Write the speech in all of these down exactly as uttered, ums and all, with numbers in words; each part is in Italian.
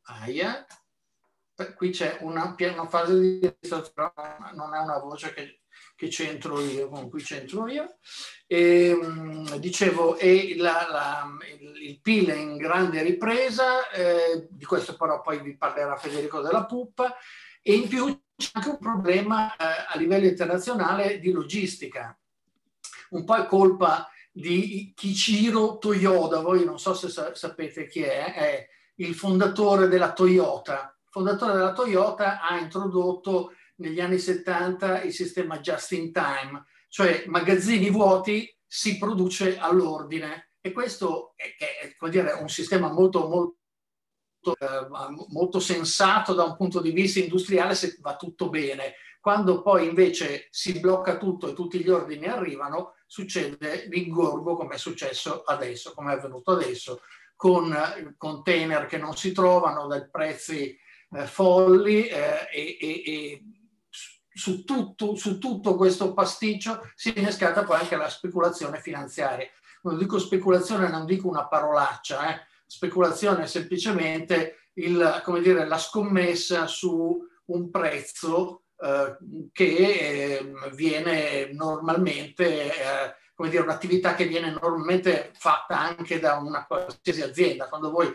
Aia. Qui c'è una, una fase di registrazione, non è una voce che, che c'entro io, con cui c'entro io. E, dicevo, e la, la, il, il P I L è in grande ripresa, eh, di questo però poi vi parlerà Federico Della Puppa, e in più c'è anche un problema eh, a livello internazionale di logistica. Un po' è colpa di Kiichiro Toyoda, voi non so se sa sapete chi è, è il fondatore della Toyota. Il fondatore della Toyota ha introdotto negli anni settanta il sistema just in time, cioè magazzini vuoti si produce all'ordine, e questo è, è, come dire, un sistema molto, molto, eh, molto sensato da un punto di vista industriale se va tutto bene. Quando poi invece si blocca tutto e tutti gli ordini arrivano, succede l'ingorgo, come è successo adesso, come è avvenuto adesso, con container che non si trovano, dai prezzi eh, folli eh, e, e, e su, tutto, su tutto questo pasticcio si è innescata poi anche la speculazione finanziaria. Quando dico speculazione non dico una parolaccia, eh. Speculazione è semplicemente il, come dire, la scommessa su un prezzo eh, che eh, viene normalmente, eh, come dire, un'attività che viene normalmente fatta anche da una qualsiasi azienda. Quando voi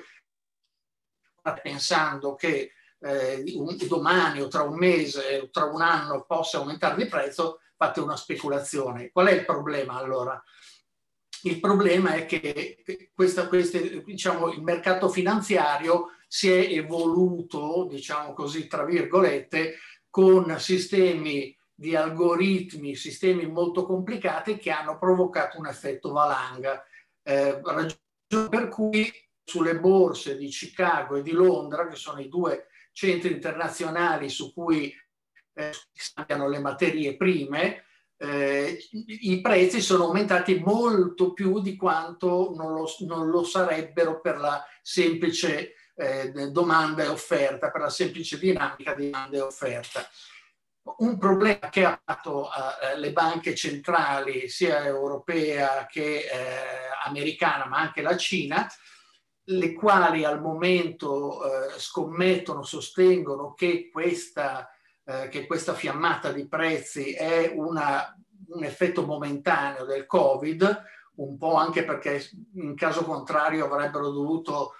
state pensando che eh, un, domani o tra un mese o tra un anno possa aumentare di prezzo, fate una speculazione. Qual è il problema allora? Il problema è che questa, queste, diciamo, il mercato finanziario si è evoluto, diciamo così, tra virgolette, con sistemi di algoritmi, sistemi molto complicati che hanno provocato un effetto valanga. Eh, ragione per cui sulle borse di Chicago e di Londra, che sono i due centri internazionali su cui eh, si scambiano le materie prime, eh, i prezzi sono aumentati molto più di quanto non lo, non lo sarebbero per la semplice eh, domanda e offerta, per la semplice dinamica di domanda e offerta. Un problema che ha fatto eh, le banche centrali, sia europea che eh, americana, ma anche la Cina, le quali al momento eh, scommettono, sostengono che questa, eh, che questa fiammata di prezzi è una, un effetto momentaneo del Covid, un po' anche perché in caso contrario avrebbero dovuto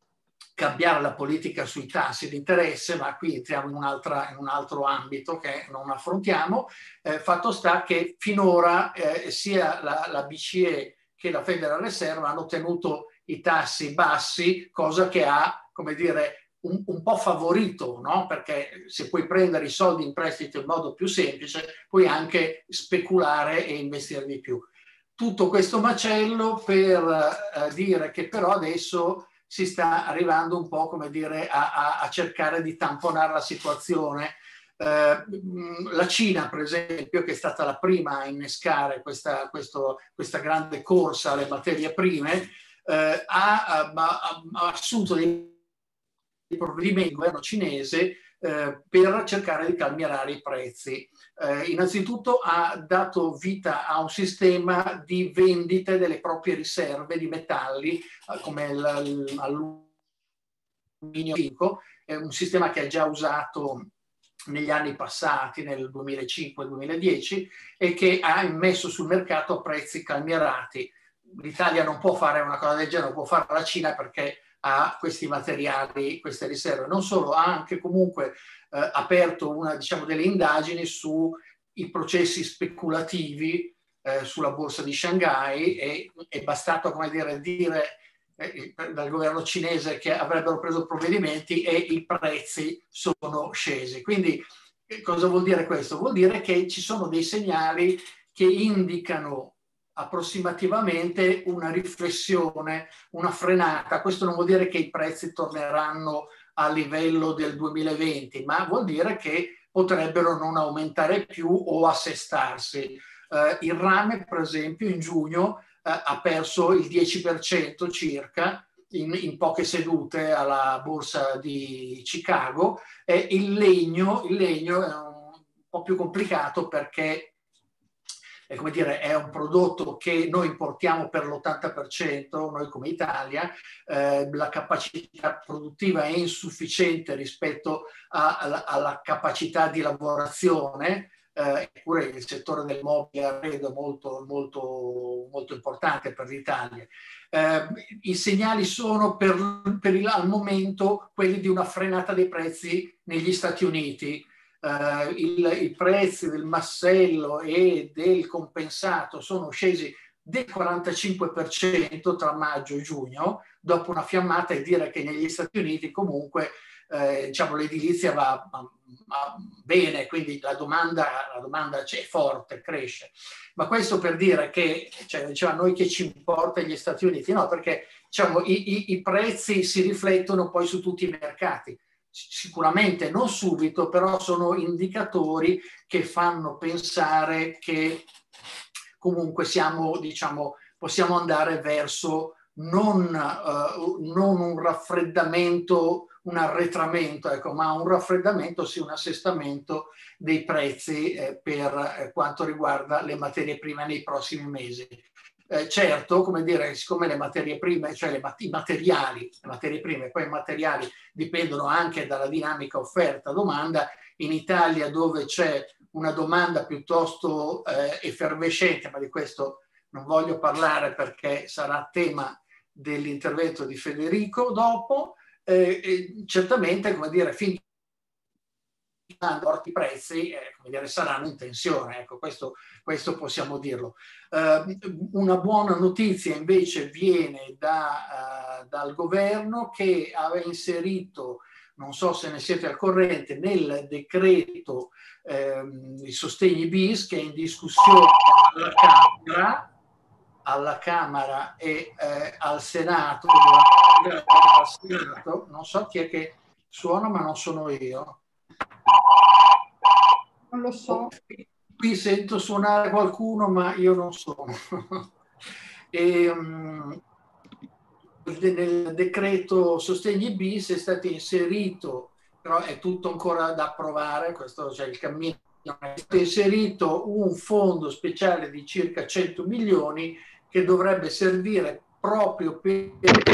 cambiare la politica sui tassi di interesse, ma qui entriamo in, un'altra, in un altro ambito che non affrontiamo. Eh, fatto sta che finora eh, sia la, la B C E che la Federal Reserve hanno tenuto i tassi bassi, cosa che ha, come dire, un, un po' favorito, no? Perché se puoi prendere i soldi in prestito in modo più semplice, puoi anche speculare e investire di più. Tutto questo macello per eh, dire che però adesso si sta arrivando un po', come dire, a, a, a cercare di tamponare la situazione. Eh, la Cina, per esempio, che è stata la prima a innescare questa, questo, questa grande corsa alle materie prime, eh, ha, ha, ha assunto dei provvedimenti, il governo cinese, eh, per cercare di calmierare i prezzi. Eh, innanzitutto ha dato vita a un sistema di vendite delle proprie riserve di metalli, eh, come l'alluminio, è un sistema che è già usato negli anni passati, nel duemilacinque duemiladieci, e che ha immesso sul mercato prezzi calmierati. L'Italia non può fare una cosa del genere, non può fare la Cina perché ha questi materiali, queste riserve. Non solo, ha anche comunque eh, aperto una, diciamo, delle indagini sui processi speculativi eh, sulla borsa di Shanghai, e è bastato, come dire, dire eh, dal governo cinese che avrebbero preso provvedimenti e i prezzi sono scesi. Quindi cosa vuol dire questo? Vuol dire che ci sono dei segnali che indicano approssimativamente una riflessione, una frenata. Questo non vuol dire che i prezzi torneranno a livello del duemilaventi, ma vuol dire che potrebbero non aumentare più o assestarsi. Eh, il rame, per esempio, in giugno eh, ha perso il dieci per cento circa in, in poche sedute alla borsa di Chicago. E il legno, il legno è un po' più complicato perché è, come dire, è un prodotto che noi importiamo per l'ottanta per cento, noi come Italia, eh, la capacità produttiva è insufficiente rispetto a, alla, alla capacità di lavorazione, eh, eppure il settore del mobile arredo è molto, molto, molto importante per l'Italia. Eh, I segnali sono per, per il, al momento quelli di una frenata dei prezzi negli Stati Uniti. Uh, il, i prezzi del massello e del compensato sono scesi del quarantacinque per cento tra maggio e giugno, dopo una fiammata, e dire che negli Stati Uniti comunque eh, diciamo, l'edilizia va, va, va bene, quindi la domanda, la domanda c'è, forte, cresce. Ma questo per dire che, cioè, diceva, noi che ci importa gli Stati Uniti? No, perché diciamo, i, i, i prezzi si riflettono poi su tutti i mercati. Sicuramente non subito, però sono indicatori che fanno pensare che comunque siamo, diciamo, possiamo andare verso non, uh, non un raffreddamento, un arretramento, ecco, ma un raffreddamento, sì, un assestamento dei prezzi eh, per eh, quanto riguarda le materie prime nei prossimi mesi. Eh, certo, come dire, siccome le materie prime, cioè le, i materiali, le materie prime, poi i materiali dipendono anche dalla dinamica offerta-domanda, in Italia dove c'è una domanda piuttosto eh, effervescente, ma di questo non voglio parlare perché sarà tema dell'intervento di Federico dopo, eh, e certamente, come dire, finché i prezzi eh, come dire, saranno in tensione, ecco, questo, questo possiamo dirlo. Uh, una buona notizia invece viene da, uh, dal governo, che aveva inserito, non so se ne siete al corrente, nel decreto ehm, i sostegni bis, che è in discussione alla Camera, alla Camera e eh, al Senato, al Senato, non so chi è che suona, ma non sono io. Non lo so. Qui sento suonare qualcuno, ma io non sono. E, um, nel decreto sostegni bis è stato inserito, però è tutto ancora da approvare, questo, cioè il cammino, è stato inserito un fondo speciale di circa cento milioni che dovrebbe servire proprio per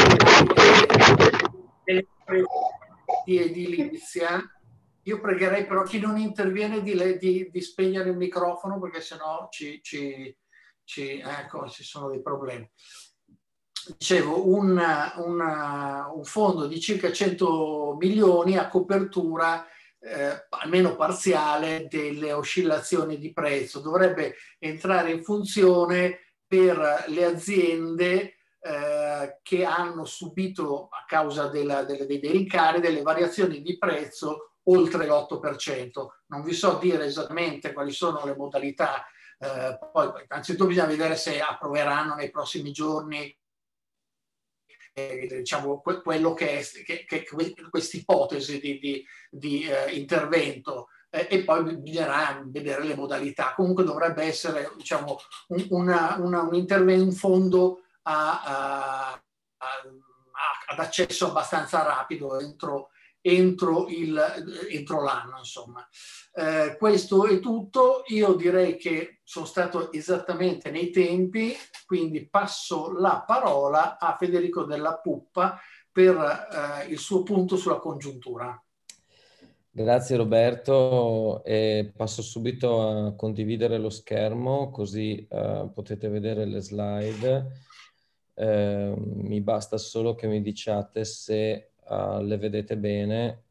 di edilizia. Io pregherei però chi non interviene di, di, di spegnere il microfono, perché sennò ci, ci, ci, ecco, ci sono dei problemi. Dicevo, un, un, un fondo di circa cento milioni a copertura eh, almeno parziale delle oscillazioni di prezzo. Dovrebbe entrare in funzione per le aziende eh, che hanno subito, a causa della, delle, dei rincari, delle variazioni di prezzo oltre l'otto per cento. Non vi so dire esattamente quali sono le modalità, eh, poi innanzitutto bisogna vedere se approveranno nei prossimi giorni eh, diciamo, quello che è che, che, questa ipotesi di, di, di eh, intervento, eh, e poi bisognerà vedere le modalità. Comunque dovrebbe essere, diciamo, un, una, una, un intervento, un fondo a, a, a, ad accesso abbastanza rapido entro entro, il, entro l'anno, insomma. Eh, questo è tutto. Io direi che sono stato esattamente nei tempi, quindi passo la parola a Federico Della Puppa per eh, il suo punto sulla congiuntura. Grazie Roberto, e passo subito a condividere lo schermo, così uh, potete vedere le slide. Uh, mi basta solo che mi diciate se uh, le vedete bene.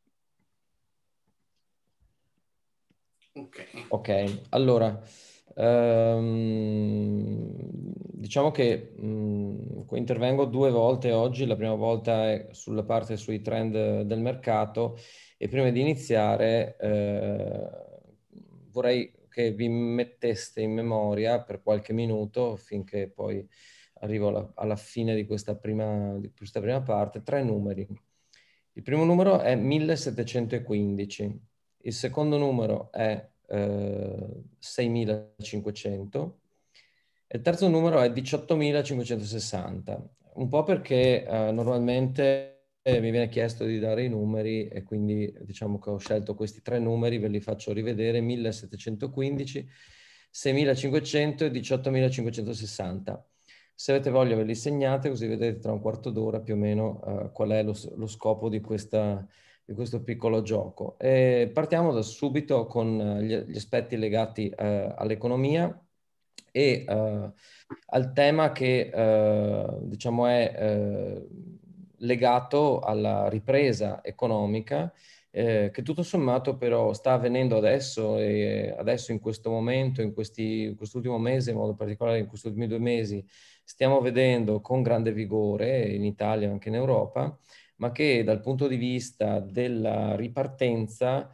Ok. Ok, allora, um, diciamo che um, intervengo due volte oggi. La prima volta è sulla parte sui trend del mercato, e prima di iniziare eh, vorrei che vi metteste in memoria per qualche minuto, finché poi arrivo alla, alla fine di questa, prima, di questa prima parte, tre numeri. Il primo numero è millesettecentoquindici, il secondo numero è eh, seimilacinquecento e il terzo numero è diciottomilacinquecentosessanta. Un po' perché eh, normalmente mi viene chiesto di dare i numeri, e quindi diciamo che ho scelto questi tre numeri, ve li faccio rivedere: millesettecentoquindici, seimilacinquecento e diciottomilacinquecentosessanta. Se avete voglia ve li segnate, così vedete tra un quarto d'ora più o meno uh, qual è lo, lo scopo di, questa, di questo piccolo gioco. E partiamo da subito con gli, gli aspetti legati uh, all'economia e uh, al tema che uh, diciamo è uh, legato alla ripresa economica, eh, che tutto sommato però sta avvenendo adesso, e adesso in questo momento, in questi, in quest'ultimo mese, in modo particolare in questi ultimi due mesi, stiamo vedendo con grande vigore in Italia e anche in Europa, ma che dal punto di vista della ripartenza,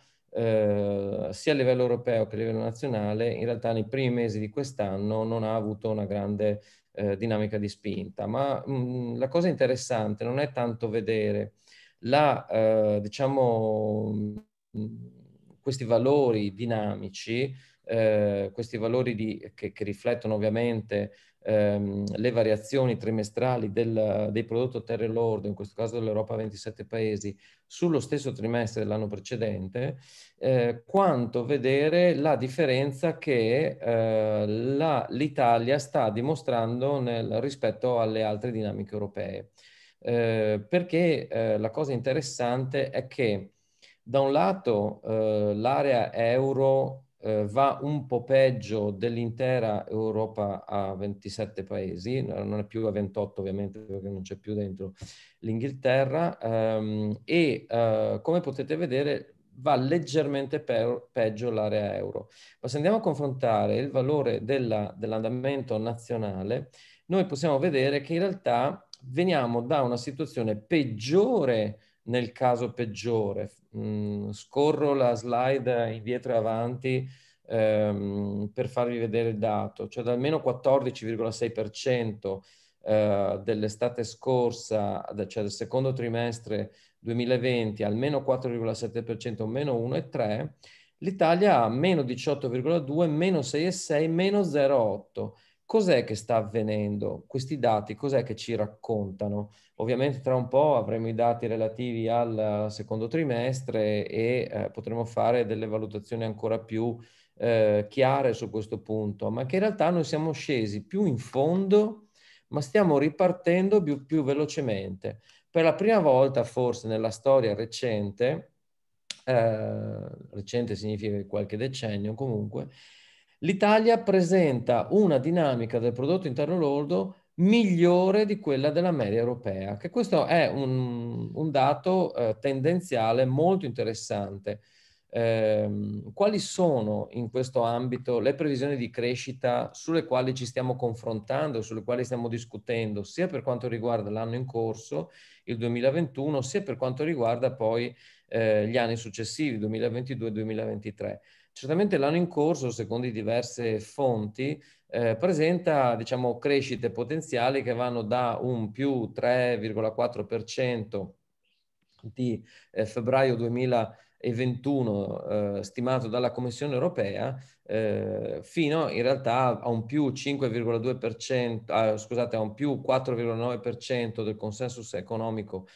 eh, sia a livello europeo che a livello nazionale, in realtà nei primi mesi di quest'anno non ha avuto una grande eh, dinamica di spinta. Ma mh, la cosa interessante non è tanto vedere la, eh, diciamo, mh, questi valori dinamici, eh, questi valori di, che, che riflettono ovviamente ehm, le variazioni trimestrali del, dei prodotto interno lordo, in questo caso dell'Europa ventisette paesi, sullo stesso trimestre dell'anno precedente, eh, quanto vedere la differenza che eh, la, l'Italia sta dimostrando nel, rispetto alle altre dinamiche europee. Eh, perché eh, la cosa interessante è che da un lato eh, l'area euro eh, va un po' peggio dell'intera Europa a ventisette paesi, non è più a ventotto ovviamente perché non c'è più dentro l'Inghilterra, ehm, e eh, come potete vedere va leggermente pe- peggio l'area euro. Ma se andiamo a confrontare il valore della, dell'andamento nazionale, noi possiamo vedere che in realtà veniamo da una situazione peggiore nel caso peggiore. Mm, scorro la slide indietro e avanti ehm, per farvi vedere il dato, cioè dal meno quattordici virgola sei per cento eh, dell'estate scorsa, cioè del secondo trimestre duemilaventi, al meno quattro virgola sette per cento, meno uno virgola tre per cento, l'Italia ha meno diciotto virgola due, meno sei virgola sei, meno zero virgola otto. Cos'è che sta avvenendo? Questi dati cos'è che ci raccontano? Ovviamente tra un po' avremo i dati relativi al secondo trimestre e eh, potremo fare delle valutazioni ancora più eh, chiare su questo punto, ma che in realtà noi siamo scesi più in fondo, ma stiamo ripartendo più, più velocemente. Per la prima volta forse nella storia recente, eh, recente significa qualche decennio comunque, l'Italia presenta una dinamica del prodotto interno lordo migliore di quella della media europea, che questo è un, un dato eh, tendenziale molto interessante. Eh, quali sono in questo ambito le previsioni di crescita sulle quali ci stiamo confrontando, sulle quali stiamo discutendo, sia per quanto riguarda l'anno in corso, il duemilaventuno, sia per quanto riguarda poi eh, gli anni successivi, duemilaventidue duemilaventitré? Certamente l'anno in corso, secondo diverse fonti, eh, presenta, diciamo, crescite potenziali che vanno da un più tre virgola quattro per cento di eh, febbraio duemilaventuno eh, stimato dalla Commissione europea, eh, fino in realtà a un più cinque virgola due per cento, ah, scusate, a un più quattro virgola nove per cento del consensus economico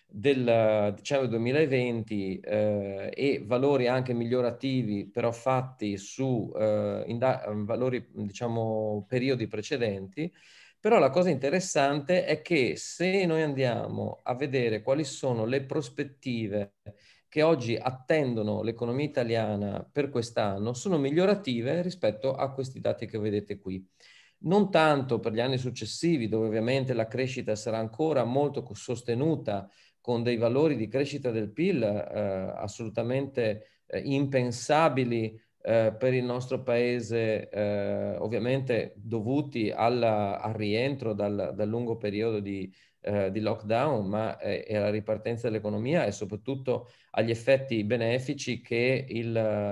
del dicembre duemilaventi, eh, e valori anche migliorativi però fatti su eh, valori, diciamo, periodi precedenti. Però la cosa interessante è che se noi andiamo a vedere quali sono le prospettive che oggi attendono l'economia italiana per quest'anno, sono migliorative rispetto a questi dati che vedete qui. Non tanto per gli anni successivi, dove ovviamente la crescita sarà ancora molto sostenuta, con dei valori di crescita del P I L eh, assolutamente eh, impensabili eh, per il nostro paese, eh, ovviamente dovuti alla, al rientro dal, dal lungo periodo di, eh, di lockdown, ma eh, e alla ripartenza dell'economia e soprattutto agli effetti benefici che il,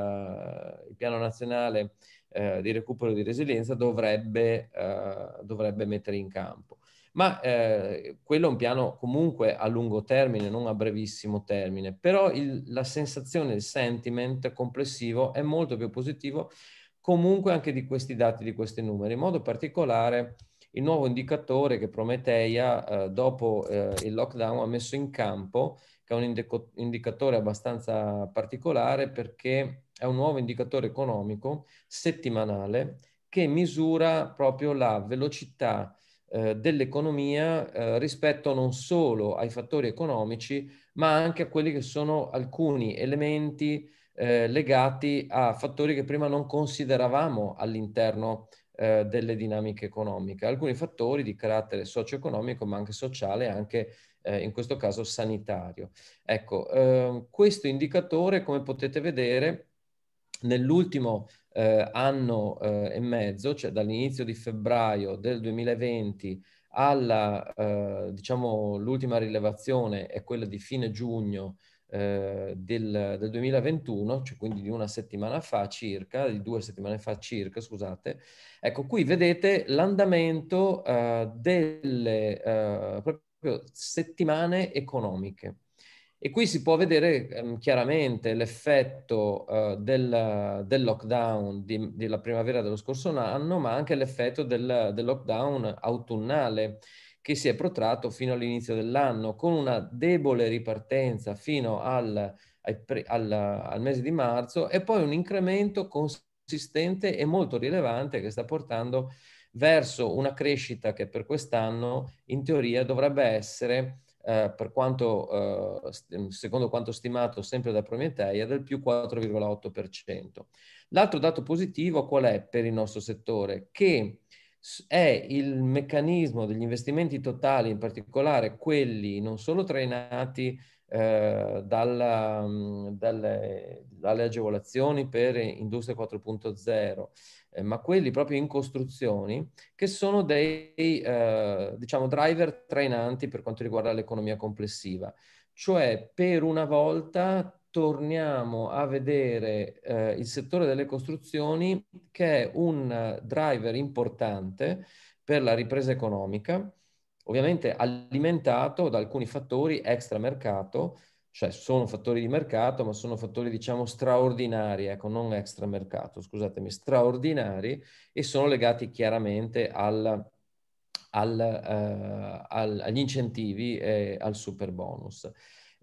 uh, il Piano Nazionale eh, di Recupero e di Resilienza dovrebbe, eh, dovrebbe mettere in campo. Ma eh, quello è un piano comunque a lungo termine, non a brevissimo termine, però il, la sensazione, il sentiment complessivo è molto più positivo comunque anche di questi dati, di questi numeri, in modo particolare il nuovo indicatore che Prometeia eh, dopo eh, il lockdown ha messo in campo, che è un indico- indicatore abbastanza particolare perché è un nuovo indicatore economico settimanale che misura proprio la velocità eh, dell'economia eh, rispetto non solo ai fattori economici, ma anche a quelli che sono alcuni elementi eh, legati a fattori che prima non consideravamo all'interno eh, delle dinamiche economiche. Alcuni fattori di carattere socio-economico, ma anche sociale, anche eh, in questo caso sanitario. Ecco, eh, questo indicatore, come potete vedere, nell'ultimo eh, anno eh, e mezzo, cioè dall'inizio di febbraio del duemilaventi alla, eh, diciamo, l'ultima rilevazione è quella di fine giugno eh, del, del duemilaventuno, cioè quindi di una settimana fa circa, di due settimane fa circa, scusate. Ecco, qui vedete l'andamento eh, delle eh, proprio settimane economiche. E qui si può vedere ehm, chiaramente l'effetto eh, del, del lockdown di, della primavera dello scorso anno, ma anche l'effetto del, del lockdown autunnale che si è protratto fino all'inizio dell'anno, con una debole ripartenza fino al, al, al, al mese di marzo e poi un incremento consistente e molto rilevante che sta portando verso una crescita che per quest'anno in teoria dovrebbe essere eh, per quanto, eh, secondo quanto stimato sempre da Prometeia, del più quattro virgola otto per cento. L'altro dato positivo qual è per il nostro settore? Che è il meccanismo degli investimenti totali, in particolare quelli non solo trainati eh, dalla, dalle, dalle agevolazioni per Industria quattro punto zero, eh, ma quelli proprio in costruzioni, che sono dei eh, diciamo driver trainanti per quanto riguarda l'economia complessiva. Cioè, per una volta torniamo a vedere eh, il settore delle costruzioni che è un driver importante per la ripresa economica, ovviamente alimentato da alcuni fattori extra mercato, cioè sono fattori di mercato, ma sono fattori diciamo straordinari, ecco, non extra mercato, scusatemi, straordinari, e sono legati chiaramente al, al, eh, al, agli incentivi e al super bonus.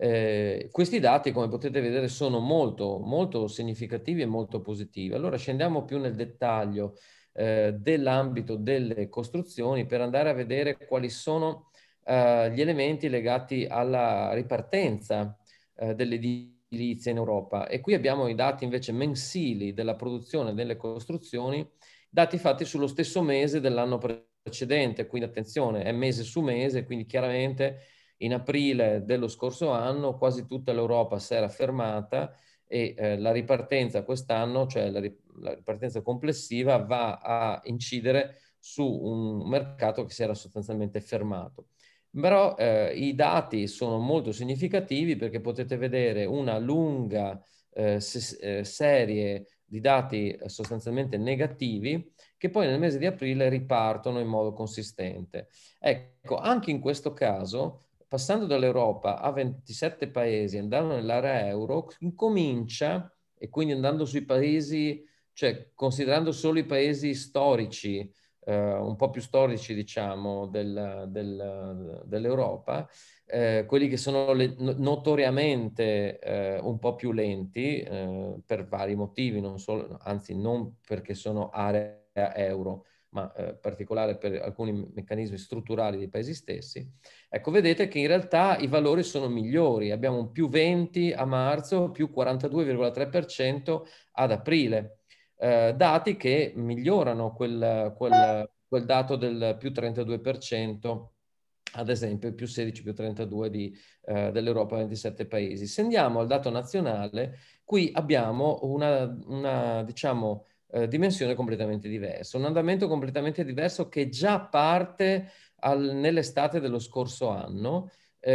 Eh, questi dati, come potete vedere, sono molto, molto significativi e molto positivi. Allora scendiamo più nel dettaglio eh, dell'ambito delle costruzioni per andare a vedere quali sono eh, gli elementi legati alla ripartenza eh, dell'edilizia in Europa. E qui abbiamo i dati invece mensili della produzione delle costruzioni, dati fatti sullo stesso mese dell'anno precedente, quindi attenzione, è mese su mese, quindi chiaramente in aprile dello scorso anno quasi tutta l'Europa si era fermata e eh, la ripartenza quest'anno, cioè la, la ripartenza complessiva, va a incidere su un mercato che si era sostanzialmente fermato. Però eh, i dati sono molto significativi perché potete vedere una lunga eh, se, eh, serie di dati eh, sostanzialmente negativi che poi nel mese di aprile ripartono in modo consistente. Ecco, anche in questo caso, passando dall'Europa a ventisette paesi, andando nell'area euro, incomincia, e quindi andando sui paesi, cioè considerando solo i paesi storici, eh, un po' più storici, diciamo, del, del, dell'Europa, eh, quelli che sono le, notoriamente eh, un po' più lenti eh, per vari motivi, non solo, anzi non perché sono area euro, ma eh, particolare per alcuni meccanismi strutturali dei paesi stessi. Ecco, vedete che in realtà i valori sono migliori. Abbiamo un più venti a marzo, più quarantadue virgola tre per cento ad aprile. Eh, dati che migliorano quel, quel, quel dato del più trentadue per cento, ad esempio più sedici, più trentadue di, eh, dell'Europa, ventisette paesi. Se andiamo al dato nazionale, qui abbiamo una, una diciamo, eh, dimensione completamente diversa, un andamento completamente diverso che già parte al, nell'estate dello scorso anno.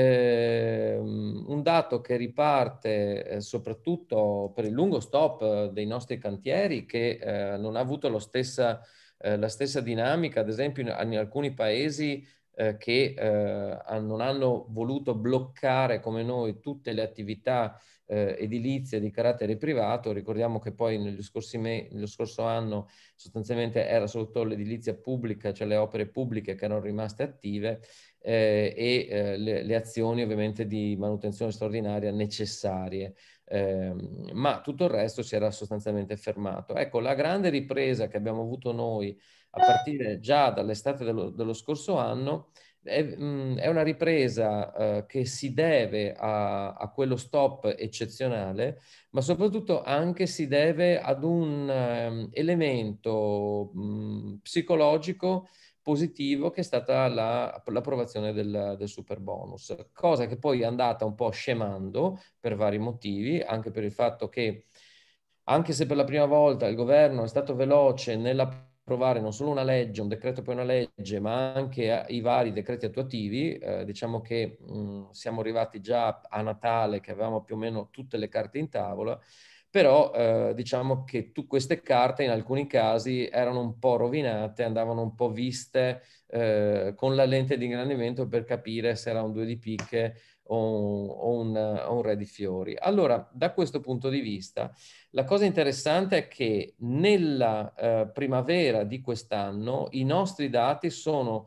Eh, un dato che riparte eh, soprattutto per il lungo stop eh, dei nostri cantieri, che eh, non ha avuto lo stessa, eh, la stessa dinamica, ad esempio in, in alcuni paesi eh, che eh, non hanno voluto bloccare come noi tutte le attività eh, edilizie di carattere privato. Ricordiamo che poi negli scorsi me- nello scorso anno sostanzialmente era solo l'edilizia pubblica, cioè le opere pubbliche che erano rimaste attive, eh, e eh, le, le azioni ovviamente di manutenzione straordinaria necessarie. eh, ma tutto il resto si era sostanzialmente fermato. Ecco, la grande ripresa che abbiamo avuto noi a partire già dall'estate dello, dello scorso anno è, mh, è una ripresa eh, che si deve a, a quello stop eccezionale, ma soprattutto anche si deve ad un um, elemento mh, psicologico positivo che è stata la, l'approvazione del, del super bonus, cosa che poi è andata un po' scemando per vari motivi, anche per il fatto che anche se per la prima volta il governo è stato veloce nell'approvare non solo una legge, un decreto poi una legge, ma anche i vari decreti attuativi, eh, diciamo che mh, siamo arrivati già a Natale che avevamo più o meno tutte le carte in tavola, però eh, diciamo che tu, queste carte in alcuni casi erano un po' rovinate, andavano un po' viste eh, con la lente di ingrandimento per capire se era un due di picche o, o, un, o un re di fiori. Allora, da questo punto di vista, la cosa interessante è che nella eh, primavera di quest'anno i nostri dati sono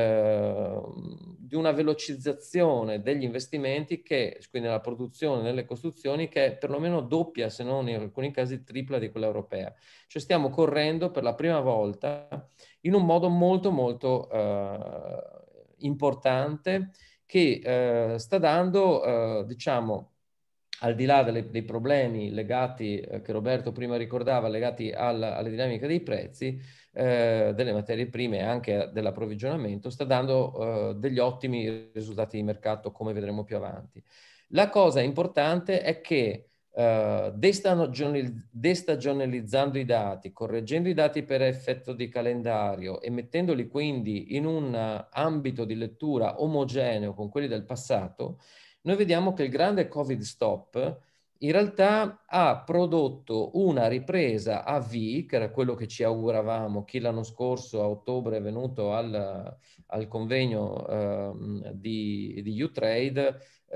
eh, di una velocizzazione degli investimenti che, quindi nella produzione, nelle costruzioni, che è perlomeno doppia, se non in alcuni casi tripla di quella europea. Cioè stiamo correndo per la prima volta in un modo molto molto eh, importante che eh, sta dando, eh, diciamo, al di là delle, dei problemi legati, eh, che Roberto prima ricordava, legati al, alle dinamiche dei prezzi, eh, delle materie prime e anche dell'approvvigionamento, sta dando eh, degli ottimi risultati di mercato, come vedremo più avanti. La cosa importante è che Uh, destagionalizzando i dati, correggendo i dati per effetto di calendario e mettendoli quindi in un uh, ambito di lettura omogeneo con quelli del passato, noi vediamo che il grande Covid stop in realtà ha prodotto una ripresa a V, che era quello che ci auguravamo. Chi l'anno scorso a ottobre è venuto al, al convegno uh, di, di U-Trade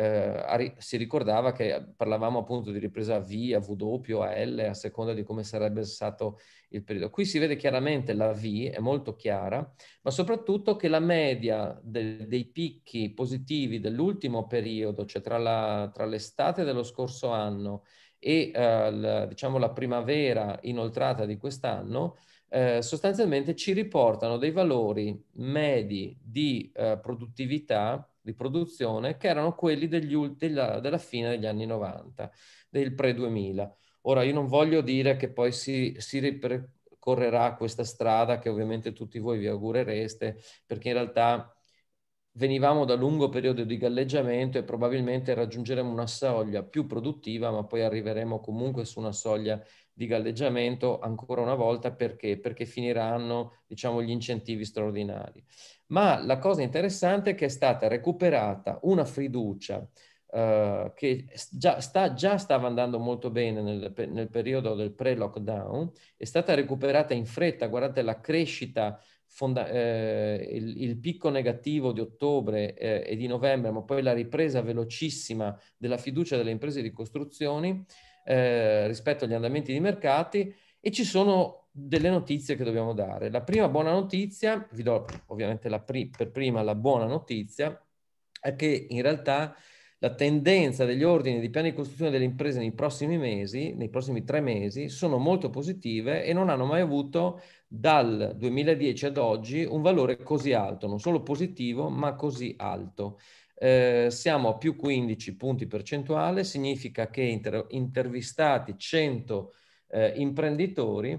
eh, si ricordava che parlavamo appunto di ripresa a V, a W, a L, a seconda di come sarebbe stato il periodo. Qui si vede chiaramente la V, è molto chiara, ma soprattutto che la media de, dei picchi positivi dell'ultimo periodo, cioè tra, la, tra l'estate dello scorso anno e eh, la, diciamo la primavera inoltrata di quest'anno, eh, sostanzialmente ci riportano dei valori medi di eh, produttività, di produzione, che erano quelli degli, della, della fine degli anni novanta, del pre-duemila. Ora, io non voglio dire che poi si, si ripercorrerà questa strada che ovviamente tutti voi vi augurereste, perché in realtà venivamo da lungo periodo di galleggiamento e probabilmente raggiungeremo una soglia più produttiva, ma poi arriveremo comunque su una soglia di galleggiamento ancora una volta perché? Perché finiranno, diciamo, gli incentivi straordinari. Ma la cosa interessante è che è stata recuperata una fiducia Uh, che già, sta, già stava andando molto bene nel, nel periodo del pre-lockdown, è stata recuperata in fretta. Guardate la crescita, fonda- eh, il, il picco negativo di ottobre eh, e di novembre, ma poi la ripresa velocissima della fiducia delle imprese di costruzioni eh, rispetto agli andamenti di mercati, e ci sono delle notizie che dobbiamo dare. La prima buona notizia, vi do ovviamente la pri- per prima la buona notizia, è che in realtà la tendenza degli ordini di piani di costruzione delle imprese nei prossimi mesi, nei prossimi tre mesi, sono molto positive e non hanno mai avuto dal duemiladieci ad oggi un valore così alto, non solo positivo, ma così alto. Eh, siamo a più quindici punti percentuali, significa che inter- intervistati cento eh, imprenditori,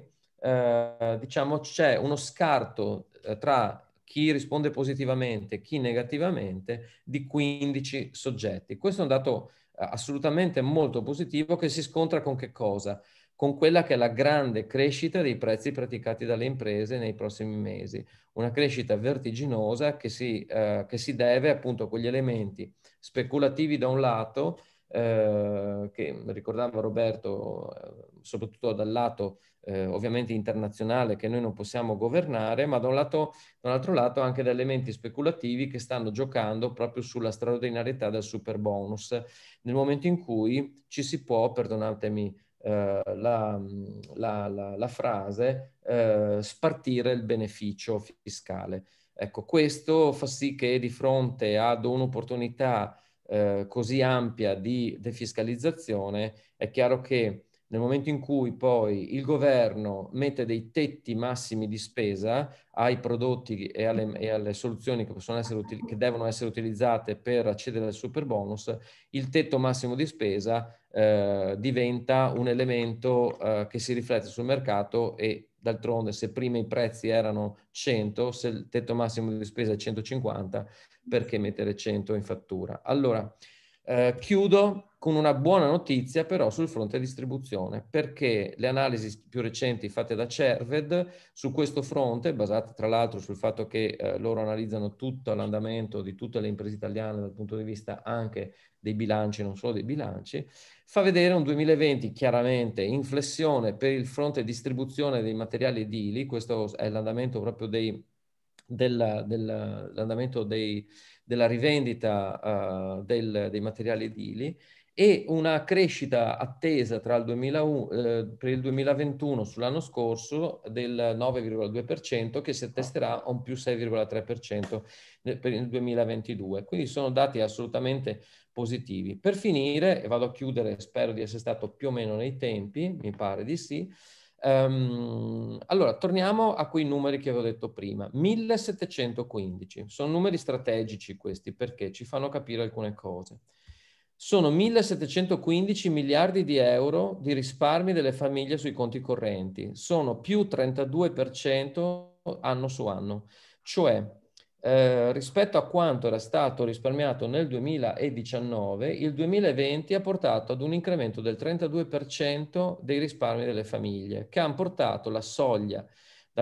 eh, diciamo c'è uno scarto eh, tra chi risponde positivamente, chi negativamente, di quindici soggetti. Questo è un dato eh, assolutamente molto positivo che si scontra con che cosa? Con quella che è la grande crescita dei prezzi praticati dalle imprese nei prossimi mesi. Una crescita vertiginosa che si, eh, che si deve appunto a quegli elementi speculativi da un lato, eh, che ricordava Roberto, eh, soprattutto dal lato eh, ovviamente internazionale che noi non possiamo governare, ma da un lato, dall'altro lato anche da elementi speculativi che stanno giocando proprio sulla straordinarietà del super bonus, nel momento in cui ci si può, perdonatemi eh, la, la, la, la frase, eh, spartire il beneficio fiscale. Ecco, questo fa sì che di fronte ad un'opportunità eh, così ampia di defiscalizzazione, è chiaro che nel momento in cui poi il governo mette dei tetti massimi di spesa ai prodotti e alle, e alle soluzioni che, possono essere util- che devono essere utilizzate per accedere al superbonus, il tetto massimo di spesa eh, diventa un elemento eh, che si riflette sul mercato e d'altronde se prima i prezzi erano cento, se il tetto massimo di spesa è centocinquanta, perché mettere cento in fattura? Allora, eh, chiudo con una buona notizia però sul fronte distribuzione, perché le analisi più recenti fatte da Cerved su questo fronte, basate tra l'altro sul fatto che eh, loro analizzano tutto l'andamento di tutte le imprese italiane dal punto di vista anche dei bilanci, non solo dei bilanci, fa vedere un duemilaventi chiaramente in flessione per il fronte distribuzione dei materiali edili. Questo è l'andamento proprio dei, del, del, l'andamento dei della rivendita uh, del, dei materiali edili e una crescita attesa tra il duemilauno, eh, per il duemilaventuno sull'anno scorso del nove virgola due per cento che si attesterà a un più sei virgola tre per cento per il duemilaventidue. Quindi sono dati assolutamente positivi. Per finire, e vado a chiudere, spero di essere stato più o meno nei tempi, mi pare di sì. Um, allora, torniamo a quei numeri che avevo detto prima. millesettecentoquindici, sono numeri strategici questi perché ci fanno capire alcune cose. Sono millesettecentoquindici miliardi di euro di risparmi delle famiglie sui conti correnti, sono più trentadue per cento anno su anno, cioè eh, rispetto a quanto era stato risparmiato nel duemiladiciannove, il duemilaventi ha portato ad un incremento del trentadue per cento dei risparmi delle famiglie, che hanno portato la soglia da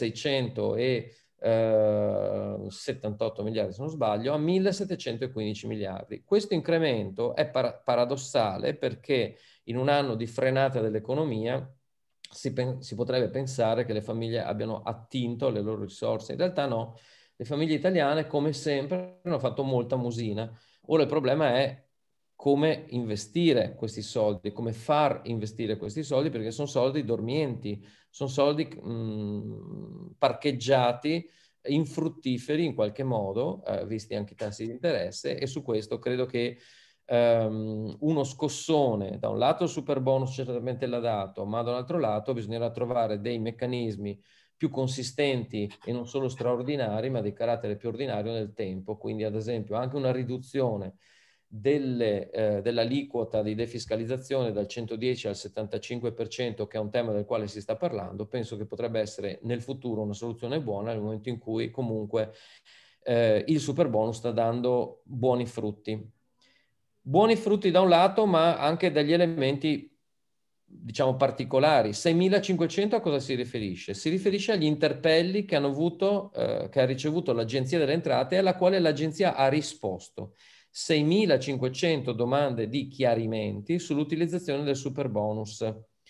milleseicentosettantotto miliardi, se non sbaglio, a millesettecentoquindici miliardi. Questo incremento è par- paradossale perché in un anno di frenata dell'economia si, si potrebbe pensare che le famiglie abbiano attinto le loro risorse. In realtà no. Le famiglie italiane, come sempre, hanno fatto molta musina. Ora il problema è come investire questi soldi, come far investire questi soldi, perché sono soldi dormienti, sono soldi mh, parcheggiati, infruttiferi in qualche modo, eh, visti anche i tassi di interesse, e su questo credo che um, uno scossone, da un lato il superbonus certamente l'ha dato, ma da un altro lato bisognerà trovare dei meccanismi più consistenti e non solo straordinari, ma di carattere più ordinario nel tempo. Quindi, ad esempio, anche una riduzione delle, eh, dell'aliquota di defiscalizzazione dal centodieci al settantacinque per cento, che è un tema del quale si sta parlando, penso che potrebbe essere nel futuro una soluzione buona nel momento in cui comunque eh, il superbonus sta dando buoni frutti. Buoni frutti da un lato, ma anche degli elementi diciamo particolari. seimilacinquecento a cosa si riferisce? Si riferisce agli interpelli che hanno avuto, eh, che ha ricevuto l'Agenzia delle Entrate e alla quale l'Agenzia ha risposto. seimilacinquecento domande di chiarimenti sull'utilizzazione del superbonus.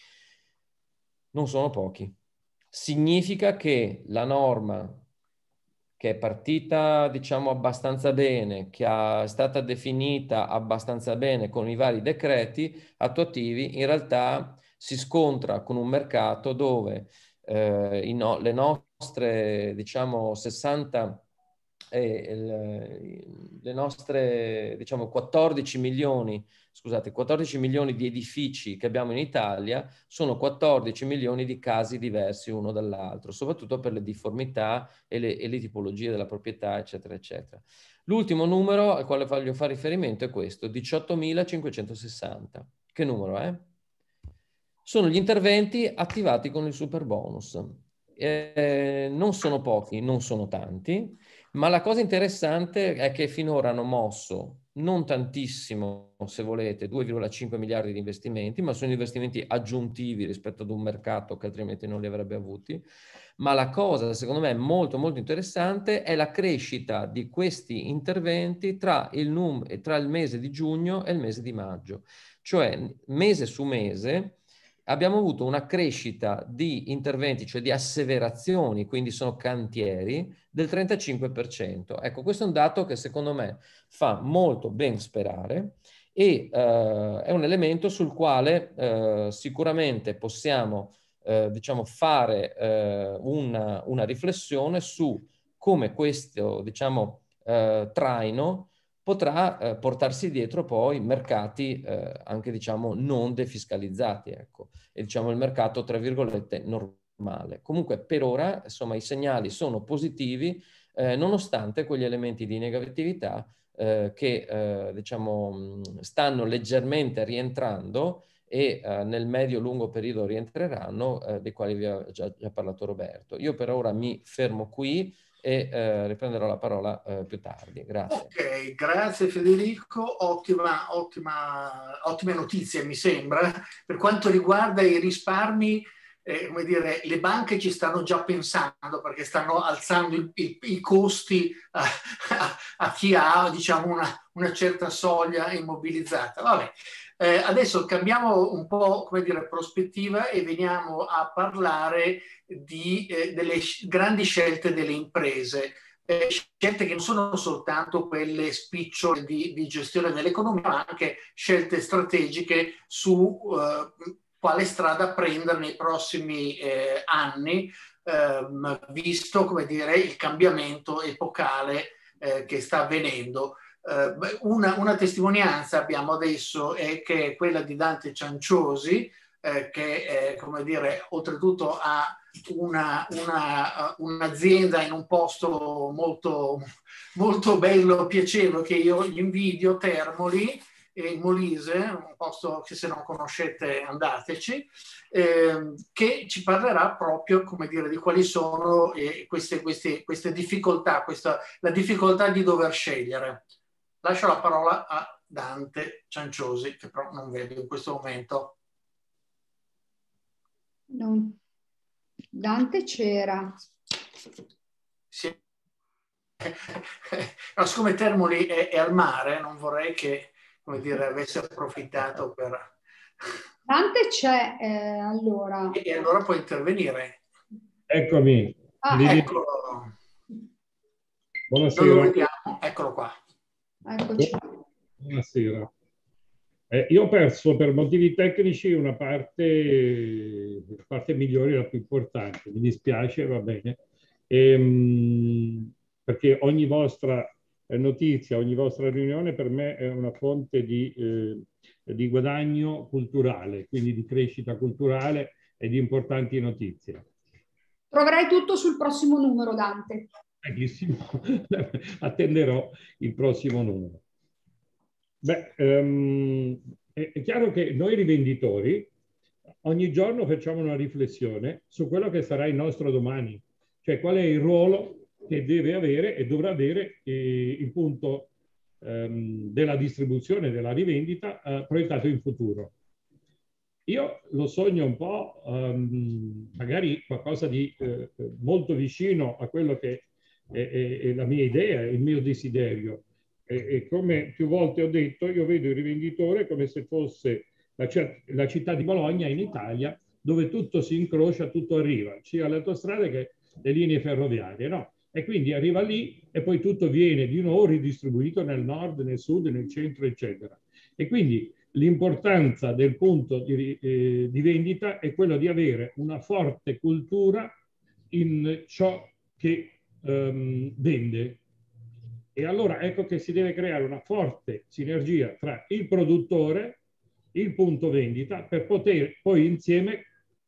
Non sono pochi. Significa che la norma che è partita, diciamo, abbastanza bene, che è stata definita abbastanza bene con i vari decreti attuativi, in realtà si scontra con un mercato dove eh, no, le nostre, diciamo, sessanta, eh, le, le nostre, diciamo, quattordici milioni, scusate, quattordici milioni di edifici che abbiamo in Italia sono quattordici milioni di casi diversi uno dall'altro, soprattutto per le difformità e le, e le tipologie della proprietà, eccetera, eccetera. L'ultimo numero al quale voglio fare riferimento è questo, diciottomilacinquecentosessanta. Che numero è? Sono gli interventi attivati con il superbonus. Eh, non sono pochi, non sono tanti, ma la cosa interessante è che finora hanno mosso non tantissimo, se volete, due virgola cinque miliardi di investimenti, ma sono investimenti aggiuntivi rispetto ad un mercato che altrimenti non li avrebbe avuti. Ma la cosa, secondo me, molto molto interessante è la crescita di questi interventi tra il, num- tra il mese di giugno e il mese di maggio. Cioè, mese su mese, abbiamo avuto una crescita di interventi, cioè di asseverazioni, quindi sono cantieri, del trentacinque per cento. Ecco, questo è un dato che secondo me fa molto ben sperare e eh, è un elemento sul quale eh, sicuramente possiamo eh, diciamo, fare eh, una, una riflessione su come questo diciamo, eh, traino potrà eh, portarsi dietro poi mercati eh, anche, diciamo, non defiscalizzati, ecco, e diciamo il mercato, tra virgolette, normale. Comunque per ora, insomma, i segnali sono positivi, eh, nonostante quegli elementi di negatività eh, che, eh, diciamo, stanno leggermente rientrando e eh, nel medio-lungo periodo rientreranno, eh, dei quali vi ha già, già parlato Roberto. Io per ora mi fermo qui e eh, riprenderò la parola eh, più tardi. Grazie. Ok, grazie Federico, ottima, ottima, ottime notizie mi sembra. Per quanto riguarda i risparmi, eh, come dire, le banche ci stanno già pensando perché stanno alzando i, i, i costi a, a, a chi ha, diciamo, una, una certa soglia immobilizzata. Vabbè. Eh, adesso cambiamo un po', come dire, prospettiva e veniamo a parlare di, eh, delle grandi scelte delle imprese. Eh, scelte che non sono soltanto quelle spicciole di, di gestione dell'economia, ma anche scelte strategiche su eh, quale strada prendere nei prossimi eh, anni, ehm, visto, come dire, il cambiamento epocale eh, che sta avvenendo. Eh, una, una testimonianza abbiamo adesso è che è quella di Dante Cianciosi, eh, che eh, come dire, oltretutto ha una, una, un'azienda in un posto molto, molto bello, piacevole, che io gli invidio, Termoli, in Molise, un posto che se non conoscete andateci, eh, che ci parlerà proprio, come dire, di quali sono eh, queste, queste, queste difficoltà, questa, la difficoltà di dover scegliere. Lascio la parola a Dante Cianciosi, che però non vedo in questo momento. Non. Dante c'era. Sì. No, siccome Termoli è, è al mare, non vorrei che, come dire, avesse approfittato per... Dante c'è, eh, allora. E, e allora può intervenire. Eccomi. Ah, eccolo. Buonasera. Dove lo vediamo? Eccolo qua. Eccoci. Buonasera. Eh, io ho perso per motivi tecnici una parte, la parte migliore, la più importante. Mi dispiace, va bene. Ehm, perché ogni vostra notizia, ogni vostra riunione per me è una fonte di, eh, di guadagno culturale, quindi di crescita culturale e di importanti notizie. Troverai tutto sul prossimo numero, Dante. Benissimo, attenderò il prossimo numero. Beh, um, è, è chiaro che noi rivenditori ogni giorno facciamo una riflessione su quello che sarà il nostro domani, cioè qual è il ruolo che deve avere e dovrà avere eh, il punto um, della distribuzione, della rivendita uh, proiettato in futuro. Io lo sogno un po', um, magari qualcosa di eh, molto vicino a quello che è, è, è la mia idea, il mio desiderio. E, e come più volte ho detto, io vedo il rivenditore come se fosse la, la città di Bologna in Italia, dove tutto si incrocia, tutto arriva, sia le autostrade che le linee ferroviarie, no? E quindi arriva lì e poi tutto viene di nuovo ridistribuito nel nord, nel sud, nel centro, eccetera. E quindi l'importanza del punto di, eh, di vendita è quello di avere una forte cultura in ciò che um, vende. E allora ecco che si deve creare una forte sinergia tra il produttore, il punto vendita, per poter poi insieme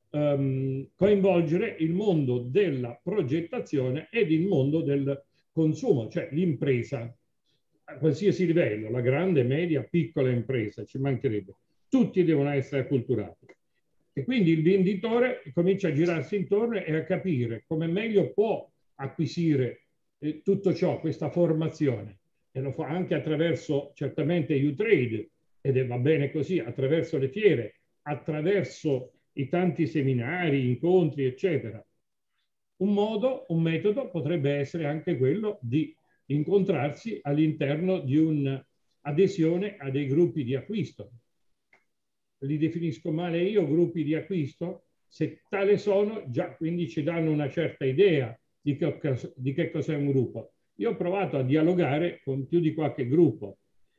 um, coinvolgere il mondo della progettazione ed il mondo del consumo, cioè l'impresa a qualsiasi livello, la grande, media, piccola impresa, ci mancherebbe. Tutti devono essere acculturati. E quindi il venditore comincia a girarsi intorno e a capire come meglio può acquisire eh, tutto ciò, questa formazione. E lo fa anche attraverso certamente U-Trade, ed è, va bene così, attraverso le fiere, attraverso i tanti seminari, incontri, eccetera. Un modo, un metodo potrebbe essere anche quello di incontrarsi all'interno di un'adesione a dei gruppi di acquisto. Li definisco male io, gruppi di acquisto? Se tale sono, già quindi ci danno una certa idea di che, di che cos'è un gruppo. Io ho provato a dialogare con più di qualche gruppo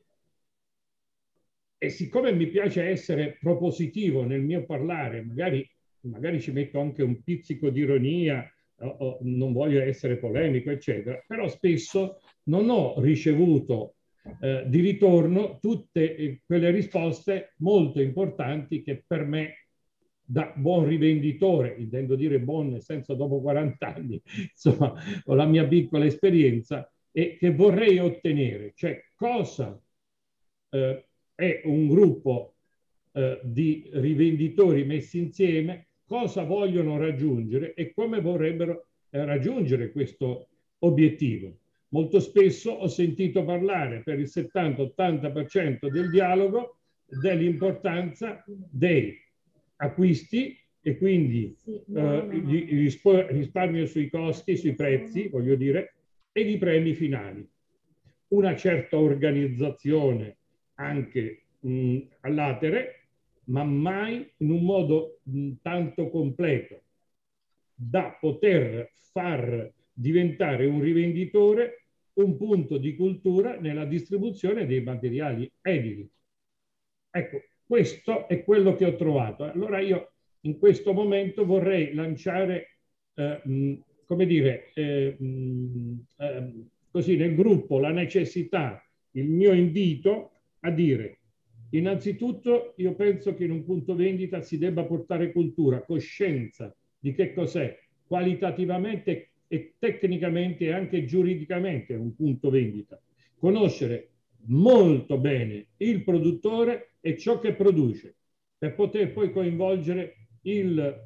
e siccome mi piace essere propositivo nel mio parlare, magari, magari ci metto anche un pizzico di ironia, o, o non voglio essere polemico, eccetera, però spesso non ho ricevuto eh, di ritorno tutte eh, quelle risposte molto importanti che per me, da buon rivenditore, intendo dire buon nel senso dopo quaranta anni, insomma, ho la mia piccola esperienza, e che vorrei ottenere, cioè cosa eh, è un gruppo eh, di rivenditori messi insieme, cosa vogliono raggiungere e come vorrebbero eh, raggiungere questo obiettivo. Molto spesso ho sentito parlare per il settanta ottanta per cento del dialogo dell'importanza dei acquisti e quindi sì, no, eh, no, no. risparmio sui costi, sui prezzi, voglio dire, e di premi finali. Una certa organizzazione anche mh, all'atere, ma mai in un modo mh, tanto completo da poter far diventare un rivenditore un punto di cultura nella distribuzione dei materiali edili. Ecco, questo è quello che ho trovato. Allora io in questo momento vorrei lanciare, eh, mh, come dire, eh, mh, eh, così nel gruppo la necessità, il mio invito a dire, innanzitutto io penso che in un punto vendita si debba portare cultura, coscienza di che cos'è qualitativamente e tecnicamente e anche giuridicamente un punto vendita. Conoscere molto bene il produttore e ciò che produce, per poter poi coinvolgere il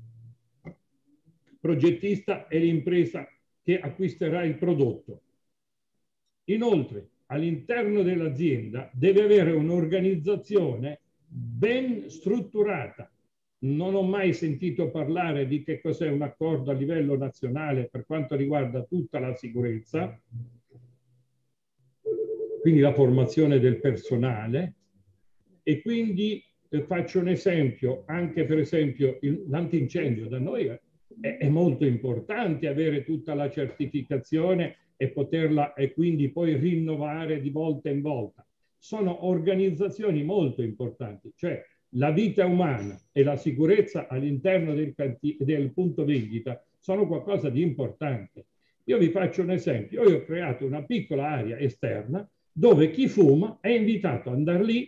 progettista e l'impresa che acquisterà il prodotto. Inoltre, all'interno dell'azienda deve avere un'organizzazione ben strutturata. Non ho mai sentito parlare di che cos'è un accordo a livello nazionale per quanto riguarda tutta la sicurezza, quindi la formazione del personale, e quindi eh, faccio un esempio, anche per esempio l'antincendio da noi è, è molto importante avere tutta la certificazione e poterla e quindi poi rinnovare di volta in volta. Sono organizzazioni molto importanti, cioè la vita umana e la sicurezza all'interno del, del punto vendita sono qualcosa di importante. Io vi faccio un esempio, io ho creato una piccola area esterna dove chi fuma è invitato ad andare lì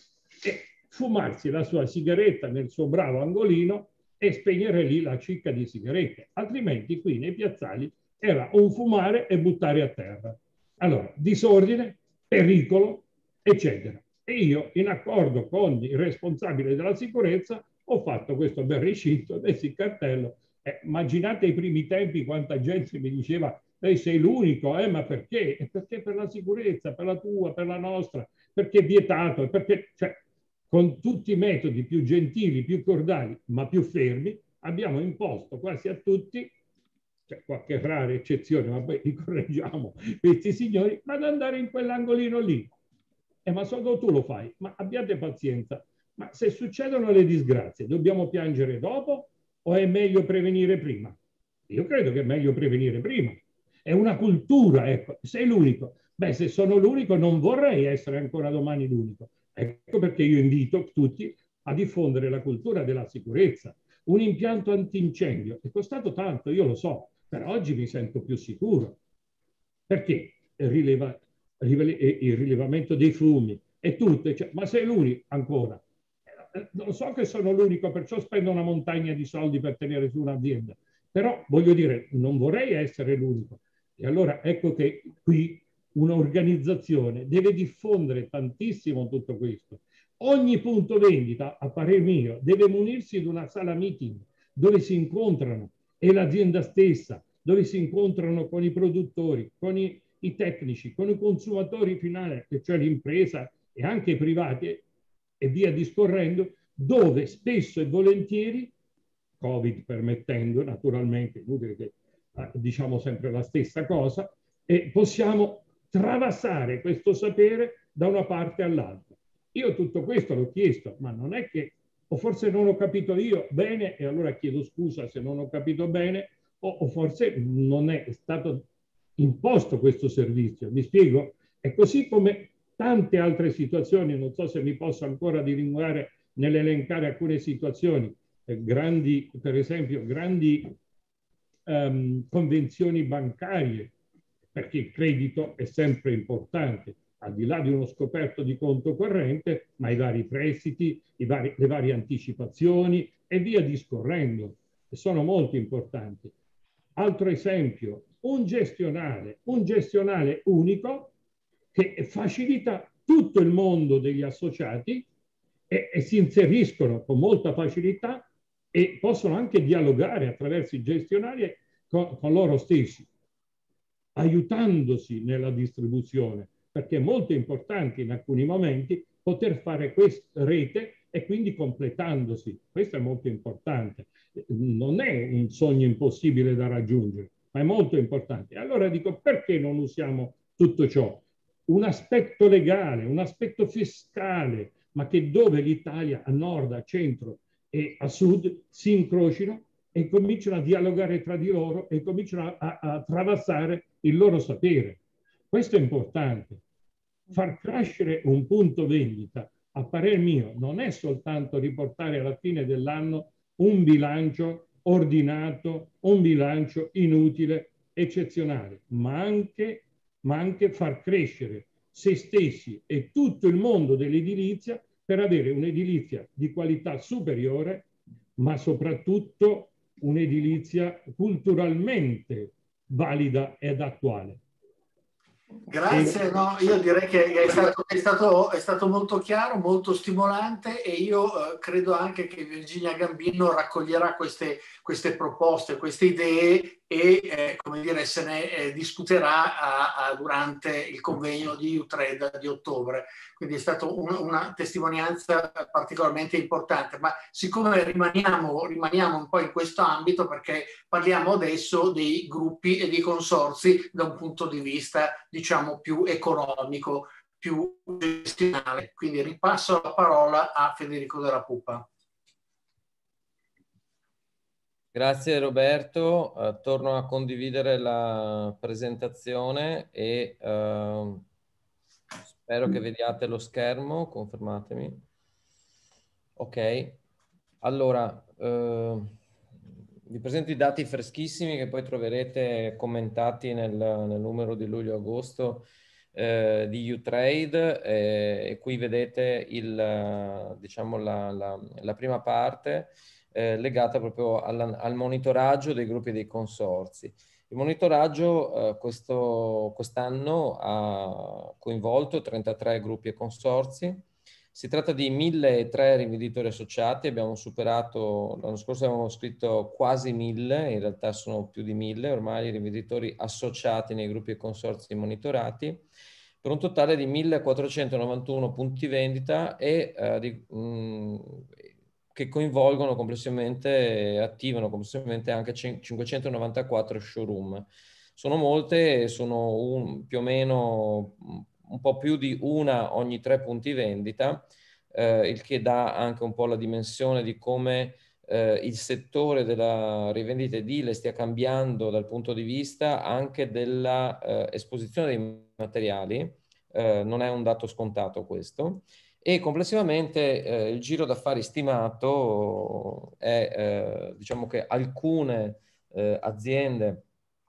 e fumarsi la sua sigaretta nel suo bravo angolino e spegnere lì la cicca di sigarette. Altrimenti qui nei piazzali era un fumare e buttare a terra. Allora, disordine, pericolo, eccetera. E io, in accordo con il responsabile della sicurezza, ho fatto questo bel recinto, messo il cartello. Eh, immaginate i primi tempi quanta gente mi diceva lei sei l'unico, eh, ma perché? E perché per la sicurezza, per la tua, per la nostra, perché è vietato, perché, cioè, con tutti i metodi più gentili, più cordali, ma più fermi, abbiamo imposto quasi a tutti, cioè qualche rara eccezione, ma poi li correggiamo, questi signori, ma ad andare in quell'angolino lì. Eh, ma solo tu lo fai, ma abbiate pazienza. Ma se succedono le disgrazie, dobbiamo piangere dopo o è meglio prevenire prima? Io credo che è meglio prevenire prima. È una cultura, ecco. Sei l'unico. Beh, se sono l'unico non vorrei essere ancora domani l'unico. Ecco perché io invito tutti a diffondere la cultura della sicurezza. Un impianto antincendio è costato tanto, io lo so, però oggi mi sento più sicuro. Perché? Rileva, rileva, il rilevamento dei fumi e tutto, cioè, ma sei l'unico ancora. Non so che sono l'unico, perciò spendo una montagna di soldi per tenere su un'azienda. Però voglio dire, non vorrei essere l'unico. E allora ecco che qui un'organizzazione deve diffondere tantissimo tutto questo. Ogni punto vendita, a parer mio, deve munirsi di una sala meeting dove si incontrano, e l'azienda stessa, dove si incontrano con i produttori, con i, i tecnici, con i consumatori finali, cioè l'impresa e anche i privati, e via discorrendo, dove spesso e volentieri, Covid permettendo, naturalmente, inutile che eh, diciamo sempre la stessa cosa, e possiamo travasare questo sapere da una parte all'altra. Io tutto questo l'ho chiesto, ma non è che, o forse non ho capito io bene, e allora chiedo scusa se non ho capito bene, o, o forse non è stato imposto questo servizio. Mi spiego? È così come tante altre situazioni, non so se mi posso ancora dilungare nell'elencare alcune situazioni, eh, grandi, per esempio, grandi um, convenzioni bancarie, perché il credito è sempre importante, al di là di uno scoperto di conto corrente, ma i vari prestiti, i vari, le varie anticipazioni e via discorrendo, che sono molto importanti. Altro esempio, un gestionale, un gestionale unico che facilita tutto il mondo degli associati e, e si inseriscono con molta facilità e possono anche dialogare attraverso i gestionali con, con loro stessi, aiutandosi nella distribuzione, perché è molto importante in alcuni momenti poter fare questa rete e quindi completandosi. Questo è molto importante. Non è un sogno impossibile da raggiungere, ma è molto importante. Allora dico, perché non usiamo tutto ciò? Un aspetto legale, un aspetto fiscale, ma che dove l'Italia a nord, a centro e a sud si incrocino e cominciano a dialogare tra di loro e cominciano a, a, a travasare il loro sapere. Questo è importante. Far crescere un punto vendita, a parer mio, non è soltanto riportare alla fine dell'anno un bilancio ordinato, un bilancio inutile, eccezionale, ma anche, ma anche far crescere se stessi e tutto il mondo dell'edilizia per avere un'edilizia di qualità superiore, ma soprattutto un'edilizia culturalmente valida ed attuale. Grazie, no, io direi che è stato, è, stato, è stato molto chiaro, molto stimolante e io eh, credo anche che Virginia Gambino raccoglierà queste, queste proposte, queste idee e eh, come dire, se ne eh, discuterà a, a, durante il convegno di U-Trade di ottobre. Quindi è stata un, una testimonianza particolarmente importante, ma siccome rimaniamo, rimaniamo un po' in questo ambito perché parliamo adesso dei gruppi e dei consorzi da un punto di vista diciamo più economico, più gestionale. Quindi ripasso la parola a Federico Della Pupa. Grazie Roberto, uh, torno a condividere la presentazione e uh, spero che vediate lo schermo, confermatemi. Ok, allora uh, vi presento i dati freschissimi che poi troverete commentati nel, nel numero di luglio-agosto eh, di U-Trade eh, e qui vedete il, diciamo la, la, la prima parte eh, legata proprio alla, al monitoraggio dei gruppi e dei consorzi. Il monitoraggio eh, questo, quest'anno ha coinvolto trentatré gruppi e consorzi. Si tratta di mille tre rivenditori associati, abbiamo superato, l'anno scorso avevamo scritto quasi mille, in realtà sono più di mille ormai i rivenditori associati nei gruppi e consorzi monitorati, per un totale di millequattrocentonovantuno punti vendita e, eh, di, mh, che coinvolgono complessivamente, attivano complessivamente anche cinquecentonovantaquattro showroom. Sono molte, sono un, più o meno un po' più di una ogni tre punti vendita, eh, il che dà anche un po' la dimensione di come eh, il settore della rivendita edile stia cambiando dal punto di vista anche della eh, esposizione dei materiali. Eh, non è un dato scontato questo. E complessivamente eh, il giro d'affari stimato è, eh, diciamo che alcune eh, aziende,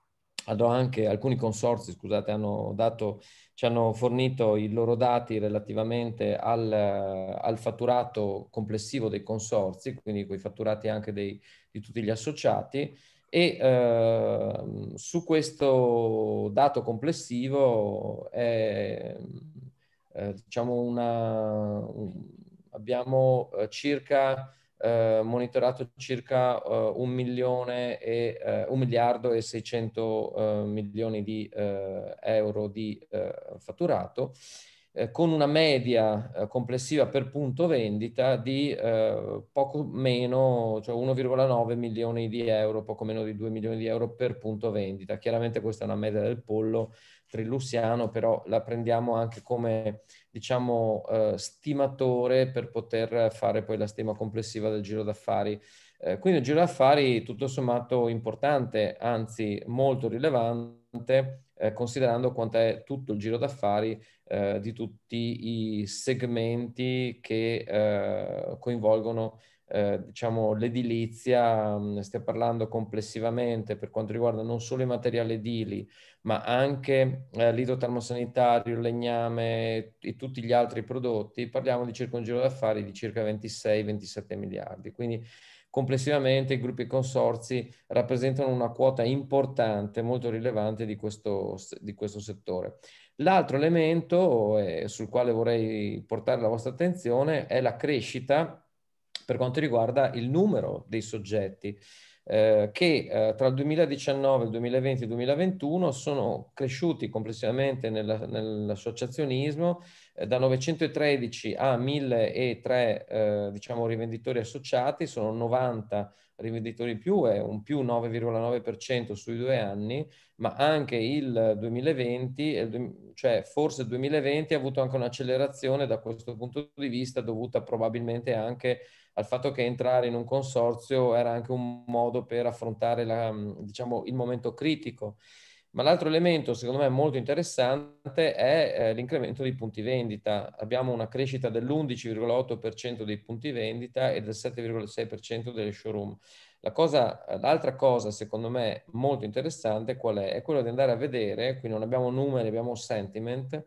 anche alcuni consorzi, scusate, hanno dato, ci hanno fornito i loro dati relativamente al, al fatturato complessivo dei consorzi, quindi quei fatturati anche dei, di tutti gli associati, e eh, su questo dato complessivo è, eh, diciamo una, un, abbiamo eh, circa Uh, monitorato circa uh, un milione e uh, un miliardo e seicento uh, milioni di uh, euro di uh, fatturato, uh, con una media uh, complessiva per punto vendita di uh, poco meno, cioè uno virgola nove milioni di euro, poco meno di due milioni di euro per punto vendita. Chiaramente questa è una media del pollo trilussiano, però la prendiamo anche come diciamo eh, stimatore per poter fare poi la stima complessiva del giro d'affari. Eh, quindi il giro d'affari tutto sommato importante, anzi molto rilevante, eh, considerando quanto è tutto il giro d'affari eh, di tutti i segmenti che eh, coinvolgono eh, diciamo, l'edilizia, stiamo parlando complessivamente per quanto riguarda non solo i materiali edili, ma anche eh, l'idrotermosanitario, il legname e tutti gli altri prodotti, parliamo di circa un giro d'affari di circa ventisei ventisette miliardi. Quindi complessivamente i gruppi consorzi rappresentano una quota importante, molto rilevante di questo, di questo settore. L'altro elemento eh, sul quale vorrei portare la vostra attenzione è la crescita per quanto riguarda il numero dei soggetti eh, che eh, tra il duemiladiciannove, il duemilaventi e il duemilaventuno sono cresciuti complessivamente nella, nell'associazionismo eh, da novecentotredici a milletre eh, diciamo, rivenditori associati, sono novanta rivenditori in più, è un più nove virgola nove per cento sui due anni, ma anche il duemilaventi, cioè forse il duemilaventi ha avuto anche un'accelerazione da questo punto di vista dovuta probabilmente anche al fatto che entrare in un consorzio era anche un modo per affrontare la, diciamo, il momento critico. Ma l'altro elemento, secondo me, molto interessante è eh, l'incremento dei punti vendita. Abbiamo una crescita dell'undici virgola otto per cento dei punti vendita e del sette virgola sei per cento delle showroom. La cosa, l'altra cosa, secondo me, molto interessante qual è? È quello di andare a vedere, qui non abbiamo numeri, abbiamo sentiment,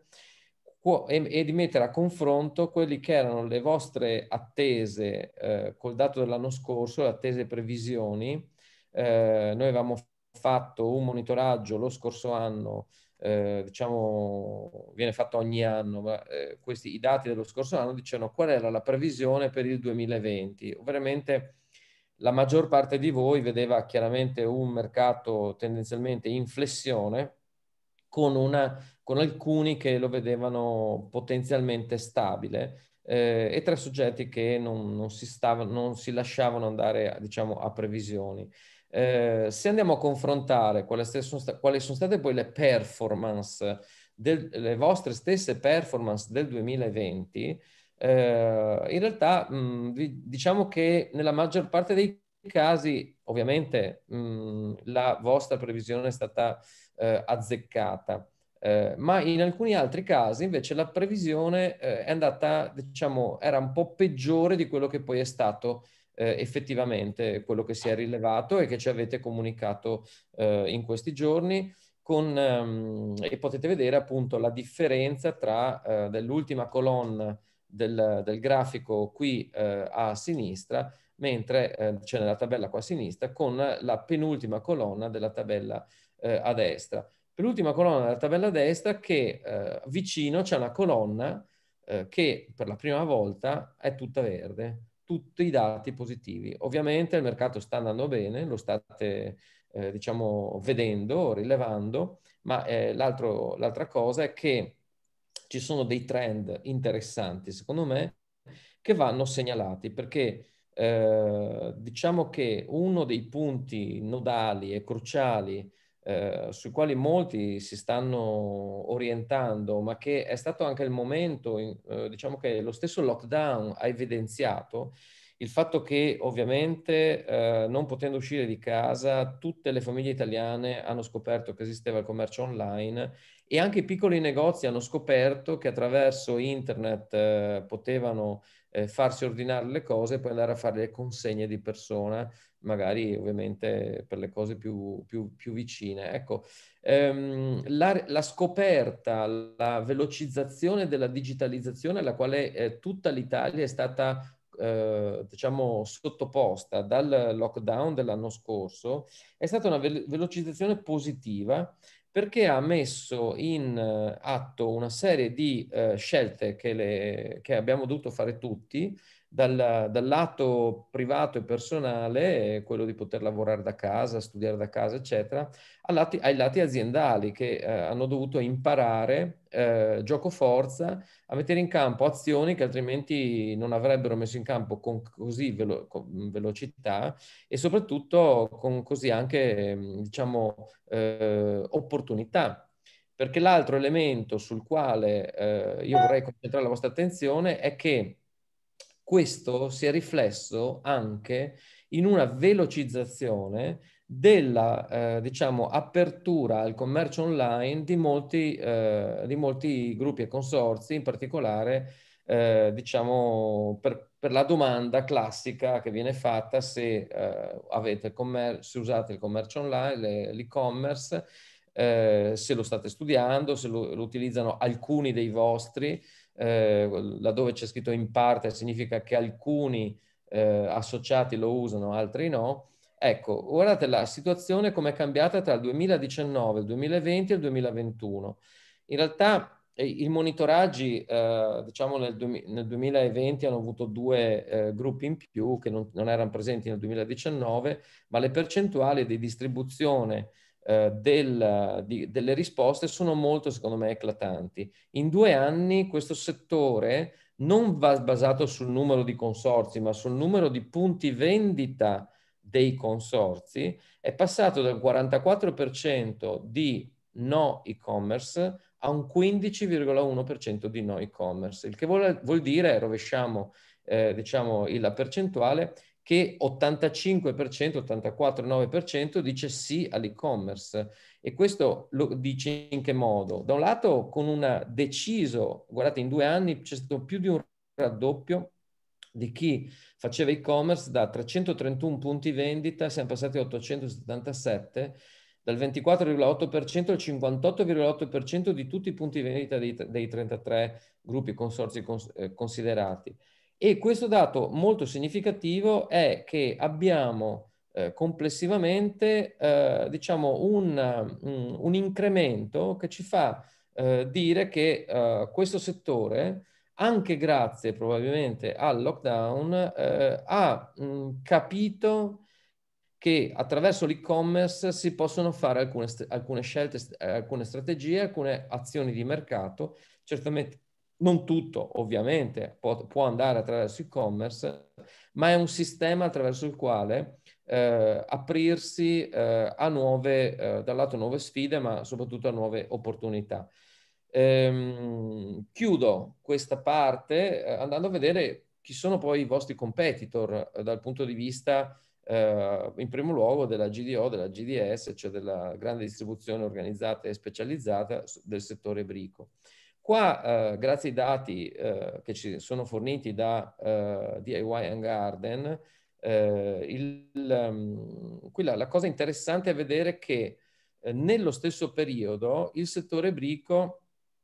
e, e di mettere a confronto quelli che erano le vostre attese eh, col dato dell'anno scorso, le attese e previsioni. Eh, noi avevamo fatto un monitoraggio lo scorso anno, eh, diciamo, viene fatto ogni anno, ma eh, questi, i dati dello scorso anno dicevano qual era la previsione per il duemilaventi. Ovviamente la maggior parte di voi vedeva chiaramente un mercato tendenzialmente in flessione, con, una, con alcuni che lo vedevano potenzialmente stabile eh, e tre soggetti che non, non, si stavano, non si lasciavano andare, diciamo, a previsioni. Eh, se andiamo a confrontare quali sono, sta- quali sono state poi le performance, del, le vostre stesse performance del duemilaventi, eh, in realtà mh, diciamo che nella maggior parte dei casi, ovviamente, mh, la vostra previsione è stata eh, azzeccata. Eh, ma in alcuni altri casi invece la previsione eh, è andata, diciamo, era un po' peggiore di quello che poi è stato eh, effettivamente, quello che si è rilevato e che ci avete comunicato eh, in questi giorni. Con, um, e potete vedere appunto la differenza tra uh, dell'ultima colonna del, del grafico qui uh, a sinistra, mentre uh, c'è nella tabella qua a sinistra, con la penultima colonna della tabella uh, a destra. Per l'ultima colonna della tabella a destra che uh, vicino c'è una colonna uh, che per la prima volta è tutta verde, tutti i dati positivi. Ovviamente il mercato sta andando bene, lo state Eh, diciamo, vedendo, rilevando, ma eh, l'altra cosa è che ci sono dei trend interessanti, secondo me, che vanno segnalati, perché eh, diciamo che uno dei punti nodali e cruciali eh, sui quali molti si stanno orientando, ma che è stato anche il momento, in, eh, diciamo che lo stesso lockdown ha evidenziato, il fatto che ovviamente eh, non potendo uscire di casa tutte le famiglie italiane hanno scoperto che esisteva il commercio online e anche i piccoli negozi hanno scoperto che attraverso internet eh, potevano eh, farsi ordinare le cose e poi andare a fare le consegne di persona, magari ovviamente per le cose più, più, più vicine. Ecco, ehm, la, la scoperta, la velocizzazione della digitalizzazione alla quale eh, tutta l'Italia è stata Eh, diciamo sottoposta dal lockdown dell'anno scorso è stata una ve- velocizzazione positiva perché ha messo in uh, atto una serie di uh, scelte che, le, che abbiamo dovuto fare tutti dal, dal lato privato e personale, quello di poter lavorare da casa, studiare da casa, eccetera, ai lati, ai lati aziendali che uh, hanno dovuto imparare uh, gioco forza a mettere in campo azioni che altrimenti non avrebbero messo in campo con così velo- con velocità e soprattutto con così anche, diciamo, eh, opportunità. Perché l'altro elemento sul quale eh, io vorrei concentrare la vostra attenzione è che questo si è riflesso anche in una velocizzazione della, eh, diciamo, apertura al commercio online di molti, eh, di molti gruppi e consorzi, in particolare eh, diciamo, per, per la domanda classica che viene fatta se, eh, avete commer- se usate il commercio online, l'e-commerce, eh, se lo state studiando, se lo, lo utilizzano alcuni dei vostri, eh, laddove c'è scritto in parte significa che alcuni eh, associati lo usano, altri no. Ecco, guardate la situazione come è cambiata tra il duemiladiciannove, il duemilaventi e il duemilaventuno. In realtà eh, i monitoraggi, eh, diciamo nel, nel duemilaventi hanno avuto due eh, gruppi in più che non, non erano presenti nel duemiladiciannove, ma le percentuali di distribuzione eh, del, di, delle risposte sono molto, secondo me, eclatanti. In due anni questo settore non va basato sul numero di consorzi, ma sul numero di punti vendita dei consorzi, è passato dal quarantaquattro per cento di no e-commerce a un quindici virgola uno per cento di no e-commerce, il che vuol, vuol dire, rovesciamo eh, diciamo, la percentuale, che ottantacinque per cento, ottantaquattro virgola nove per cento dice sì all'e-commerce. E questo lo dice in che modo? Da un lato con un deciso, guardate, in due anni c'è stato più di un raddoppio di chi faceva e-commerce, da trecentotrentuno punti vendita siamo passati a ottocentosettantasette, dal ventiquattro virgola otto per cento al cinquantotto virgola otto per cento di tutti i punti vendita dei, dei trentatré gruppi consorzi cons, eh, considerati. E questo dato molto significativo è che abbiamo eh, complessivamente eh, diciamo un, un, un incremento che ci fa eh, dire che eh, questo settore, anche grazie probabilmente al lockdown, eh, ha mh, capito che attraverso l'e-commerce si possono fare alcune, alcune scelte, alcune strategie, alcune azioni di mercato. Certamente non tutto, ovviamente, può, può andare attraverso e-commerce, ma è un sistema attraverso il quale eh, aprirsi eh, a nuove, eh, dal lato nuove sfide, ma soprattutto a nuove opportunità. Ehm, chiudo questa parte eh, andando a vedere chi sono poi i vostri competitor eh, dal punto di vista eh, in primo luogo della G D O, della G D S, cioè della grande distribuzione organizzata e specializzata del settore brico. Qua, eh, grazie ai dati eh, che ci sono forniti da eh, D I Y and Garden, eh, il, um, qui la, la cosa interessante è vedere che eh, nello stesso periodo il settore brico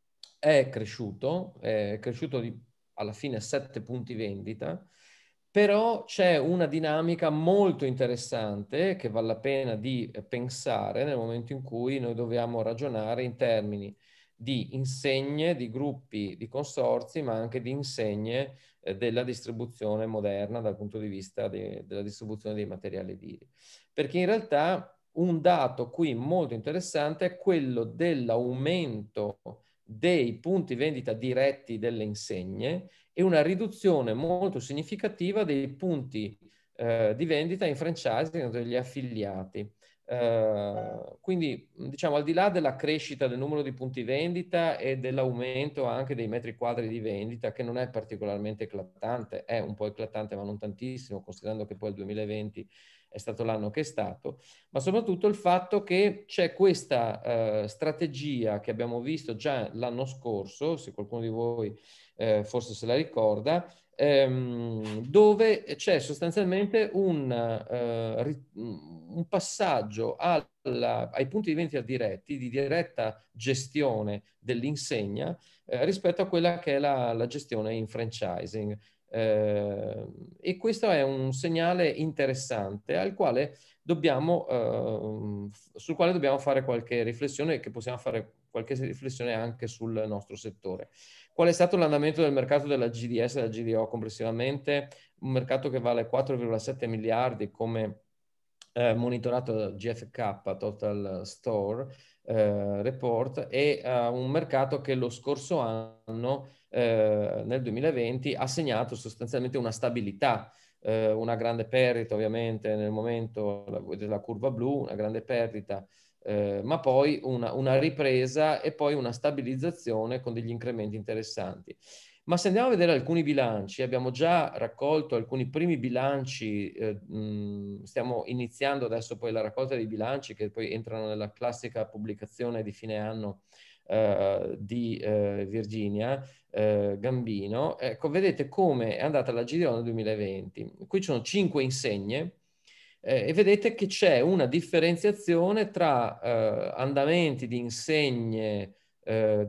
è cresciuto, è cresciuto di, alla fine sette punti vendita, però c'è una dinamica molto interessante che vale la pena di pensare nel momento in cui noi dobbiamo ragionare in termini di insegne, di gruppi, di consorzi, ma anche di insegne eh, della distribuzione moderna dal punto di vista de, della distribuzione dei materiali edili. Perché in realtà un dato qui molto interessante è quello dell'aumento dei punti vendita diretti delle insegne e una riduzione molto significativa dei punti eh, di vendita in franchising degli affiliati. Uh, quindi diciamo al di là della crescita del numero di punti vendita e dell'aumento anche dei metri quadri di vendita, che non è particolarmente eclatante, è un po' eclatante ma non tantissimo, considerando che poi il duemilaventi è stato l'anno che è stato, ma soprattutto il fatto che c'è questa uh, strategia che abbiamo visto già l'anno scorso, se qualcuno di voi uh, forse se la ricorda, ehm, dove c'è sostanzialmente un, uh, un passaggio alla, ai punti di vendita diretti, di diretta gestione dell'insegna eh, rispetto a quella che è la, la gestione in franchising. Eh, e questo è un segnale interessante al quale dobbiamo, eh, sul quale dobbiamo fare qualche riflessione e che possiamo fare qualche riflessione anche sul nostro settore. Qual è stato l'andamento del mercato della G D S e della G D O complessivamente? Un mercato che vale quattro virgola sette miliardi come eh, monitorato da G F K, Total Store eh, Report, e eh, un mercato che lo scorso anno, eh, nel duemilaventi, ha segnato sostanzialmente una stabilità, eh, una grande perdita ovviamente nel momento della curva blu, una grande perdita, eh, ma poi una, una ripresa e poi una stabilizzazione con degli incrementi interessanti. Ma se andiamo a vedere alcuni bilanci, abbiamo già raccolto alcuni primi bilanci, eh, mh, stiamo iniziando adesso poi la raccolta dei bilanci che poi entrano nella classica pubblicazione di fine anno eh, di eh, Virginia eh, Gambino. Ecco, vedete come è andata la Giro nel duemilaventi. Qui ci sono cinque insegne eh, e vedete che c'è una differenziazione tra eh, andamenti di insegne, eh,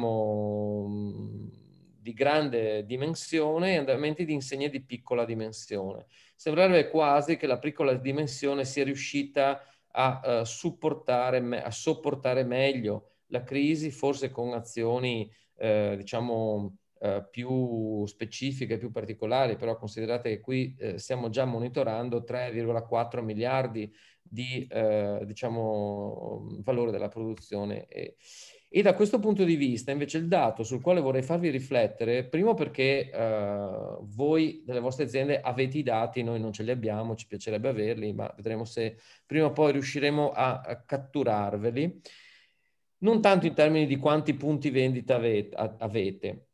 diciamo, di grande dimensione e andamenti di insegne di piccola dimensione. Sembrerebbe quasi che la piccola dimensione sia riuscita a, uh, supportare, a sopportare meglio la crisi, forse con azioni, eh, diciamo, eh, più specifiche, più particolari, però considerate che qui eh, stiamo già monitorando tre virgola quattro miliardi di, eh, diciamo, valore della produzione. E, e da questo punto di vista, invece, il dato sul quale vorrei farvi riflettere, primo perché eh, voi delle vostre aziende avete i dati, noi non ce li abbiamo, ci piacerebbe averli, ma vedremo se prima o poi riusciremo a, a catturarveli, non tanto in termini di quanti punti vendita avete, avete,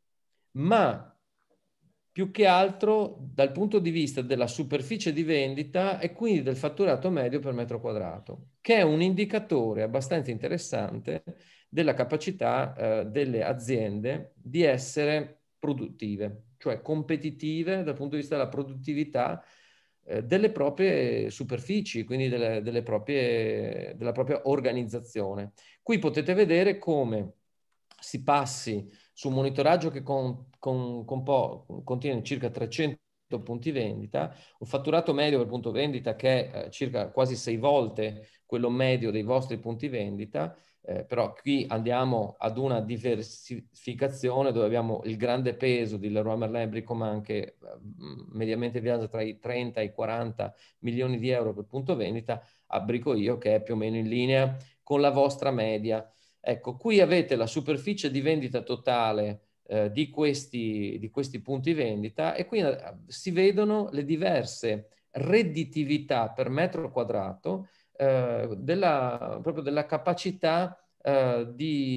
ma più che altro dal punto di vista della superficie di vendita e quindi del fatturato medio per metro quadrato, che è un indicatore abbastanza interessante della capacità eh, delle aziende di essere produttive, cioè competitive dal punto di vista della produttività eh, delle proprie superfici, quindi delle, delle proprie, della propria organizzazione. Qui potete vedere come si passi su un monitoraggio che con, con, con po', contiene circa trecento punti vendita, un fatturato medio per punto vendita che è eh, circa quasi sei volte quello medio dei vostri punti vendita, eh, però qui andiamo ad una diversificazione dove abbiamo il grande peso di Leroy Merlin Bricoman che eh, mediamente viaggia tra i trenta e i quaranta milioni di euro per punto vendita, a Bricoio che è più o meno in linea con la vostra media. Ecco, qui avete la superficie di vendita totale eh, di, questi, di questi punti vendita e qui eh, si vedono le diverse redditività per metro quadrato eh, della, proprio della capacità eh,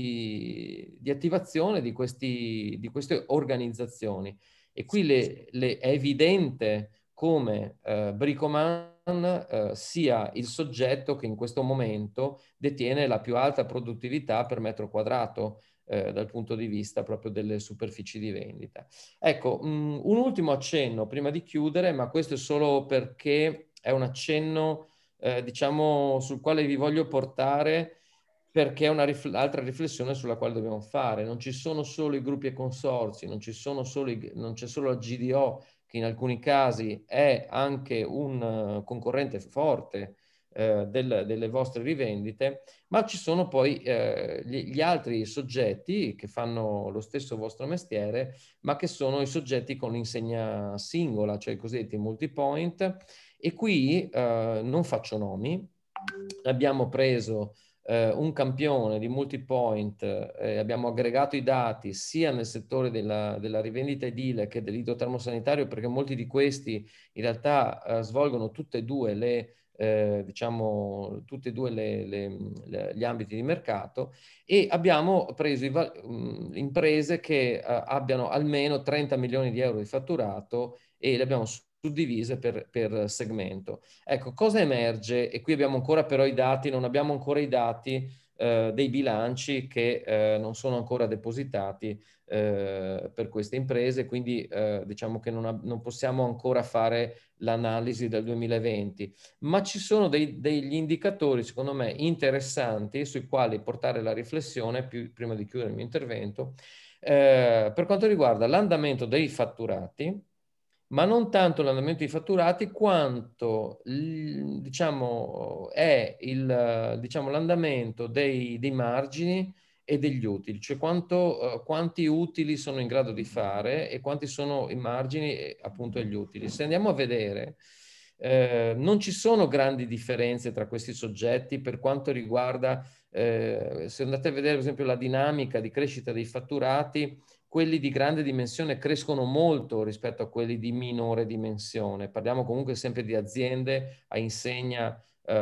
di, di attivazione di, questi, di queste organizzazioni. E qui le, le, è evidente come eh, Bricoman eh, sia il soggetto che in questo momento detiene la più alta produttività per metro quadrato eh, dal punto di vista proprio delle superfici di vendita. Ecco, mh, un ultimo accenno prima di chiudere, ma questo è solo perché è un accenno, eh, diciamo, sul quale vi voglio portare perché è un'altra riflessione sulla quale dobbiamo fare. Non ci sono solo i gruppi e consorzi, non, ci sono solo i, non c'è solo la G D O, che in alcuni casi è anche un uh, concorrente forte eh, del, delle vostre rivendite, ma ci sono poi eh, gli, gli altri soggetti che fanno lo stesso vostro mestiere, ma che sono i soggetti con l'insegna singola, cioè i cosiddetti multipoint. E qui eh, non faccio nomi, abbiamo preso eh, un campione di multipoint, eh, abbiamo aggregato i dati sia nel settore della, della rivendita edile che dell'idrotermosanitario, perché molti di questi in realtà eh, svolgono tutte e due le Eh, diciamo tutti e due le, le, le, gli ambiti di mercato, e abbiamo preso i, mh, imprese che eh, abbiano almeno trenta milioni di euro di fatturato e le abbiamo suddivise per, per segmento. Ecco, cosa emerge? E qui abbiamo ancora però i dati, non abbiamo ancora i dati eh, dei bilanci che eh, non sono ancora depositati eh, per queste imprese, quindi eh, diciamo che non, non possiamo ancora fare l'analisi del duemilaventi, ma ci sono dei, degli indicatori, secondo me, interessanti sui quali portare la riflessione, più, prima di chiudere il mio intervento, eh, per quanto riguarda l'andamento dei fatturati, ma non tanto l'andamento dei fatturati quanto diciamo, è il, diciamo, l'andamento dei, dei margini e degli utili, cioè quanto, uh, quanti utili sono in grado di fare e quanti sono i margini e appunto gli utili. Se andiamo a vedere, eh, non ci sono grandi differenze tra questi soggetti per quanto riguarda, eh, se andate a vedere per esempio la dinamica di crescita dei fatturati, quelli di grande dimensione crescono molto rispetto a quelli di minore dimensione. Parliamo comunque sempre di aziende a insegna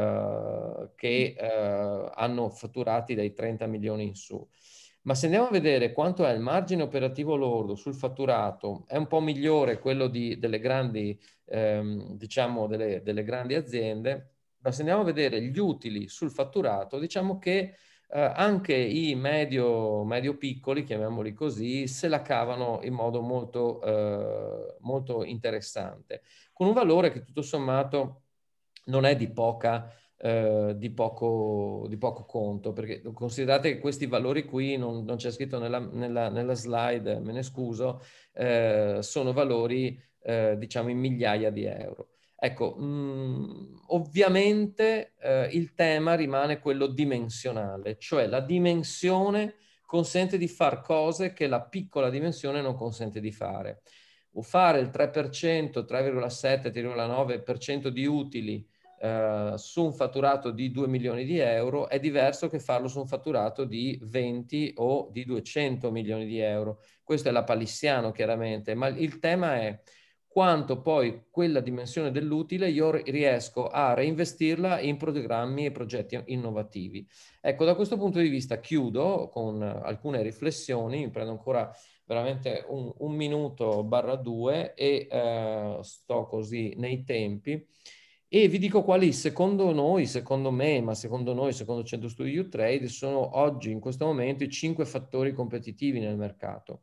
eh, che eh, hanno fatturati dai trenta milioni in su. Ma se andiamo a vedere quanto è il margine operativo lordo sul fatturato, è un po' migliore quello di, delle grandi, ehm, diciamo, delle, delle grandi aziende, ma se andiamo a vedere gli utili sul fatturato, diciamo che eh, anche i medio, medio piccoli, chiamiamoli così, se la cavano in modo molto, eh, molto interessante, con un valore che tutto sommato non è di poca... Uh, di, poco, di poco conto, perché considerate che questi valori qui, non, non c'è scritto nella, nella, nella slide, me ne scuso, eh, sono valori eh, diciamo in migliaia di euro. Ecco, mh, ovviamente eh, il tema rimane quello dimensionale, cioè la dimensione consente di fare cose che la piccola dimensione non consente di fare. O fare il tre per cento, tre virgola sette, tre virgola nove per cento di utili Uh, su un fatturato di due milioni di euro è diverso che farlo su un fatturato di venti o di duecento milioni di euro. Questo è la palissiano chiaramente, ma il tema è quanto poi quella dimensione dell'utile io riesco a reinvestirla in programmi e progetti innovativi. Ecco, da questo punto di vista chiudo con alcune riflessioni, mi prendo ancora veramente un, un minuto barra due e uh, sto così nei tempi. E vi dico quali secondo noi, secondo me, ma secondo noi, secondo Centro Studi U-Trade, sono oggi, in questo momento, i cinque fattori competitivi nel mercato.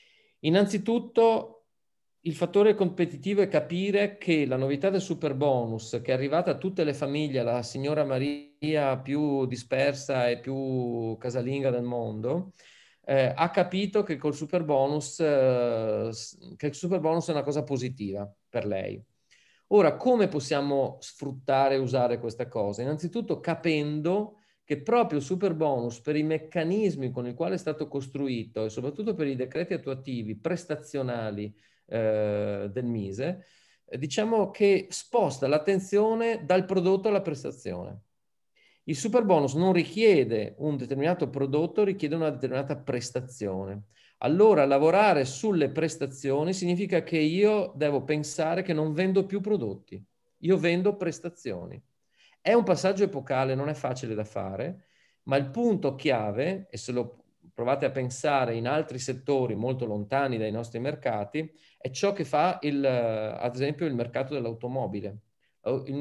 Innanzitutto, il fattore competitivo è capire che la novità del super bonus, che è arrivata a tutte le famiglie, la signora Maria più dispersa e più casalinga del mondo, eh, ha capito che col super bonus, eh, che il super bonus è una cosa positiva per lei. Ora, come possiamo sfruttare e usare questa cosa? Innanzitutto capendo che proprio il super bonus, per i meccanismi con i quali è stato costruito e soprattutto per i decreti attuativi prestazionali eh, del Mise, eh, diciamo che sposta l'attenzione dal prodotto alla prestazione. Il super bonus non richiede un determinato prodotto, richiede una determinata prestazione. Allora, lavorare sulle prestazioni significa che io devo pensare che non vendo più prodotti, io vendo prestazioni. È un passaggio epocale, non è facile da fare, ma il punto chiave, e se lo provate a pensare in altri settori molto lontani dai nostri mercati, è ciò che fa, il, ad esempio, il mercato dell'automobile. Il,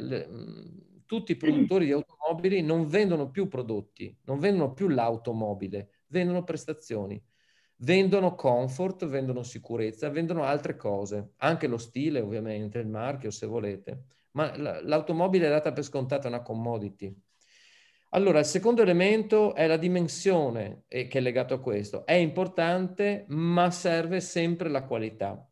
il, tutti i produttori di automobili non vendono più prodotti, non vendono più l'automobile, vendono prestazioni. Vendono comfort, vendono sicurezza, vendono altre cose, anche lo stile ovviamente, il marchio se volete, ma l'automobile è data per scontata, è una commodity. Allora, il secondo elemento è la dimensione che è legato a questo. È importante, ma serve sempre la qualità.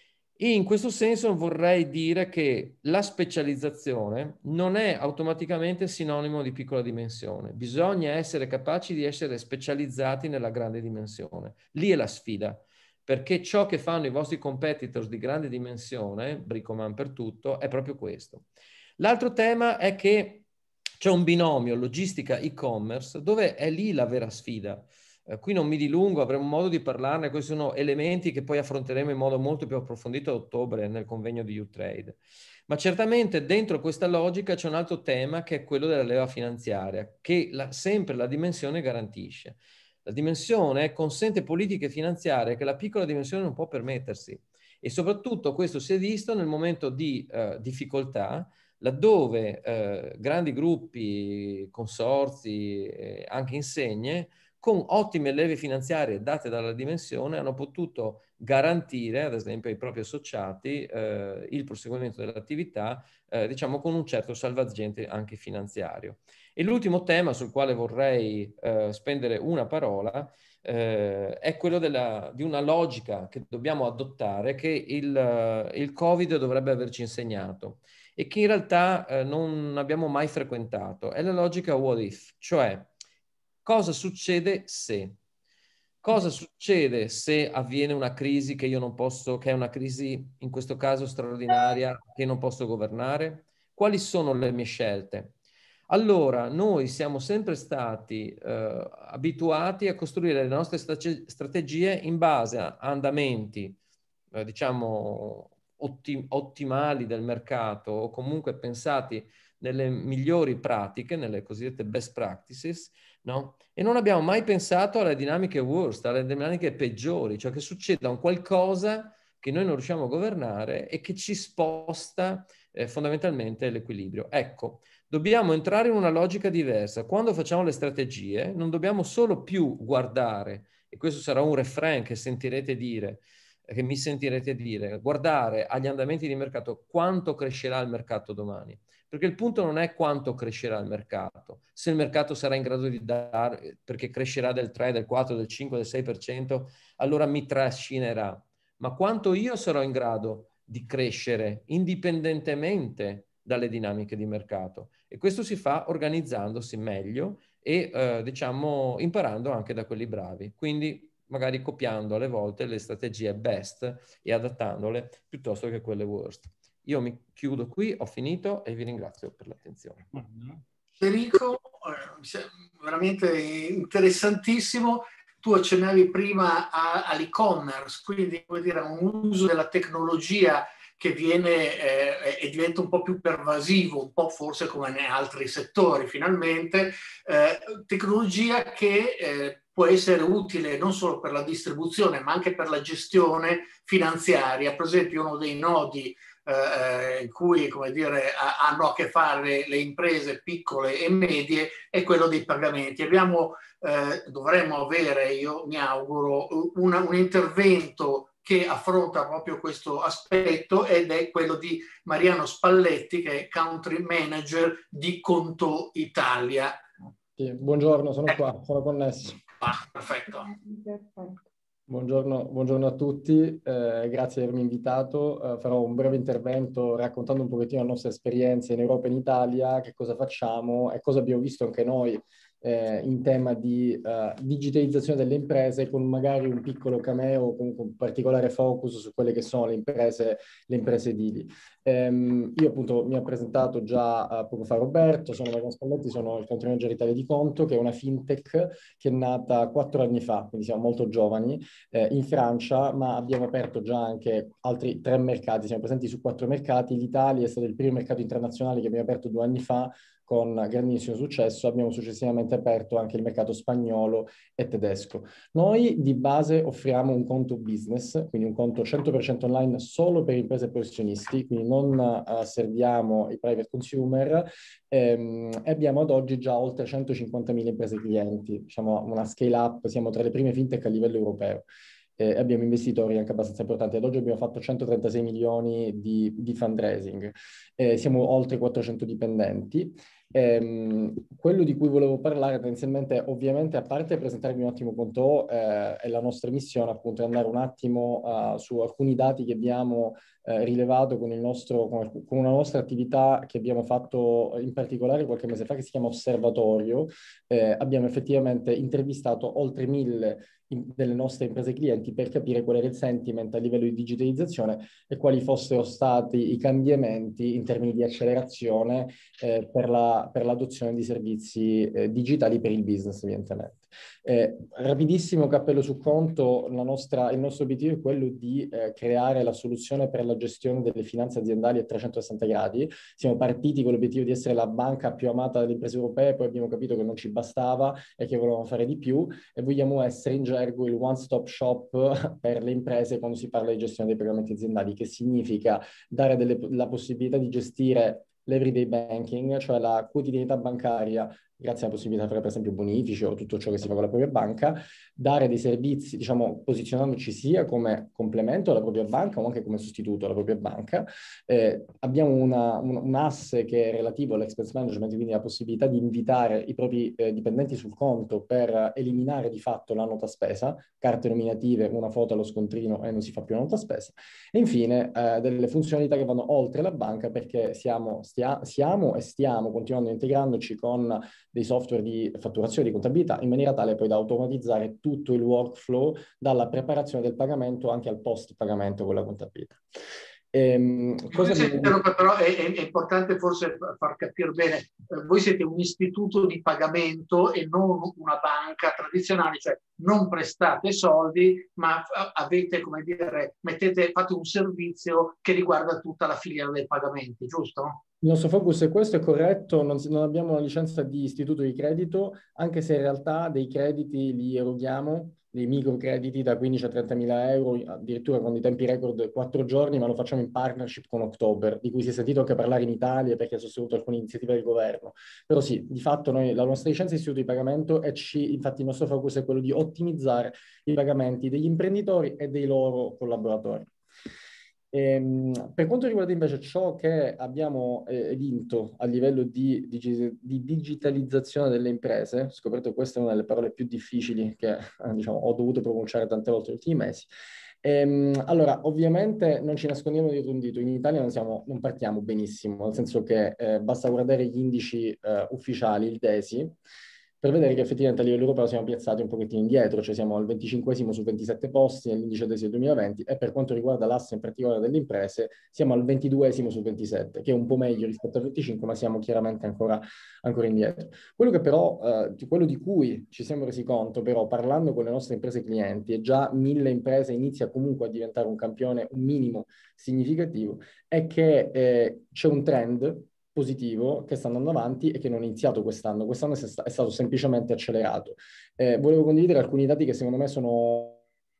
E in questo senso vorrei dire che la specializzazione non è automaticamente sinonimo di piccola dimensione. Bisogna essere capaci di essere specializzati nella grande dimensione. Lì è la sfida, perché ciò che fanno i vostri competitors di grande dimensione, Bricoman per tutto, è proprio questo. L'altro tema è che c'è un binomio logistica e-commerce dove è lì la vera sfida. Eh, qui non mi dilungo, avremo modo di parlarne, questi sono elementi che poi affronteremo in modo molto più approfondito a ottobre nel convegno di U-Trade. Ma certamente dentro questa logica c'è un altro tema che è quello della leva finanziaria, che la, sempre la dimensione garantisce. La dimensione consente politiche finanziarie che la piccola dimensione non può permettersi. E soprattutto questo si è visto nel momento di eh, difficoltà, laddove eh, grandi gruppi, consorzi, eh, anche insegne, con ottime leve finanziarie date dalla dimensione, hanno potuto garantire, ad esempio, ai propri associati eh, il proseguimento dell'attività, eh, diciamo, con un certo salvagente anche finanziario. E l'ultimo tema sul quale vorrei eh, spendere una parola eh, è quello della, di una logica che dobbiamo adottare, che il, il Covid dovrebbe averci insegnato e che in realtà eh, non abbiamo mai frequentato. È la logica what if, cioè cosa succede se? Cosa succede se avviene una crisi che io non posso, che è una crisi in questo caso straordinaria, che non posso governare? Quali sono le mie scelte? Allora, noi siamo sempre stati eh, abituati a costruire le nostre strategie in base a andamenti, eh, diciamo, ottim- ottimali del mercato o comunque pensati nelle migliori pratiche, nelle cosiddette best practices, no? E non abbiamo mai pensato alle dinamiche worst, alle dinamiche peggiori, cioè che succeda un qualcosa che noi non riusciamo a governare e che ci sposta eh, fondamentalmente l'equilibrio. Ecco, Dobbiamo entrare in una logica diversa. Quando facciamo le strategie non dobbiamo solo più guardare, e questo sarà un refrain che sentirete dire, che mi sentirete dire, guardare agli andamenti di mercato, quanto crescerà il mercato domani. Perché il punto non è quanto crescerà il mercato, se il mercato sarà in grado di dare, perché crescerà del tre, del quattro, del cinque, del sei per cento, allora mi trascinerà. Ma quanto io sarò in grado di crescere indipendentemente dalle dinamiche di mercato. E questo si fa organizzandosi meglio e eh, diciamo imparando anche da quelli bravi. Quindi magari copiando alle volte le strategie best e adattandole piuttosto che quelle worst. Io mi chiudo qui, ho finito e vi ringrazio per l'attenzione. Federico, veramente interessantissimo. Tu accennavi prima all'e-commerce, quindi vuol dire un uso della tecnologia che viene eh, e diventa un po' più pervasivo, un po' forse come in altri settori finalmente, eh, tecnologia che eh, può essere utile non solo per la distribuzione ma anche per la gestione finanziaria. Per esempio uno dei nodi eh, in cui, come dire, hanno a che fare le imprese piccole e medie è quello dei pagamenti. Abbiamo, eh, dovremmo avere, io mi auguro, una, un intervento che affronta proprio questo aspetto ed è quello di Mariano Spalletti, che è Country Manager di Conto Italia. Sì, buongiorno, sono qua, sono connesso. Ah, perfetto. Buongiorno, buongiorno a tutti, eh, grazie di avermi invitato. Eh, farò un breve intervento raccontando un pochettino la nostra esperienza in Europa e in Italia, che cosa facciamo e cosa abbiamo visto anche noi eh, in tema di uh, digitalizzazione delle imprese, con magari un piccolo cameo, con un particolare focus su quelle che sono le imprese, le imprese edili. Um, io appunto mi ha presentato già uh, poco fa Roberto, sono Mariano Spalletti, sono il country manager Italia di Conto, che è una fintech che è nata quattro anni fa, quindi siamo molto giovani, eh, in Francia, ma abbiamo aperto già anche altri tre mercati, siamo presenti su quattro mercati. L'Italia è stato il primo mercato internazionale che abbiamo aperto due anni fa, con grandissimo successo. Abbiamo successivamente aperto anche il mercato spagnolo e tedesco. Noi di base offriamo un conto business, quindi un conto cento per cento online solo per imprese e professionisti, quindi non uh, serviamo i private consumer, ehm, e abbiamo ad oggi già oltre centocinquantamila imprese clienti, diciamo una scale up, siamo tra le prime fintech a livello europeo. Eh, abbiamo investitori anche abbastanza importanti. Ad oggi abbiamo fatto centotrentasei milioni di, di fundraising, eh, siamo oltre quattrocento dipendenti. Eh, quello di cui volevo parlare tendenzialmente, ovviamente, a parte presentarvi un attimo Conto, eh, è la nostra missione appunto andare un attimo uh, su alcuni dati che abbiamo eh, rilevato con, il nostro, con, con una nostra attività che abbiamo fatto in particolare qualche mese fa, che si chiama Osservatorio. Eh, abbiamo effettivamente intervistato oltre mille delle nostre imprese clienti per capire qual era il sentiment a livello di digitalizzazione e quali fossero stati i cambiamenti in termini di accelerazione eh, per, la, per l'adozione di servizi eh, digitali per il business, evidentemente. Eh, rapidissimo cappello su Conto, la nostra, il nostro obiettivo è quello di eh, creare la soluzione per la gestione delle finanze aziendali a trecentosessanta gradi. Siamo partiti con l'obiettivo di essere la banca più amata dalle imprese europee, poi abbiamo capito che non ci bastava e che volevamo fare di più e vogliamo essere in gergo il one-stop shop per le imprese quando si parla di gestione dei pagamenti aziendali, che significa dare delle, la possibilità di gestire l'everyday banking, cioè la quotidianità bancaria, grazie alla possibilità di fare per esempio bonifici o tutto ciò che si fa con la propria banca, dare dei servizi, diciamo, posizionandoci sia come complemento alla propria banca o anche come sostituto alla propria banca. Eh, abbiamo una, un, un asse che è relativo all'expense management, quindi la possibilità di invitare i propri eh, dipendenti sul conto per eliminare di fatto la nota spesa, carte nominative, una foto allo scontrino e non si fa più una nota spesa. E infine eh, delle funzionalità che vanno oltre la banca, perché siamo, stia, siamo e stiamo continuando integrandoci con dei software di fatturazione, di contabilità, in maniera tale poi da automatizzare tutto il workflow dalla preparazione del pagamento anche al post pagamento con la contabilità. Ehm, cosa abbiamo... Però è, è importante forse far capire bene, eh, voi siete un istituto di pagamento e non una banca tradizionale, cioè non prestate soldi, ma avete, come dire, mettete, fate un servizio che riguarda tutta la filiera dei pagamenti, giusto? Il nostro focus è questo, è corretto, non, non abbiamo una licenza di istituto di credito, anche se in realtà dei crediti li eroghiamo dei microcrediti da quindici a trentamila euro, addirittura con dei tempi record quattro giorni, ma lo facciamo in partnership con October, di cui si è sentito anche parlare in Italia perché ha sostenuto alcune iniziative del governo. Però sì, di fatto noi, la nostra licenza è istituto di pagamento e ci, infatti il nostro focus è quello di ottimizzare i pagamenti degli imprenditori e dei loro collaboratori. Ehm, per quanto riguarda invece ciò che abbiamo eh, vinto a livello di, di, di digitalizzazione delle imprese, ho scoperto che questa è una delle parole più difficili che eh, diciamo, ho dovuto pronunciare tante volte negli ultimi mesi. Ehm, allora, ovviamente non ci nascondiamo dietro un dito, in Italia non, siamo, non partiamo benissimo, nel senso che eh, basta guardare gli indici eh, ufficiali, il DESI, per vedere che effettivamente a livello europeo siamo piazzati un pochettino indietro, cioè siamo al venticinquesimo su ventisette posti nell'indice DESI del duemilaventi e per quanto riguarda l'asse in particolare delle imprese siamo al ventiduesimo su ventisette, che è un po' meglio rispetto al venticinque, ma siamo chiaramente ancora, ancora indietro. Quello che però, eh, quello di cui ci siamo resi conto però parlando con le nostre imprese clienti, e già mille imprese inizia comunque a diventare un campione, un minimo significativo, è che eh, c'è un trend positivo che sta andando avanti e che non è iniziato quest'anno. Quest'anno è, sta- è stato semplicemente accelerato. Eh, volevo condividere alcuni dati che secondo me sono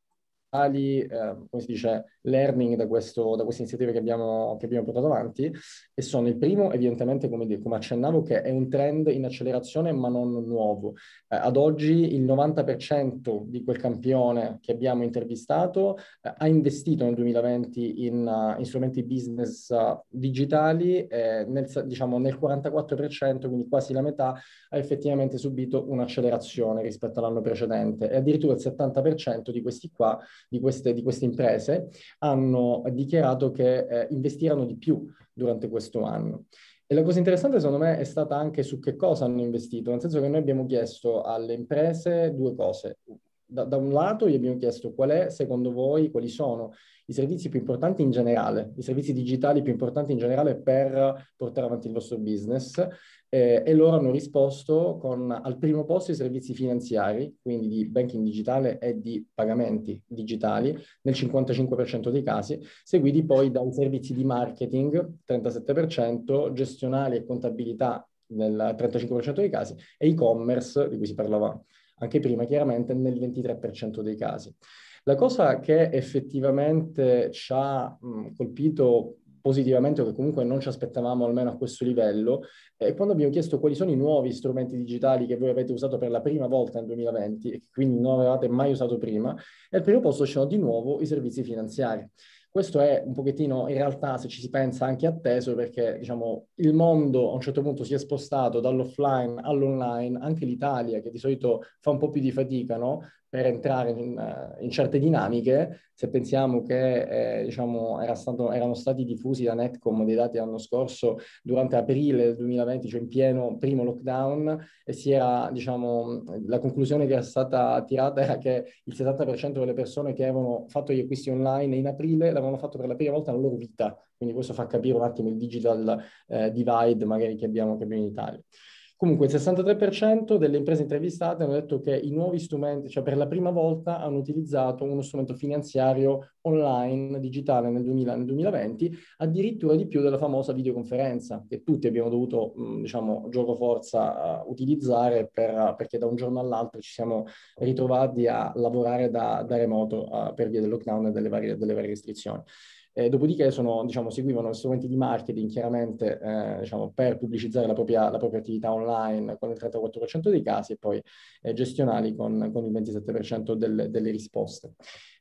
eh, come si dice, learning da, questo, da queste iniziative che abbiamo, che abbiamo portato avanti, e sono il primo, evidentemente, come, dire, come accennavo, che è un trend in accelerazione ma non nuovo. Eh, ad oggi il novanta per cento di quel campione che abbiamo intervistato eh, ha investito nel duemilaventi in, uh, in strumenti business uh, digitali, eh, nel, diciamo, nel quarantaquattro per cento, quindi quasi la metà, ha effettivamente subito un'accelerazione rispetto all'anno precedente, e addirittura il settanta per cento di questi qua Di queste, di queste imprese hanno dichiarato che eh, investiranno di più durante questo anno. E la cosa interessante secondo me è stata anche su che cosa hanno investito, nel senso che noi abbiamo chiesto alle imprese due cose. Da, da un lato gli abbiamo chiesto qual è, secondo voi, quali sono i servizi più importanti in generale, i servizi digitali più importanti in generale per portare avanti il vostro business, eh, e loro hanno risposto con al primo posto i servizi finanziari, quindi di banking digitale e di pagamenti digitali, nel cinquantacinque per cento dei casi, seguiti poi dai servizi di marketing, trentasette per cento, gestionali e contabilità nel trentacinque per cento dei casi, e e-commerce, di cui si parlava anche prima chiaramente, nel ventitré per cento dei casi. La cosa che effettivamente ci ha mh, colpito positivamente, o che comunque non ci aspettavamo almeno a questo livello, è quando abbiamo chiesto quali sono i nuovi strumenti digitali che voi avete usato per la prima volta nel duemilaventi e che quindi non avevate mai usato prima, e al primo posto ci sono di nuovo i servizi finanziari. Questo è un pochettino, in realtà, se ci si pensa, anche atteso, perché diciamo, il mondo a un certo punto si è spostato dall'offline all'online, anche l'Italia, che di solito fa un po' più di fatica, no? Per entrare in, in certe dinamiche. Se pensiamo che eh, diciamo, era stato, erano stati diffusi da Netcom dei dati l'anno scorso durante aprile del duemilaventi, cioè in pieno primo lockdown, e si era, diciamo, la conclusione che era stata tirata era che il settanta per cento delle persone che avevano fatto gli acquisti online in aprile l'avevano fatto per la prima volta nella loro vita. Quindi questo fa capire un attimo il digital eh, divide magari che abbiamo, che abbiamo in Italia. Comunque il sessantatré per cento delle imprese intervistate hanno detto che i nuovi strumenti, cioè per la prima volta hanno utilizzato uno strumento finanziario online, digitale nel, duemila, nel duemilaventi, addirittura di più della famosa videoconferenza che tutti abbiamo dovuto, mh, diciamo, gioco forza uh, utilizzare per, perché da un giorno all'altro ci siamo ritrovati a lavorare da, da remoto uh, per via del lockdown e delle varie, delle varie restrizioni. Eh, dopodiché sono, diciamo, seguivano strumenti di marketing chiaramente eh, diciamo, per pubblicizzare la propria, la propria attività online con il trentaquattro per cento dei casi, e poi eh, gestionali con, con il ventisette per cento del, delle risposte.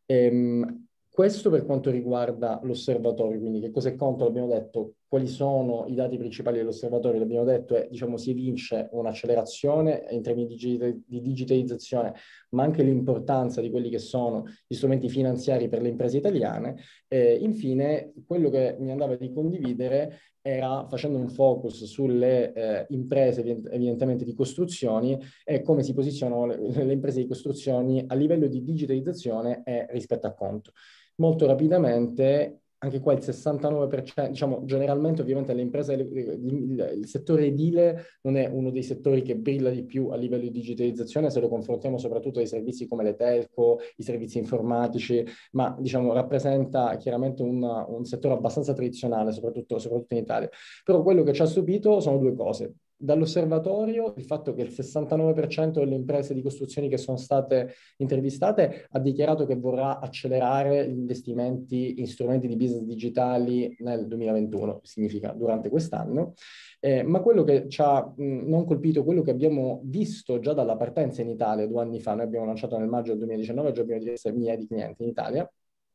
Ehm, questo per quanto riguarda l'osservatorio, quindi che cosa è conto, l'abbiamo detto, quali sono i dati principali dell'osservatorio, l'abbiamo detto, è, diciamo, si evince un'accelerazione in termini di, di digitalizzazione, ma anche l'importanza di quelli che sono gli strumenti finanziari per le imprese italiane. Eh, infine, quello che mi andava di condividere era, facendo un focus sulle eh, imprese evidentemente di costruzioni, e come si posizionano le, le imprese di costruzioni a livello di digitalizzazione e rispetto a conto. Molto rapidamente, anche qua il sessantanove per cento, diciamo, generalmente ovviamente le imprese, il, il settore edile non è uno dei settori che brilla di più a livello di digitalizzazione, se lo confrontiamo soprattutto ai servizi come le telco, i servizi informatici, ma diciamo rappresenta chiaramente un, un settore abbastanza tradizionale, soprattutto, soprattutto in Italia. Però quello che ci ha stupito sono due cose. Dall'osservatorio il fatto che il sessantanove per cento delle imprese di costruzioni che sono state intervistate ha dichiarato che vorrà accelerare gli investimenti in strumenti di business digitali nel duemilaventuno, significa durante quest'anno. Eh, ma quello che ci ha mh, non colpito, quello che abbiamo visto già dalla partenza in Italia due anni fa, noi abbiamo lanciato nel maggio del duemiladiciannove, già abbiamo diverse migliaia di clienti in Italia,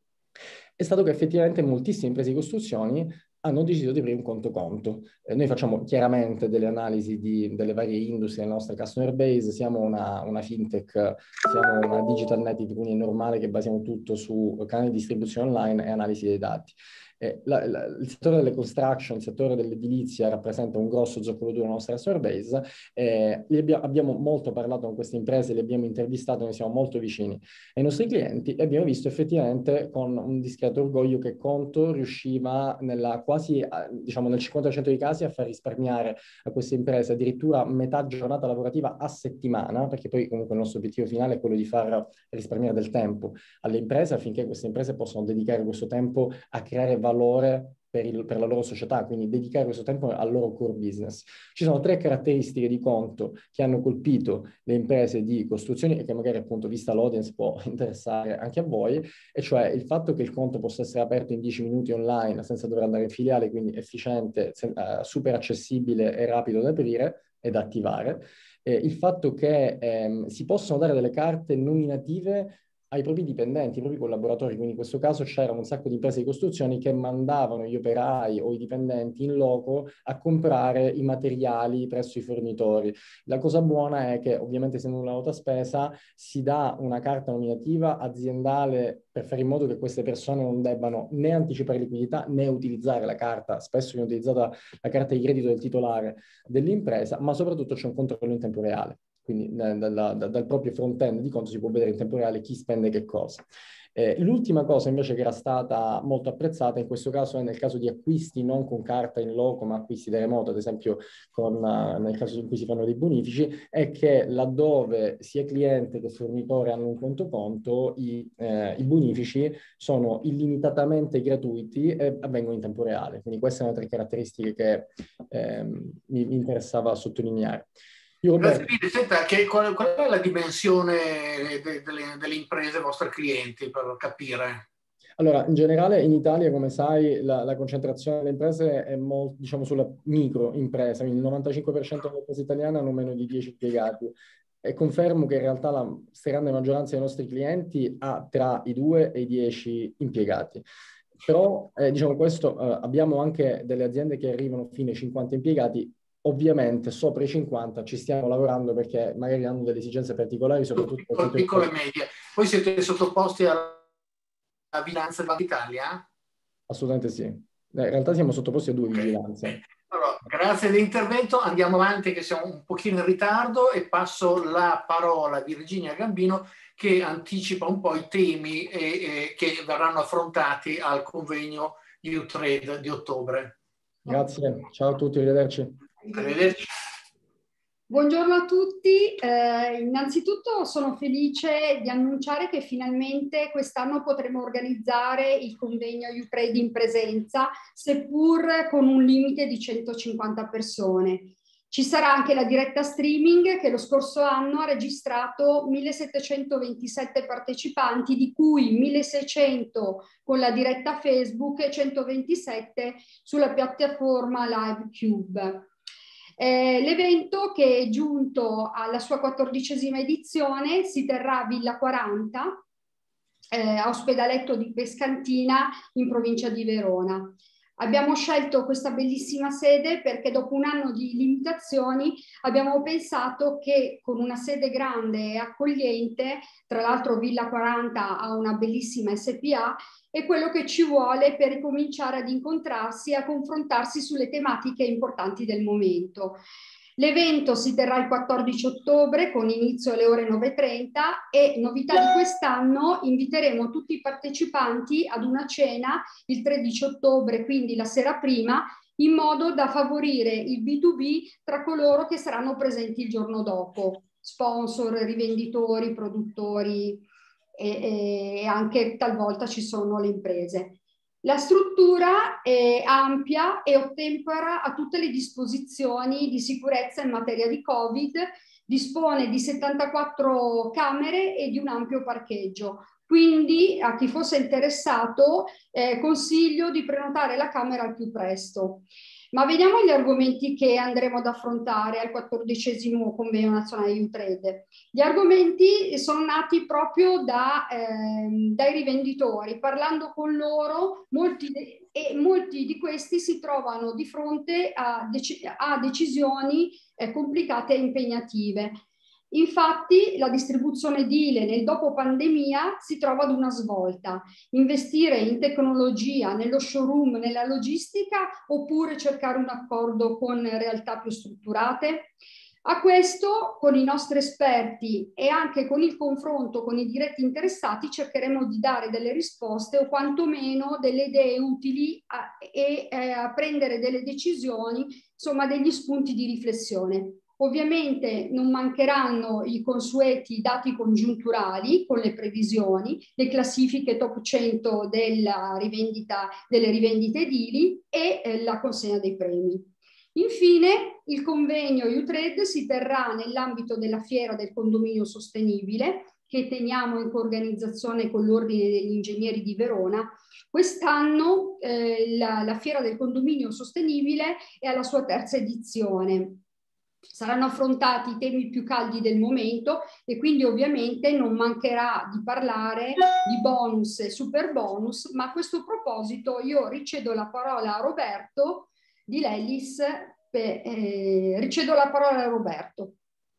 è stato che effettivamente moltissime imprese di costruzioni hanno deciso di aprire un conto conto. Eh, noi facciamo chiaramente delle analisi di, delle varie industrie nella nostra customer base, siamo una, una fintech, siamo una digital native, quindi è normale che basiamo tutto su canali di distribuzione online e analisi dei dati. Eh, la, la, il settore delle construction, il settore dell'edilizia rappresenta un grosso zoccolo duro della nostra customer base. Eh, abbia, abbiamo molto parlato con queste imprese, le abbiamo intervistate, noi siamo molto vicini ai nostri clienti e abbiamo visto effettivamente con un discreto orgoglio che Conto riusciva nella quasi, diciamo nel cinquanta per cento dei casi a far risparmiare a queste imprese addirittura metà giornata lavorativa a settimana, perché poi comunque il nostro obiettivo finale è quello di far risparmiare del tempo alle imprese affinché queste imprese possano dedicare questo tempo a creare valore per, il, per la loro società, quindi dedicare questo tempo al loro core business. Ci sono tre caratteristiche di Conto che hanno colpito le imprese di costruzioni e che magari appunto vista l'audience può interessare anche a voi, e cioè il fatto che il conto possa essere aperto in dieci minuti online senza dover andare in filiale, quindi efficiente, uh, super accessibile e rapido da aprire e da attivare. Eh, il fatto che ehm, si possono dare delle carte nominative ai propri dipendenti, ai propri collaboratori, quindi in questo caso c'erano un sacco di imprese di costruzioni che mandavano gli operai o i dipendenti in loco a comprare i materiali presso i fornitori. La cosa buona è che ovviamente essendo una nota spesa si dà una carta nominativa aziendale per fare in modo che queste persone non debbano né anticipare liquidità né utilizzare la carta, spesso viene utilizzata la carta di credito del titolare dell'impresa, ma soprattutto c'è un controllo in tempo reale. Quindi da, da, da, dal proprio front-end di conto si può vedere in tempo reale chi spende che cosa. Eh, l'ultima cosa invece che era stata molto apprezzata in questo caso è nel caso di acquisti non con carta in loco ma acquisti da remoto, ad esempio con, uh, nel caso in cui si fanno dei bonifici, è che laddove sia cliente che fornitore hanno un conto conto, i, eh, i bonifici sono illimitatamente gratuiti e avvengono in tempo reale. Quindi queste sono le tre caratteristiche che eh, mi, mi interessava sottolineare. Io, Grazie mille. Senta, che, qual, qual è la dimensione de, delle, delle imprese vostri clienti, per capire? Allora, in generale in Italia, come sai, la, la concentrazione delle imprese è molto, diciamo, sulla micro impresa, quindi il novantacinque per cento delle imprese italiane hanno meno di dieci impiegati. E confermo che in realtà la stragrande maggioranza dei nostri clienti ha tra i due e i dieci impiegati. Però, eh, diciamo questo, eh, abbiamo anche delle aziende che arrivano fino ai cinquanta impiegati. Ovviamente sopra i cinquanta ci stiamo lavorando perché magari hanno delle esigenze particolari, soprattutto Piccole, piccole e medie. Voi siete sottoposti alla vigilanza della Banca d'Italia? Assolutamente sì. In realtà siamo sottoposti a due okay. vigilanze. Allora, grazie dell'intervento, andiamo avanti che siamo un pochino in ritardo e passo la parola a Virginia Gambino che anticipa un po' i temi e, e, che verranno affrontati al convegno U-Trade di ottobre. Grazie, ciao a tutti, arrivederci. Arrivederci. Buongiorno a tutti, eh, innanzitutto sono felice di annunciare che finalmente quest'anno potremo organizzare il convegno U-Trade in presenza, seppur con un limite di centocinquanta persone. Ci sarà anche la diretta streaming che lo scorso anno ha registrato millesettecentoventisette partecipanti, di cui milleseicento con la diretta Facebook e centoventisette sulla piattaforma LiveCube. Eh, l'evento, che è giunto alla sua quattordicesima edizione, si terrà a Villa quaranta, eh, a Ospedaletto di Pescantina, in provincia di Verona. Abbiamo scelto questa bellissima sede perché dopo un anno di limitazioni abbiamo pensato che con una sede grande e accogliente, tra l'altro Villa quaranta ha una bellissima S P A, è quello che ci vuole per ricominciare ad incontrarsi e a confrontarsi sulle tematiche importanti del momento. L'evento si terrà il quattordici ottobre con inizio alle ore nove e trenta e, novità di quest'anno, inviteremo tutti i partecipanti ad una cena il tredici ottobre, quindi la sera prima, in modo da favorire il B due B tra coloro che saranno presenti il giorno dopo, sponsor, rivenditori, produttori e, e anche talvolta ci sono le imprese. La struttura è ampia e ottempera a tutte le disposizioni di sicurezza in materia di Covid, dispone di settantaquattro camere e di un ampio parcheggio. Quindi a chi fosse interessato eh, consiglio di prenotare la camera al più presto. Ma vediamo gli argomenti che andremo ad affrontare al quattordicesimo convegno nazionale U-Trade. Gli argomenti sono nati proprio da, eh, dai rivenditori. Parlando con loro, molti, de- e molti di questi si trovano di fronte a, dec- a decisioni eh, complicate e impegnative. Infatti la distribuzione edile nel dopo pandemia si trova ad una svolta. Investire in tecnologia, nello showroom, nella logistica, oppure cercare un accordo con realtà più strutturate? A questo, con i nostri esperti e anche con il confronto con i diretti interessati, cercheremo di dare delle risposte o quantomeno delle idee utili a, e eh, a prendere delle decisioni, insomma degli spunti di riflessione. Ovviamente non mancheranno i consueti dati congiunturali con le previsioni, le classifiche top cento della rivendita, delle rivendite edili e eh, la consegna dei premi. Infine, il convegno U-Trade si terrà nell'ambito della Fiera del Condominio Sostenibile, che teniamo in coorganizzazione con l'Ordine degli Ingegneri di Verona. Quest'anno eh, la, la Fiera del Condominio Sostenibile è alla sua terza edizione. Saranno affrontati i temi più caldi del momento e quindi ovviamente non mancherà di parlare di bonus e super bonus, ma a questo proposito io ricedo la parola a Roberto di Lellis, per, eh, ricedo la parola a Roberto.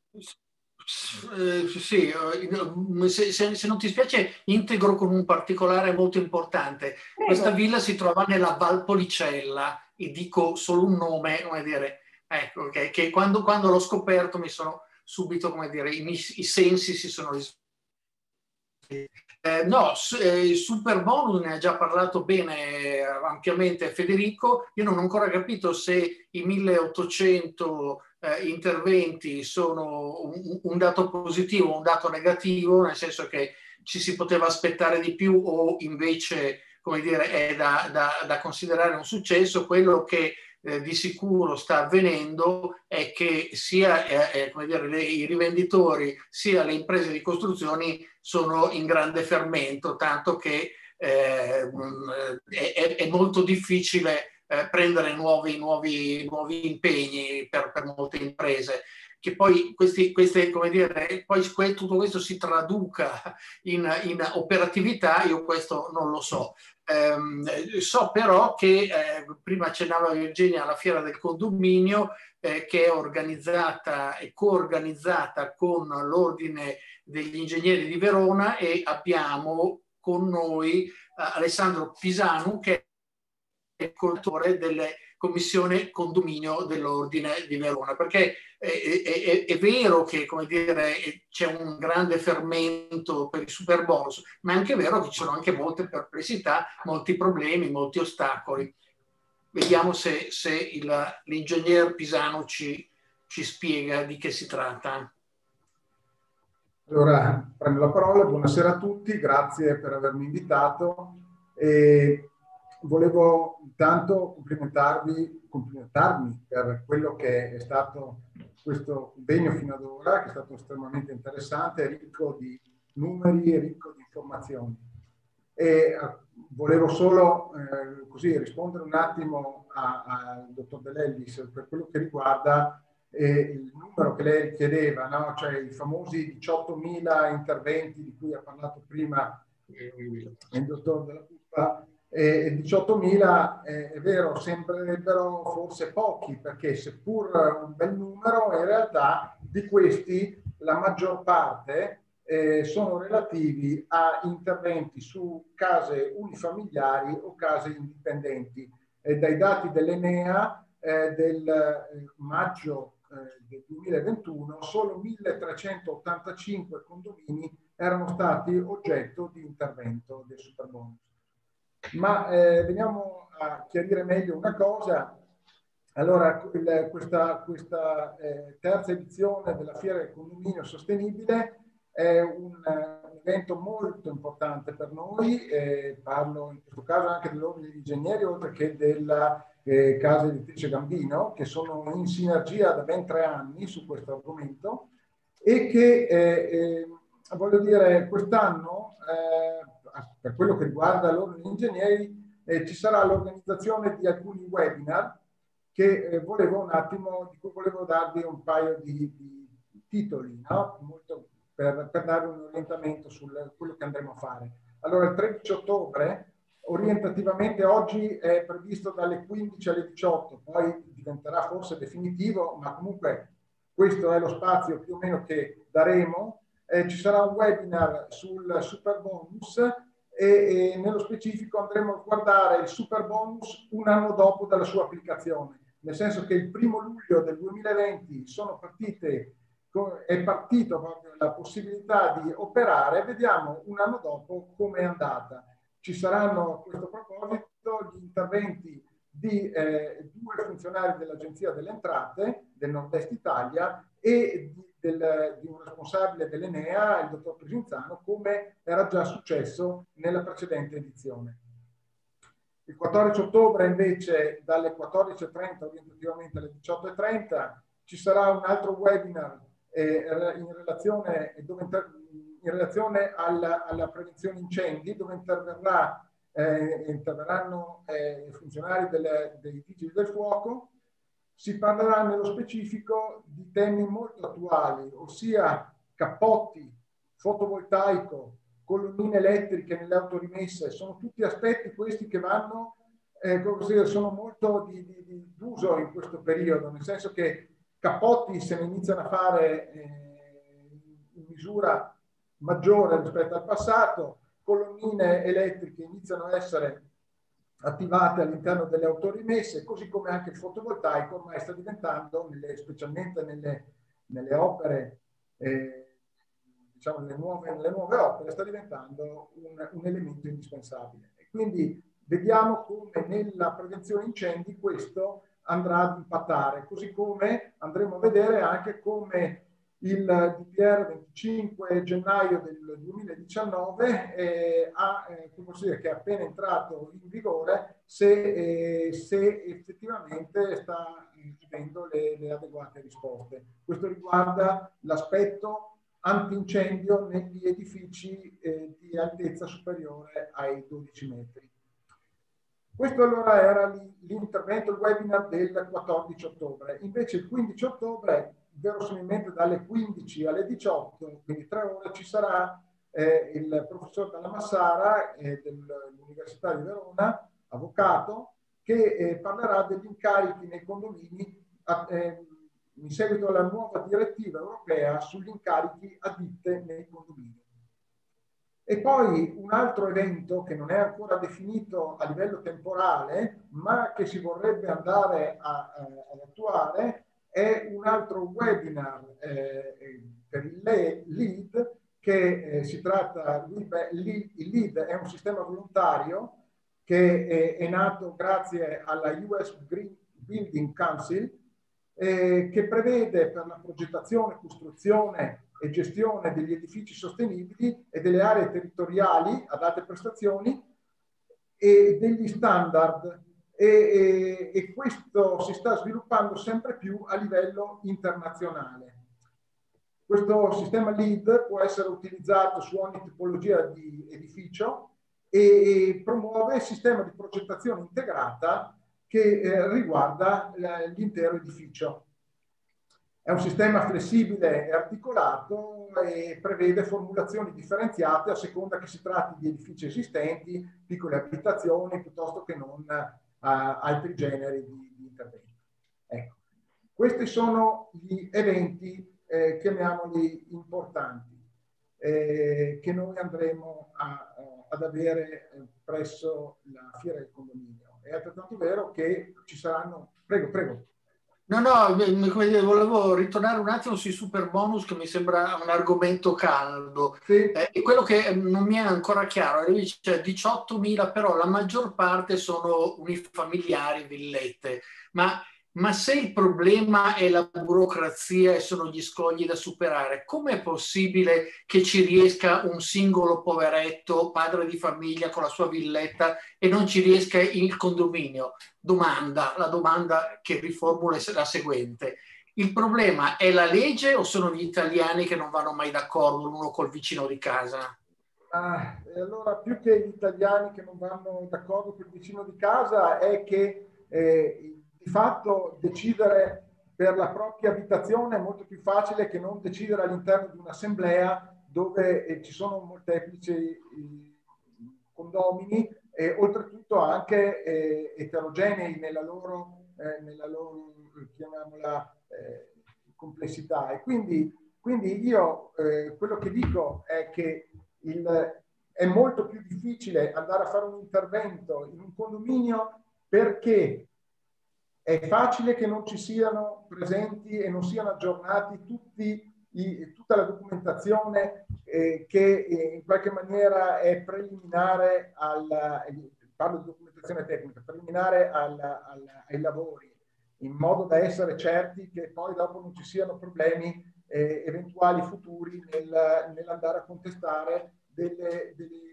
Eh, sì, se, se, se non ti spiace integro con un particolare molto importante. Prego. Questa villa si trova nella Valpolicella e dico solo un nome, come dire, ecco, okay, che quando, quando l'ho scoperto mi sono subito, come dire, i, i sensi si sono risvegliati. Eh, no, eh, super bonus ne ha già parlato bene eh, ampiamente Federico. Io non ho ancora capito se i milleottocento eh, interventi sono un, un dato positivo o un dato negativo, nel senso che ci si poteva aspettare di più o invece, come dire, è da, da, da considerare un successo. Quello che eh, di sicuro sta avvenendo è che sia eh, come dire, le, i rivenditori sia le imprese di costruzioni sono in grande fermento, tanto che eh, è, è molto difficile eh, prendere nuovi, nuovi, nuovi impegni per, per molte imprese. Che poi, questi, queste, come dire, poi tutto questo si traduca in, in operatività, io questo non lo so. Eh, so però che, eh, prima accennava Virginia alla Fiera del Condominio, eh, che è organizzata e co-organizzata con l'Ordine degli Ingegneri di Verona, e abbiamo con noi eh, Alessandro Pisanu, che è il coordinatore delle Commissione Condominio dell'Ordine di Verona, perché è, è, è vero che, come dire, c'è un grande fermento per i super bonus, ma è anche vero che ci sono anche molte perplessità, molti problemi, molti ostacoli. Vediamo se, se l'ingegner Pisano ci, ci spiega di che si tratta. Allora, prendo la parola, buonasera a tutti, grazie per avermi invitato. E volevo intanto complimentarvi, complimentarmi per quello che è stato questo convegno fino ad ora, che è stato estremamente interessante, ricco di numeri e ricco di informazioni. E volevo solo eh, così rispondere un attimo al dottor De Lellis per quello che riguarda eh, il numero che lei richiedeva, no? Cioè i famosi diciottomila interventi di cui ha parlato prima il dottor Della Puppa. Eh, diciottomila eh, è vero, sembrerebbero forse pochi, perché seppur un bel numero, in realtà di questi la maggior parte eh, sono relativi a interventi su case unifamiliari o case indipendenti. Eh, dai dati dell'Enea eh, del eh, maggio eh, del duemilaventuno, solo milletrecentottantacinque condomini erano stati oggetto di intervento del superbonus. Ma eh, veniamo a chiarire meglio una cosa. Allora, il, questa, questa eh, terza edizione della Fiera del Condominio Sostenibile è un, un evento molto importante per noi, eh, parlo in questo caso anche dell'Ordine degli Ingegneri, oltre che della eh, Casa Editrice Gambino, che sono in sinergia da ben tre anni su questo argomento e che, eh, eh, voglio dire, quest'anno, eh, per quello che riguarda l'Ordine degli Ingegneri, eh, ci sarà l'organizzazione di alcuni webinar che eh, volevo un attimo, di cui volevo darvi un paio di, di titoli, no? Molto, per, per dare un orientamento su quello che andremo a fare. Allora, il tredici ottobre, orientativamente oggi è previsto dalle quindici alle diciotto, poi diventerà forse definitivo, ma comunque questo è lo spazio più o meno che daremo. Eh, ci sarà un webinar sul super bonus e, e nello specifico andremo a guardare il super bonus un anno dopo dalla sua applicazione, nel senso che il primo luglio del duemilaventi sono partite, è partito proprio la possibilità di operare, vediamo un anno dopo come è andata. Ci saranno a questo proposito gli interventi di eh, due funzionari dell'Agenzia delle Entrate del Nord-Est Italia e di, del, di un responsabile dell'Enea, il dottor Presinzano, come era già successo nella precedente edizione. Il quattordici ottobre invece dalle quattordici e trenta orientativamente alle diciotto e trenta ci sarà un altro webinar eh, in relazione, dove inter, in relazione alla, alla prevenzione incendi, dove interverrà Eh, interverranno eh, funzionari delle, dei vigili del fuoco. Si parlerà nello specifico di temi molto attuali, ossia cappotti, fotovoltaico, colonnine elettriche nelle autorimesse. Sono tutti aspetti questi che vanno, eh, così, sono molto di, di, di d'uso in questo periodo, nel senso che cappotti se ne iniziano a fare eh, in misura maggiore rispetto al passato, colonnine elettriche iniziano a essere attivate all'interno delle autorimesse, così come anche il fotovoltaico ormai sta diventando, nelle, specialmente nelle, nelle opere, eh, diciamo nelle nuove, nelle nuove opere, sta diventando un, un elemento indispensabile. E quindi vediamo come nella prevenzione incendi questo andrà ad impattare, così come andremo a vedere anche come il D P R venticinque gennaio del duemiladiciannove eh, ha, eh, come posso dire, che è appena entrato in vigore, se, eh, se effettivamente sta avendo le, le adeguate risposte. Questo riguarda l'aspetto antincendio negli edifici eh, di altezza superiore ai dodici metri. Questo allora era l'intervento, il webinar del quattordici ottobre. Invece il quindici ottobre, verosimilmente dalle quindici alle diciotto, quindi tre ore, ci sarà eh, il professor Dalla Massara eh, dell'Università di Verona, avvocato, che eh, parlerà degli incarichi nei condomini a, eh, in seguito alla nuova direttiva europea sugli incarichi a ditte nei condomini. E poi un altro evento che non è ancora definito a livello temporale, ma che si vorrebbe andare a, a, ad attuare, è un altro webinar eh, per il LEED, che eh, si tratta, il LEED è un sistema volontario che è, è nato grazie alla U S Green Building Council, eh, che prevede per la progettazione, costruzione e gestione degli edifici sostenibili e delle aree territoriali ad alte prestazioni e degli standard. E, e, e questo si sta sviluppando sempre più a livello internazionale. Questo sistema LEED può essere utilizzato su ogni tipologia di edificio e, e promuove il sistema di progettazione integrata che eh, riguarda l'intero edificio. È un sistema flessibile e articolato e prevede formulazioni differenziate a seconda che si tratti di edifici esistenti, piccole abitazioni, piuttosto che non a altri generi di, di intervento. Ecco. Questi sono gli eventi, eh, chiamiamoli importanti, eh, che noi andremo a, ad avere presso la Fiera del Condominio. È altrettanto vero che ci saranno... Prego, prego. No, no, come dire, volevo ritornare un attimo sui super bonus, che mi sembra un argomento caldo. Sì. Eh, e quello che non mi è ancora chiaro, c'è diciottomila, però la maggior parte sono unifamiliari, villette. Ma Ma se il problema è la burocrazia e sono gli scogli da superare, com'è possibile che ci riesca un singolo poveretto, padre di famiglia con la sua villetta, e non ci riesca il condominio? Domanda, la domanda che riformulo è la seguente. Il problema è la legge o sono gli italiani che non vanno mai d'accordo l'uno col vicino di casa? Ah, e allora, più che gli italiani che non vanno d'accordo col vicino di casa, è che eh, di fatto decidere per la propria abitazione è molto più facile che non decidere all'interno di un'assemblea dove eh, ci sono molteplici eh, condomini e oltretutto anche eh, eterogenei nella loro, eh, nella loro chiamiamola, eh, complessità. E quindi, quindi io eh, quello che dico è che il, è molto più difficile andare a fare un intervento in un condominio perché è facile che non ci siano presenti e non siano aggiornati tutti i, tutta la documentazione eh, che eh, in qualche maniera è preliminare al, parlo di documentazione tecnica, preliminare al, al, ai lavori, in modo da essere certi che poi dopo non ci siano problemi eh, eventuali futuri nel, nell'andare a contestare delle, delle,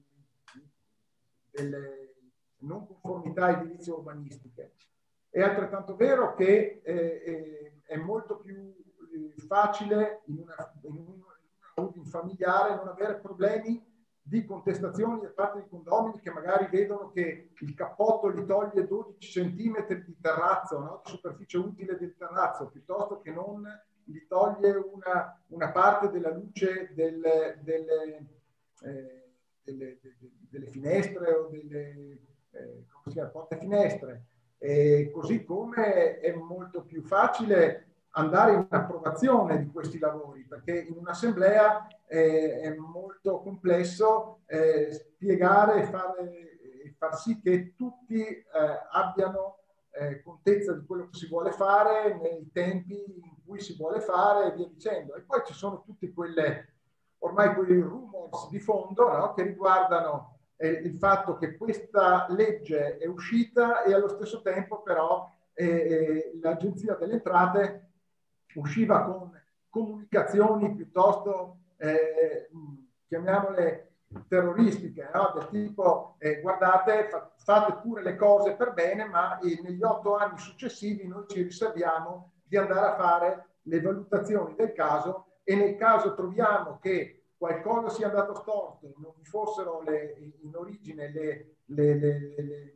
delle non conformità edilizie urbanistiche. È altrettanto vero che eh, è molto più eh, facile in una, in una holding familiare non avere problemi di contestazioni da parte dei condomini che magari vedono che il cappotto gli toglie dodici centimetri di terrazzo, no? Di superficie utile del terrazzo, piuttosto che non gli toglie una, una parte della luce delle, delle, eh, delle, delle, delle finestre o delle eh, come si chiama, porte finestre. E così come è molto più facile andare in approvazione di questi lavori, perché in un'assemblea eh, è molto complesso eh, spiegare e fare, far sì che tutti eh, abbiano eh, contezza di quello che si vuole fare nei tempi in cui si vuole fare e via dicendo. E poi ci sono tutte quelle, ormai quei rumors di fondo, no? Che riguardano il fatto che questa legge è uscita e allo stesso tempo però eh, l'Agenzia delle Entrate usciva con comunicazioni piuttosto, eh, chiamiamole terroristiche, no? Del tipo eh, guardate, fa, fate pure le cose per bene, ma eh, negli otto anni successivi noi ci riserviamo di andare a fare le valutazioni del caso e nel caso troviamo che qualcosa sia andato storto, non vi fossero le, in origine le, le, le, le,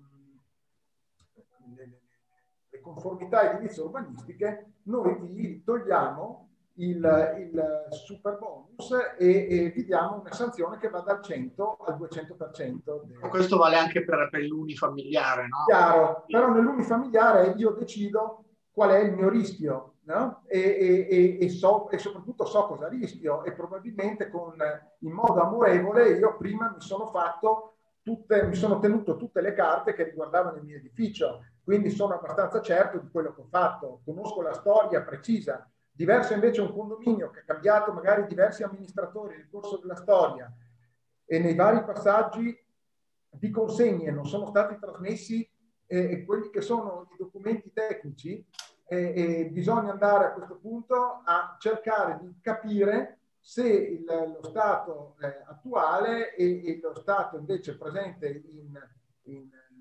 le, le conformità edilizie urbanistiche, noi vi togliamo il, il super bonus e, e vi diamo una sanzione che va dal cento al duecento per cento. Del... Questo vale anche per, per l'unifamiliare, no? Chiaro, però nell'unifamiliare io decido qual è il mio rischio. No? E, e, e, so, e soprattutto so cosa rischio e probabilmente con, in modo amorevole io prima mi sono fatto tutte, mi sono tenuto tutte le carte che riguardavano il mio edificio, quindi sono abbastanza certo di quello che ho fatto, conosco la storia precisa. Diverso invece un condominio che ha cambiato magari diversi amministratori nel corso della storia e nei vari passaggi di consegne non sono stati trasmessi eh, quelli che sono i documenti tecnici. E, e bisogna andare a questo punto a cercare di capire se il, lo stato eh, attuale e, e lo stato invece presente in, in,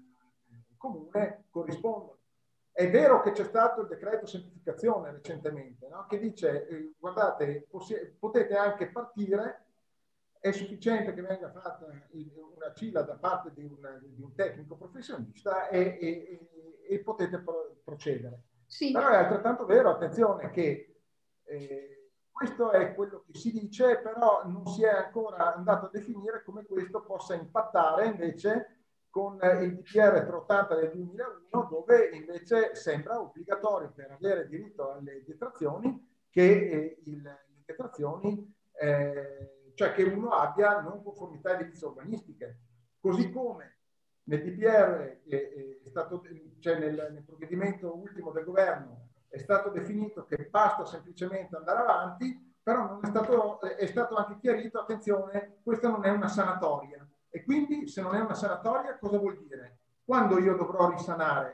in comune corrispondono. È vero che c'è stato il decreto semplificazione recentemente, no? Che dice eh, guardate, potete anche partire, è sufficiente che venga fatta una C I L A da parte di un, di un tecnico professionista e, e, e potete pro procedere. Sì. Però è altrettanto vero, attenzione, che eh, questo è quello che si dice, però non si è ancora andato a definire come questo possa impattare invece con il D P R trecentottanta del duemilauno, dove invece sembra obbligatorio per avere diritto alle detrazioni che eh, il, le detrazioni, eh, cioè che uno abbia non conformità edilizie urbanistiche, così come nel D P R, eh, è stato, cioè nel, nel provvedimento ultimo del governo, è stato definito che basta semplicemente andare avanti, però non è stato, è stato anche chiarito, attenzione, questa non è una sanatoria. E quindi se non è una sanatoria cosa vuol dire? Quando io dovrò risanare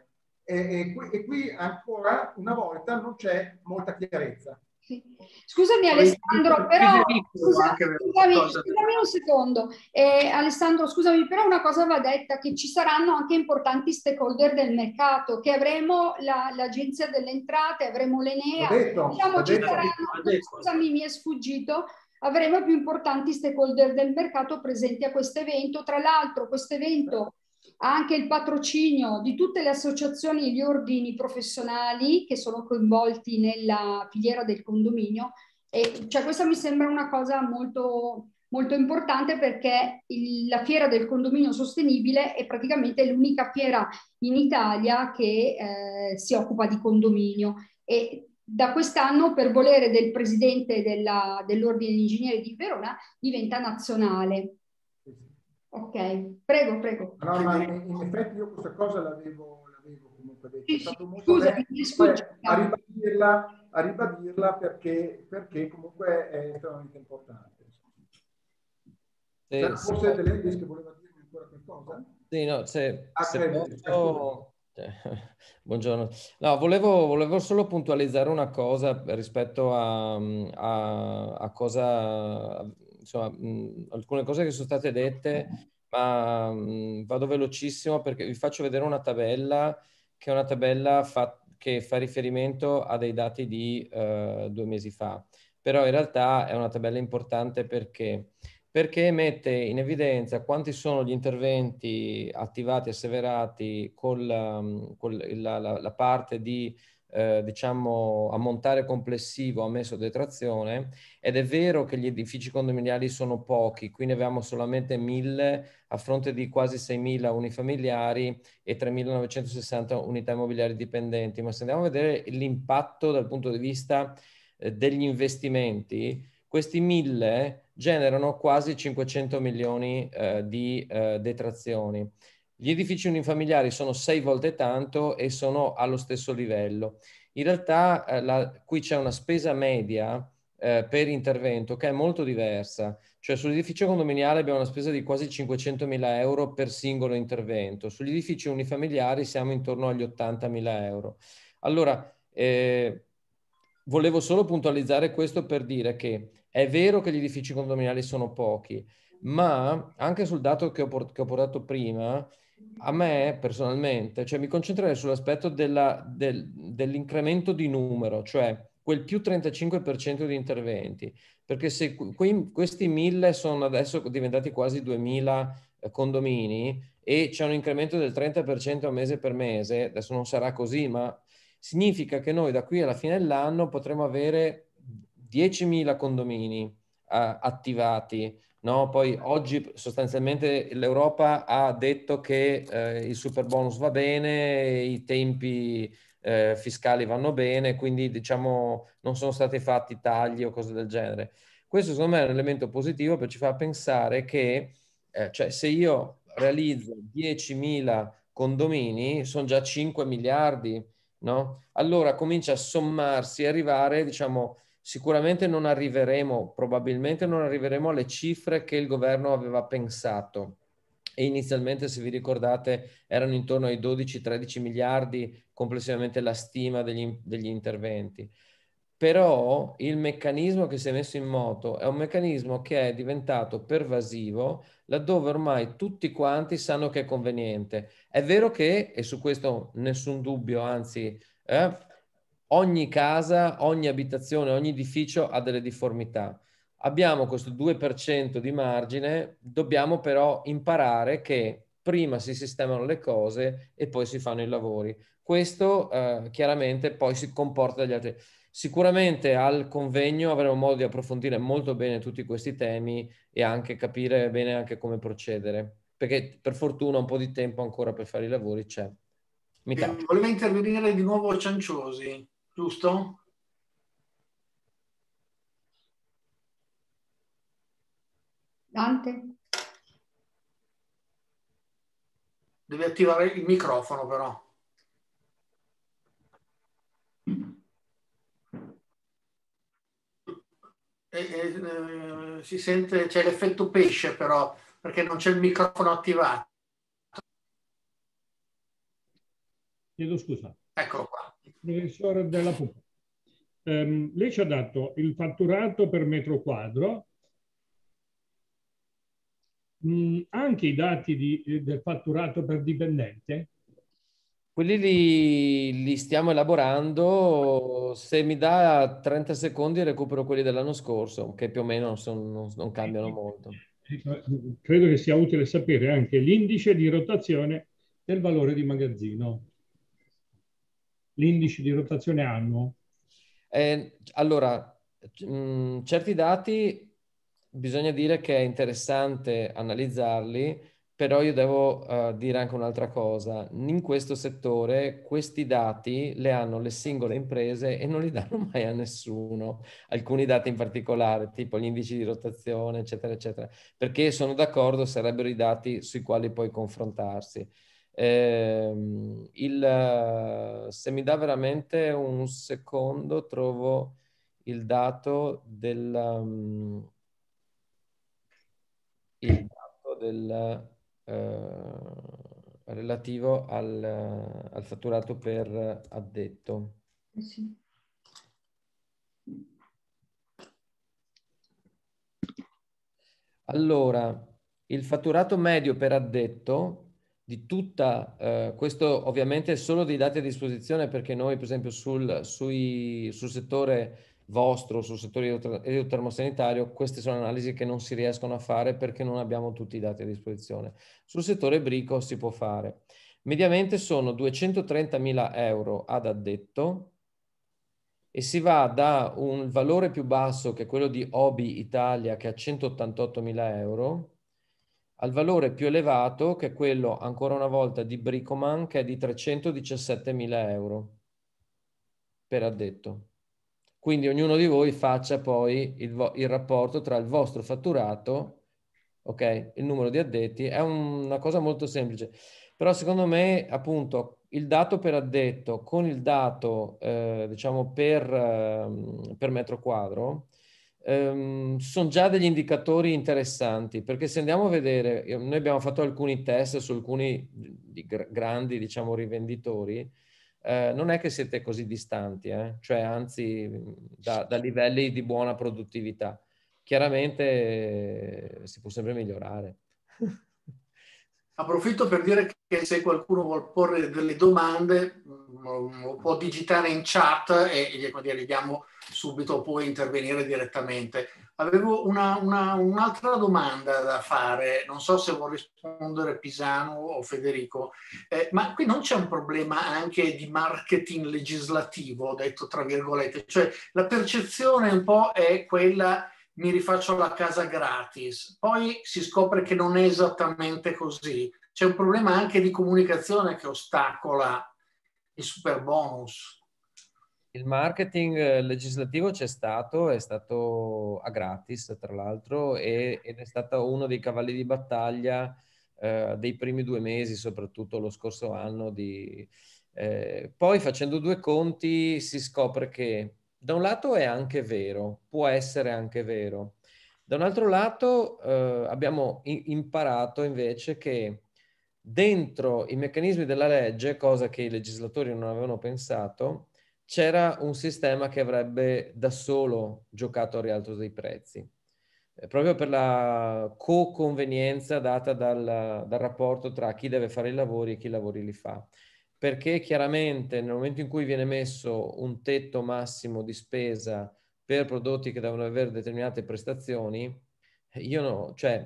e, e, qui, e qui ancora una volta non c'è molta chiarezza. Sì. Scusami Alessandro, però scusa, scusami, scusami un secondo. Eh, Alessandro, scusami, però una cosa va detta, che ci saranno anche importanti stakeholder del mercato, che avremo l'Agenzia la, delle Entrate, avremo l'Enea, detto, diciamo ci detto, saranno, scusami mi è sfugito, avremo più importanti stakeholder del mercato presenti a questo evento. Tra l'altro questo evento ha anche il patrocinio di tutte le associazioni e gli ordini professionali che sono coinvolti nella filiera del condominio, e cioè questa mi sembra una cosa molto, molto importante, perché il, la fiera del condominio sostenibile è praticamente l'unica fiera in Italia che eh, si occupa di condominio, e da quest'anno, per volere del presidente dell'Ordine degli Ingegneri di Verona, diventa nazionale. Ok, prego, prego. No, ma in effetti io questa cosa l'avevo comunque detto. Sì, è stato sì, molto scusami, bene a ribadirla, a ribadirla perché, perché comunque è estremamente importante. Sì, C'era sì. forse Telendis che voleva dirmi ancora qualcosa? Sì, no, se, ah, se posso... Buongiorno. No, volevo, volevo solo puntualizzare una cosa rispetto a, a, a cosa, insomma, mh, alcune cose che sono state dette, ma mh, vado velocissimo perché vi faccio vedere una tabella che è una tabella fa, che fa riferimento a dei dati di uh, due mesi fa, però in realtà è una tabella importante perché perché mette in evidenza quanti sono gli interventi attivati e asseverati con la, con la, la, la parte di eh, diciamo ammontare complessivo ammesso a detrazione, ed è vero che gli edifici condominiali sono pochi, qui ne abbiamo solamente mille a fronte di quasi seimila unifamiliari e tremilanovecentosessanta unità immobiliari dipendenti, ma se andiamo a vedere l'impatto dal punto di vista eh, degli investimenti, questi mille generano quasi cinquecento milioni eh, di eh, detrazioni. Gli edifici unifamiliari sono sei volte tanto e sono allo stesso livello. In realtà eh, la, qui c'è una spesa media eh, per intervento che è molto diversa. Cioè sull'edificio condominiale abbiamo una spesa di quasi cinquecentomila euro per singolo intervento. Sugli edifici unifamiliari siamo intorno agli ottantamila euro. Allora, eh, volevo solo puntualizzare questo per dire che è vero che gli edifici condominiali sono pochi, ma anche sul dato che ho, port- che ho portato prima, a me personalmente, cioè mi concentrerei sull'aspetto della, del, dell'incremento di numero, cioè quel più trentacinque per cento di interventi, perché se que- questi mille sono adesso diventati quasi duemila eh, condomini e c'è un incremento del trenta per cento mese per mese, adesso non sarà così, ma significa che noi da qui alla fine dell'anno potremo avere diecimila condomini uh, attivati, no? Poi oggi sostanzialmente l'Europa ha detto che uh, il super bonus va bene, i tempi uh, fiscali vanno bene, quindi diciamo non sono stati fatti tagli o cose del genere. Questo secondo me è un elemento positivo perché ci fa pensare che eh, cioè, se io realizzo diecimila condomini sono già cinque miliardi, no? Allora comincia a sommarsi e arrivare, diciamo, sicuramente non arriveremo, probabilmente non arriveremo alle cifre che il governo aveva pensato. E inizialmente, se vi ricordate, erano intorno ai dodici tredici miliardi complessivamente la stima degli, degli interventi. Però il meccanismo che si è messo in moto è un meccanismo che è diventato pervasivo, laddove ormai tutti quanti sanno che è conveniente. È vero che, e su questo nessun dubbio, anzi, eh, ogni casa, ogni abitazione, ogni edificio ha delle difformità. Abbiamo questo due per cento di margine, dobbiamo però imparare che prima si sistemano le cose e poi si fanno i lavori. Questo eh, chiaramente poi si comporta dagli altri. Sicuramente al convegno avremo modo di approfondire molto bene tutti questi temi e anche capire bene anche come procedere, perché per fortuna un po' di tempo ancora per fare i lavori c'è. Mi eh, voleva intervenire di nuovo Cianciosi, giusto? Dante? Devi attivare il microfono però. E, e, eh, si sente, c'è l'effetto pesce però, perché non c'è il microfono attivato. chiedo scusa. Eccolo qua. Professore Della Puppa. Um, lei ci ha dato il fatturato per metro quadro, mm, anche i dati di, del fatturato per dipendente? Quelli li, li stiamo elaborando. Se mi dà trenta secondi recupero quelli dell'anno scorso, che più o meno son, non, non cambiano molto. Credo che sia utile sapere anche l'indice di rotazione del valore di magazzino. L'indice di rotazione annuo. Eh, allora, mh, certi dati bisogna dire che è interessante analizzarli, però io devo uh, dire anche un'altra cosa. In questo settore questi dati le hanno le singole imprese e non li danno mai a nessuno, alcuni dati in particolare, tipo gli indici di rotazione, eccetera, eccetera, perché sono d'accordo, sarebbero i dati sui quali poi confrontarsi. Eh, il, se mi dà veramente un secondo, trovo il dato del, um, il dato del uh, relativo al, al fatturato per addetto. Sì. Allora, il fatturato medio per addetto di tutta, eh, questo ovviamente è solo dei dati a disposizione, perché noi per esempio sul, sui, sul settore vostro, sul settore idrotermosanitario, queste sono analisi che non si riescono a fare perché non abbiamo tutti i dati a disposizione. Sul settore brico si può fare. Mediamente sono duecentotrentamila euro ad addetto, e si va da un valore più basso, che è quello di Obi Italia, che è a centottantottomila euro, al valore più elevato, che è quello ancora una volta di Bricoman, che è di trecentodiciassettemila euro per addetto. Quindi ognuno di voi faccia poi il, il rapporto tra il vostro fatturato, ok, il numero di addetti. È un, una cosa molto semplice, però secondo me appunto il dato per addetto con il dato eh, diciamo per, eh, per metro quadro ehm, sono già degli indicatori interessanti, perché se andiamo a vedere, noi abbiamo fatto alcuni test su alcuni di gr grandi diciamo rivenditori. Eh, non è che siete così distanti, eh? Cioè anzi da, da livelli di buona produttività. Chiaramente eh, si può sempre migliorare. Approfitto per dire che se qualcuno vuol porre delle domande lo può digitare in chat e gli diamo subito, può intervenire direttamente. Avevo una, una, un'altra domanda da fare, non so se vuol rispondere Pisano o Federico, eh, ma qui non c'è un problema anche di marketing legislativo, detto tra virgolette, cioè la percezione un po' è quella: mi rifaccio la casa gratis, poi si scopre che non è esattamente così. C'è un problema anche di comunicazione che ostacola il super bonus. Il marketing legislativo c'è stato, è stato a gratis tra l'altro, ed è stato uno dei cavalli di battaglia eh, dei primi due mesi, soprattutto lo scorso anno. Di, eh, poi facendo due conti si scopre che da un lato è anche vero, può essere anche vero. Da un altro lato eh, abbiamo imparato invece che dentro i meccanismi della legge, cosa che i legislatori non avevano pensato, c'era un sistema che avrebbe da solo giocato al rialzo dei prezzi, eh, proprio per la co-convenienza data dal, dal rapporto tra chi deve fare i lavori e chi i lavori li fa. Perché chiaramente nel momento in cui viene messo un tetto massimo di spesa per prodotti che devono avere determinate prestazioni, io no, cioè,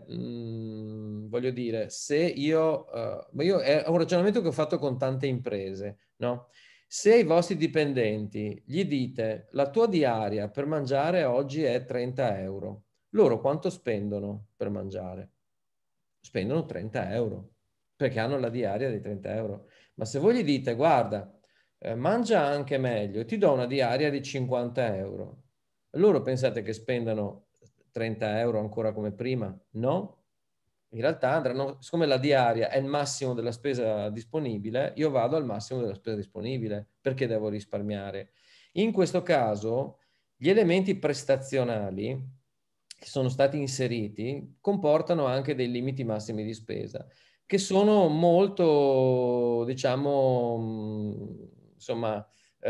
mh, voglio dire, se io, uh, ma io è un ragionamento che ho fatto con tante imprese, no? Se ai vostri dipendenti gli dite la tua diaria per mangiare oggi è trenta euro, loro quanto spendono per mangiare? Spendono trenta euro, perché hanno la diaria di trenta euro. Ma se voi gli dite, guarda, eh, mangia anche meglio, ti do una diaria di cinquanta euro, loro pensate che spendano trenta euro ancora come prima? No? In realtà andranno, siccome la diaria è il massimo della spesa disponibile, io vado al massimo della spesa disponibile, perché devo risparmiare. In questo caso, gli elementi prestazionali che sono stati inseriti comportano anche dei limiti massimi di spesa. che sono molto, diciamo, insomma,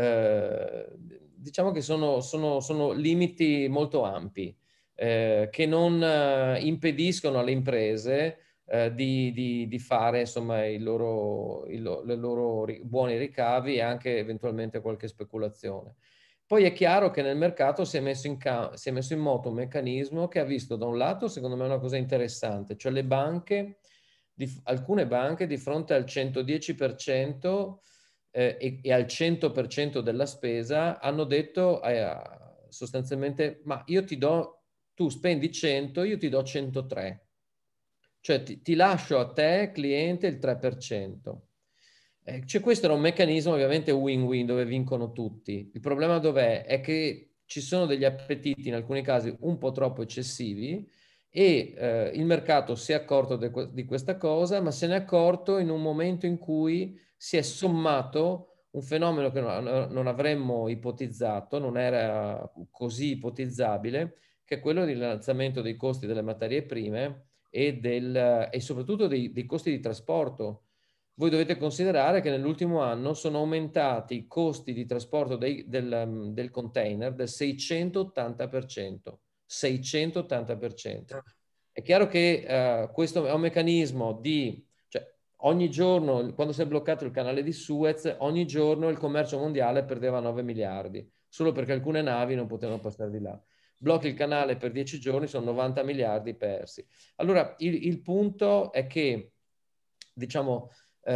eh, diciamo che sono, sono, sono limiti molto ampi, eh, che non eh, impediscono alle imprese eh, di, di, di fare, insomma, i loro, i lo, le loro ri- buoni ricavi e anche eventualmente qualche speculazione. Poi è chiaro che nel mercato si è messo in, ca- si è messo in moto un meccanismo che ha visto da un lato, secondo me, una cosa interessante, cioè le banche, di, alcune banche di fronte al centodieci per cento eh, e, e al cento per cento della spesa hanno detto eh, sostanzialmente, ma io ti do, tu spendi cento, io ti do centotré. Cioè ti, ti lascio a te, cliente, il tre per cento. Eh, cioè questo era un meccanismo ovviamente win-win dove vincono tutti. Il problema dov'è? È che ci sono degli appetiti in alcuni casi un po' troppo eccessivi e eh, il mercato si è accorto de- di questa cosa, ma se ne è accorto in un momento in cui si è sommato un fenomeno che non, non avremmo ipotizzato, non era così ipotizzabile, che è quello dell'innalzamento dei costi delle materie prime e, del, e soprattutto dei, dei costi di trasporto. Voi dovete considerare che nell'ultimo anno sono aumentati i costi di trasporto dei, del, del container del seicentottanta per cento. seicentottanta per cento. È chiaro che eh, questo è un meccanismo di, cioè ogni giorno, quando si è bloccato il canale di Suez, ogni giorno il commercio mondiale perdeva nove miliardi, solo perché alcune navi non potevano passare di là. Blocchi il canale per dieci giorni, sono novanta miliardi persi. Allora, il, il punto è che, diciamo,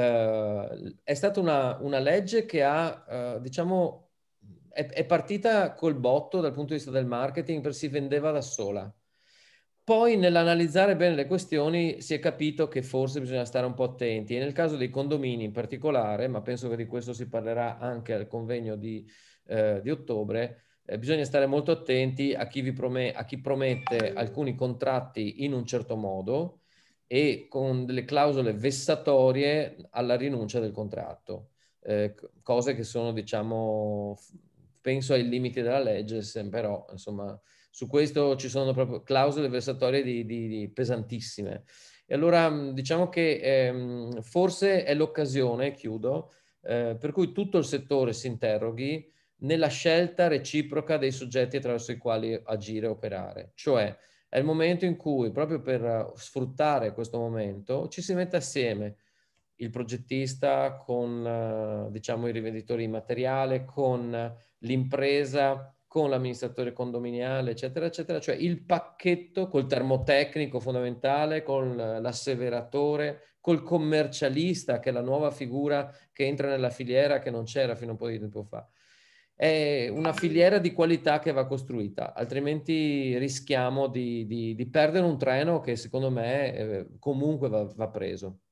eh, è stata una, una legge che ha, eh, diciamo, è, è partita col botto dal punto di vista del marketing, per si vendeva da sola. Poi nell'analizzare bene le questioni si è capito che forse bisogna stare un po' attenti e nel caso dei condomini in particolare, ma penso che di questo si parlerà anche al convegno di, eh, di ottobre, eh, bisogna stare molto attenti a chi, vi prome- a chi promette alcuni contratti in un certo modo e con delle clausole vessatorie alla rinuncia del contratto, eh, cose che sono, diciamo, penso ai limiti della legge, però, insomma, su questo ci sono proprio clausole vessatorie di, di, di pesantissime. E allora diciamo che ehm, forse è l'occasione, chiudo, eh, per cui tutto il settore si interroghi nella scelta reciproca dei soggetti attraverso i quali agire e operare. Cioè è il momento in cui, proprio per sfruttare questo momento, ci si mette assieme il progettista con, eh, diciamo, i rivenditori di materiale, con l'impresa, con l'amministratore condominiale, eccetera, eccetera, cioè il pacchetto col termotecnico fondamentale, con l'asseveratore, col commercialista, che è la nuova figura che entra nella filiera che non c'era fino a un po' di tempo fa. È una filiera di qualità che va costruita, altrimenti rischiamo di, di, di perdere un treno che secondo me eh, comunque va, va preso.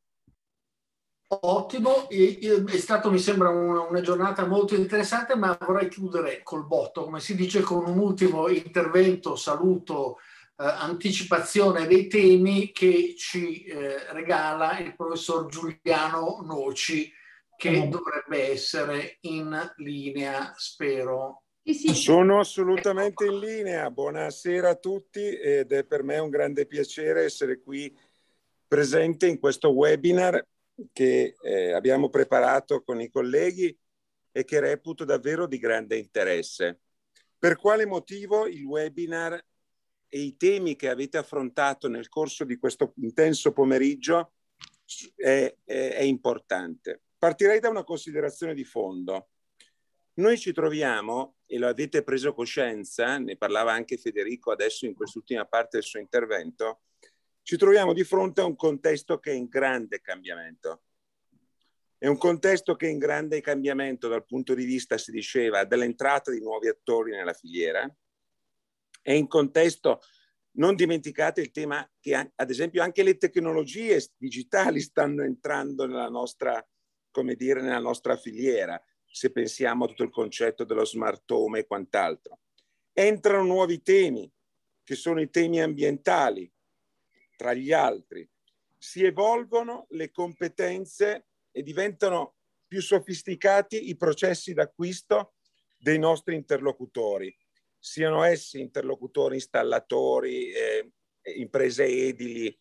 Ottimo, è stato, mi sembra, una, una giornata molto interessante, ma vorrei chiudere col botto, come si dice, con un ultimo intervento, saluto, eh, anticipazione dei temi che ci eh, regala il professor Giuliano Noci, che no. dovrebbe essere in linea, spero. Sì, sì. Sono assolutamente in linea. Buonasera a tutti ed è per me un grande piacere essere qui presente in questo webinar che eh, abbiamo preparato con i colleghi e che reputo davvero di grande interesse. Per quale motivo il webinar e i temi che avete affrontato nel corso di questo intenso pomeriggio è, è, è importante? Partirei da una considerazione di fondo. Noi ci troviamo, e lo avete preso coscienza, ne parlava anche Federico adesso in quest'ultima parte del suo intervento, ci troviamo di fronte a un contesto che è in grande cambiamento. È un contesto che è in grande cambiamento dal punto di vista, si diceva, dell'entrata di nuovi attori nella filiera. È in contesto, non dimenticate il tema che ad esempio anche le tecnologie digitali stanno entrando nella nostra, come dire, nella nostra filiera, se pensiamo a tutto il concetto dello smart home e quant'altro. Entrano nuovi temi, che sono i temi ambientali, tra gli altri. Si evolvono le competenze e diventano più sofisticati i processi d'acquisto dei nostri interlocutori, siano essi interlocutori, installatori, eh, imprese edili,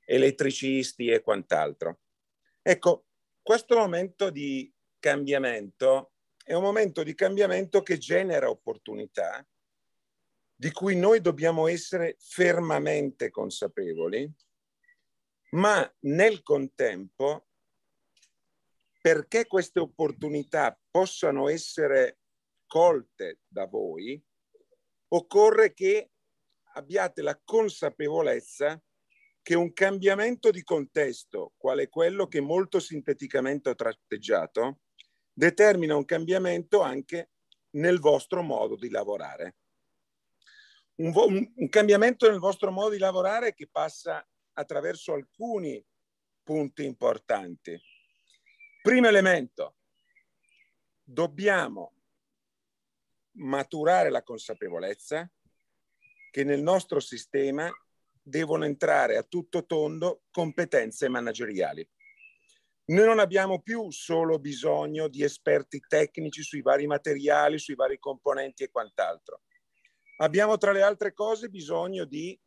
elettricisti e quant'altro. Ecco, questo momento di cambiamento è un momento di cambiamento che genera opportunità, di cui noi dobbiamo essere fermamente consapevoli, ma nel contempo, perché queste opportunità possano essere colte da voi, occorre che abbiate la consapevolezza che un cambiamento di contesto, quale quello che molto sinteticamente ho tratteggiato, determina un cambiamento anche nel vostro modo di lavorare. Un, un, un cambiamento nel vostro modo di lavorare che passa attraverso alcuni punti importanti. Primo elemento, dobbiamo maturare la consapevolezza che nel nostro sistema devono entrare a tutto tondo competenze manageriali. Noi non abbiamo più solo bisogno di esperti tecnici sui vari materiali, sui vari componenti e quant'altro. Abbiamo tra le altre cose bisogno di,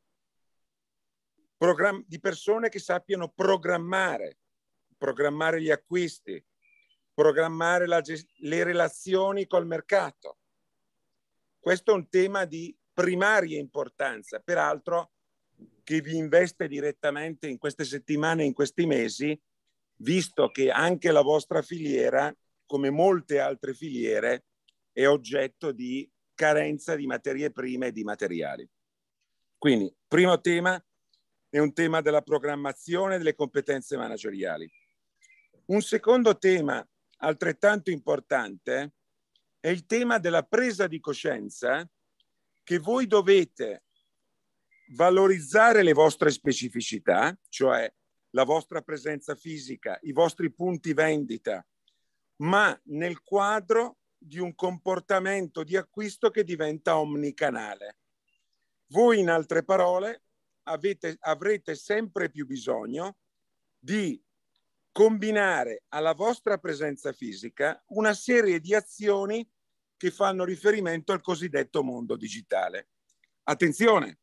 di persone che sappiano programmare, programmare gli acquisti, programmare la le relazioni col mercato. Questo è un tema di primaria importanza, peraltro che vi investe direttamente in queste settimane, in questi mesi, visto che anche la vostra filiera, come molte altre filiere, è oggetto di carenza di materie prime e di materiali. Quindi, primo tema è un tema della programmazione delle competenze manageriali. Un secondo tema altrettanto importante è il tema della presa di coscienza che voi dovete valorizzare le vostre specificità, cioè la vostra presenza fisica, i vostri punti vendita, ma nel quadro di un comportamento di acquisto che diventa omnicanale. Voi, in altre parole, avete, avrete sempre più bisogno di combinare alla vostra presenza fisica una serie di azioni che fanno riferimento al cosiddetto mondo digitale. Attenzione,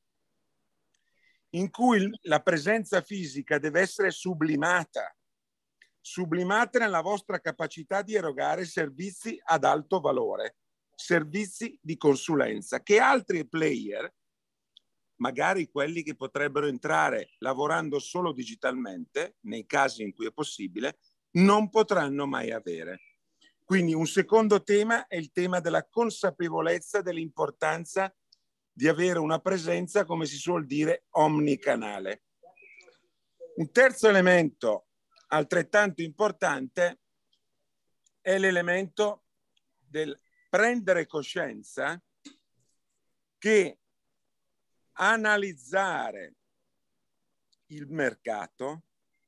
in cui la presenza fisica deve essere sublimata, sublimata nella vostra capacità di erogare servizi ad alto valore, servizi di consulenza, che altri player, magari quelli che potrebbero entrare lavorando solo digitalmente, nei casi in cui è possibile, non potranno mai avere. Quindi un secondo tema è il tema della consapevolezza dell'importanza di avere una presenza, come si suol dire, omnicanale. Un terzo elemento altrettanto importante è l'elemento del prendere coscienza che analizzare il mercato,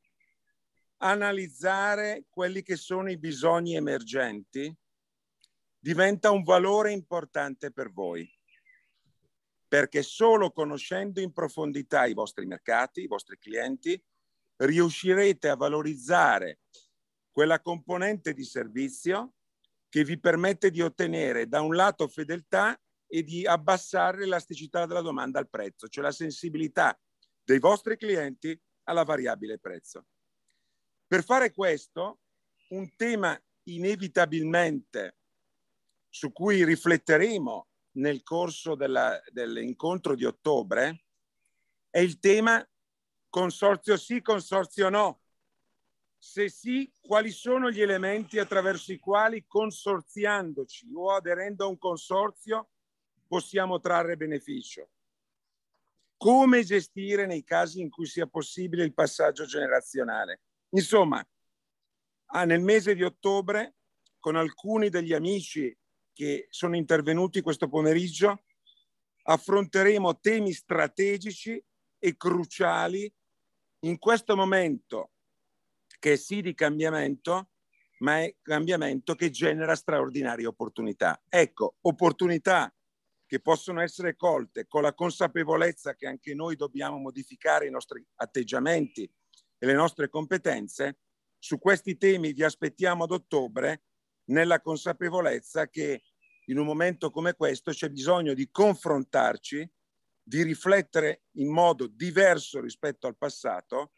analizzare quelli che sono i bisogni emergenti, diventa un valore importante per voi. Perché solo conoscendo in profondità i vostri mercati, i vostri clienti, riuscirete a valorizzare quella componente di servizio che vi permette di ottenere da un lato fedeltà e di abbassare l'elasticità della domanda al prezzo, cioè la sensibilità dei vostri clienti alla variabile prezzo. Per fare questo, un tema inevitabilmente su cui rifletteremo nel corso dell'incontro di ottobre è il tema consorzio sì, consorzio no. Se sì, quali sono gli elementi attraverso i quali, consorziandoci o aderendo a un consorzio, possiamo trarre beneficio? Come gestire nei casi in cui sia possibile il passaggio generazionale? Insomma, ah, nel mese di ottobre, con alcuni degli amici che sono intervenuti questo pomeriggio, affronteremo temi strategici e cruciali in questo momento che è sì di cambiamento, ma è cambiamento che genera straordinarie opportunità. Ecco, opportunità che possono essere colte con la consapevolezza che anche noi dobbiamo modificare i nostri atteggiamenti e le nostre competenze. Su questi temi vi aspettiamo ad ottobre, nella consapevolezza che in un momento come questo c'è bisogno di confrontarci, di riflettere in modo diverso rispetto al passato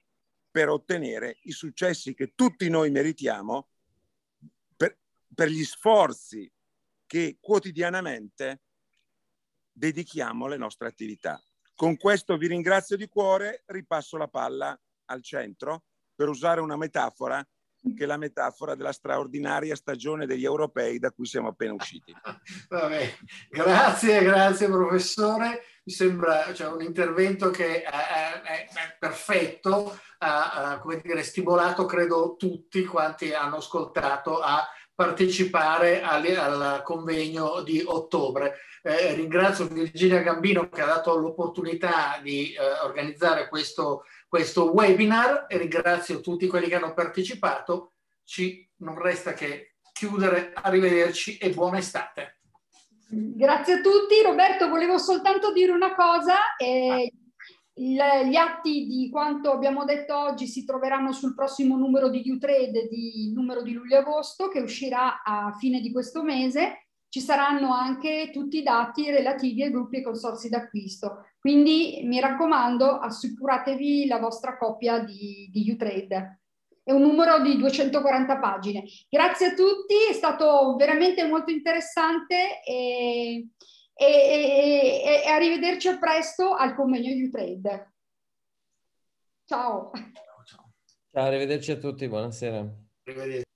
per ottenere i successi che tutti noi meritiamo per, per gli sforzi che quotidianamente dedichiamo alle nostre attività. Con questo vi ringrazio di cuore, ripasso la palla al centro per usare una metafora che è la metafora della straordinaria stagione degli europei da cui siamo appena usciti. Vabbè, grazie, grazie professore. Mi sembra, cioè, un intervento che è, è, è perfetto, ha, ha, come dire, stimolato credo tutti quanti hanno ascoltato a partecipare al, al convegno di ottobre. Eh, ringrazio Virginia Gambino che ha dato l'opportunità di eh, organizzare questo, questo webinar e ringrazio tutti quelli che hanno partecipato. Ci non resta che chiudere, arrivederci e buona estate. Grazie a tutti. Roberto, volevo soltanto dire una cosa. Eh, gli atti di quanto abbiamo detto oggi si troveranno sul prossimo numero di U-Trade, di numero di luglio-agosto, che uscirà a fine di questo mese. Ci saranno anche tutti i dati relativi ai gruppi e consorzi d'acquisto. Quindi mi raccomando, assicuratevi la vostra copia di, di U-Trade. È un numero di duecentoquaranta pagine. Grazie a tutti, è stato veramente molto interessante e, e, e, e arrivederci a presto al convegno U-Trade. Ciao. Ciao, arrivederci a tutti, buonasera. Arrivederci.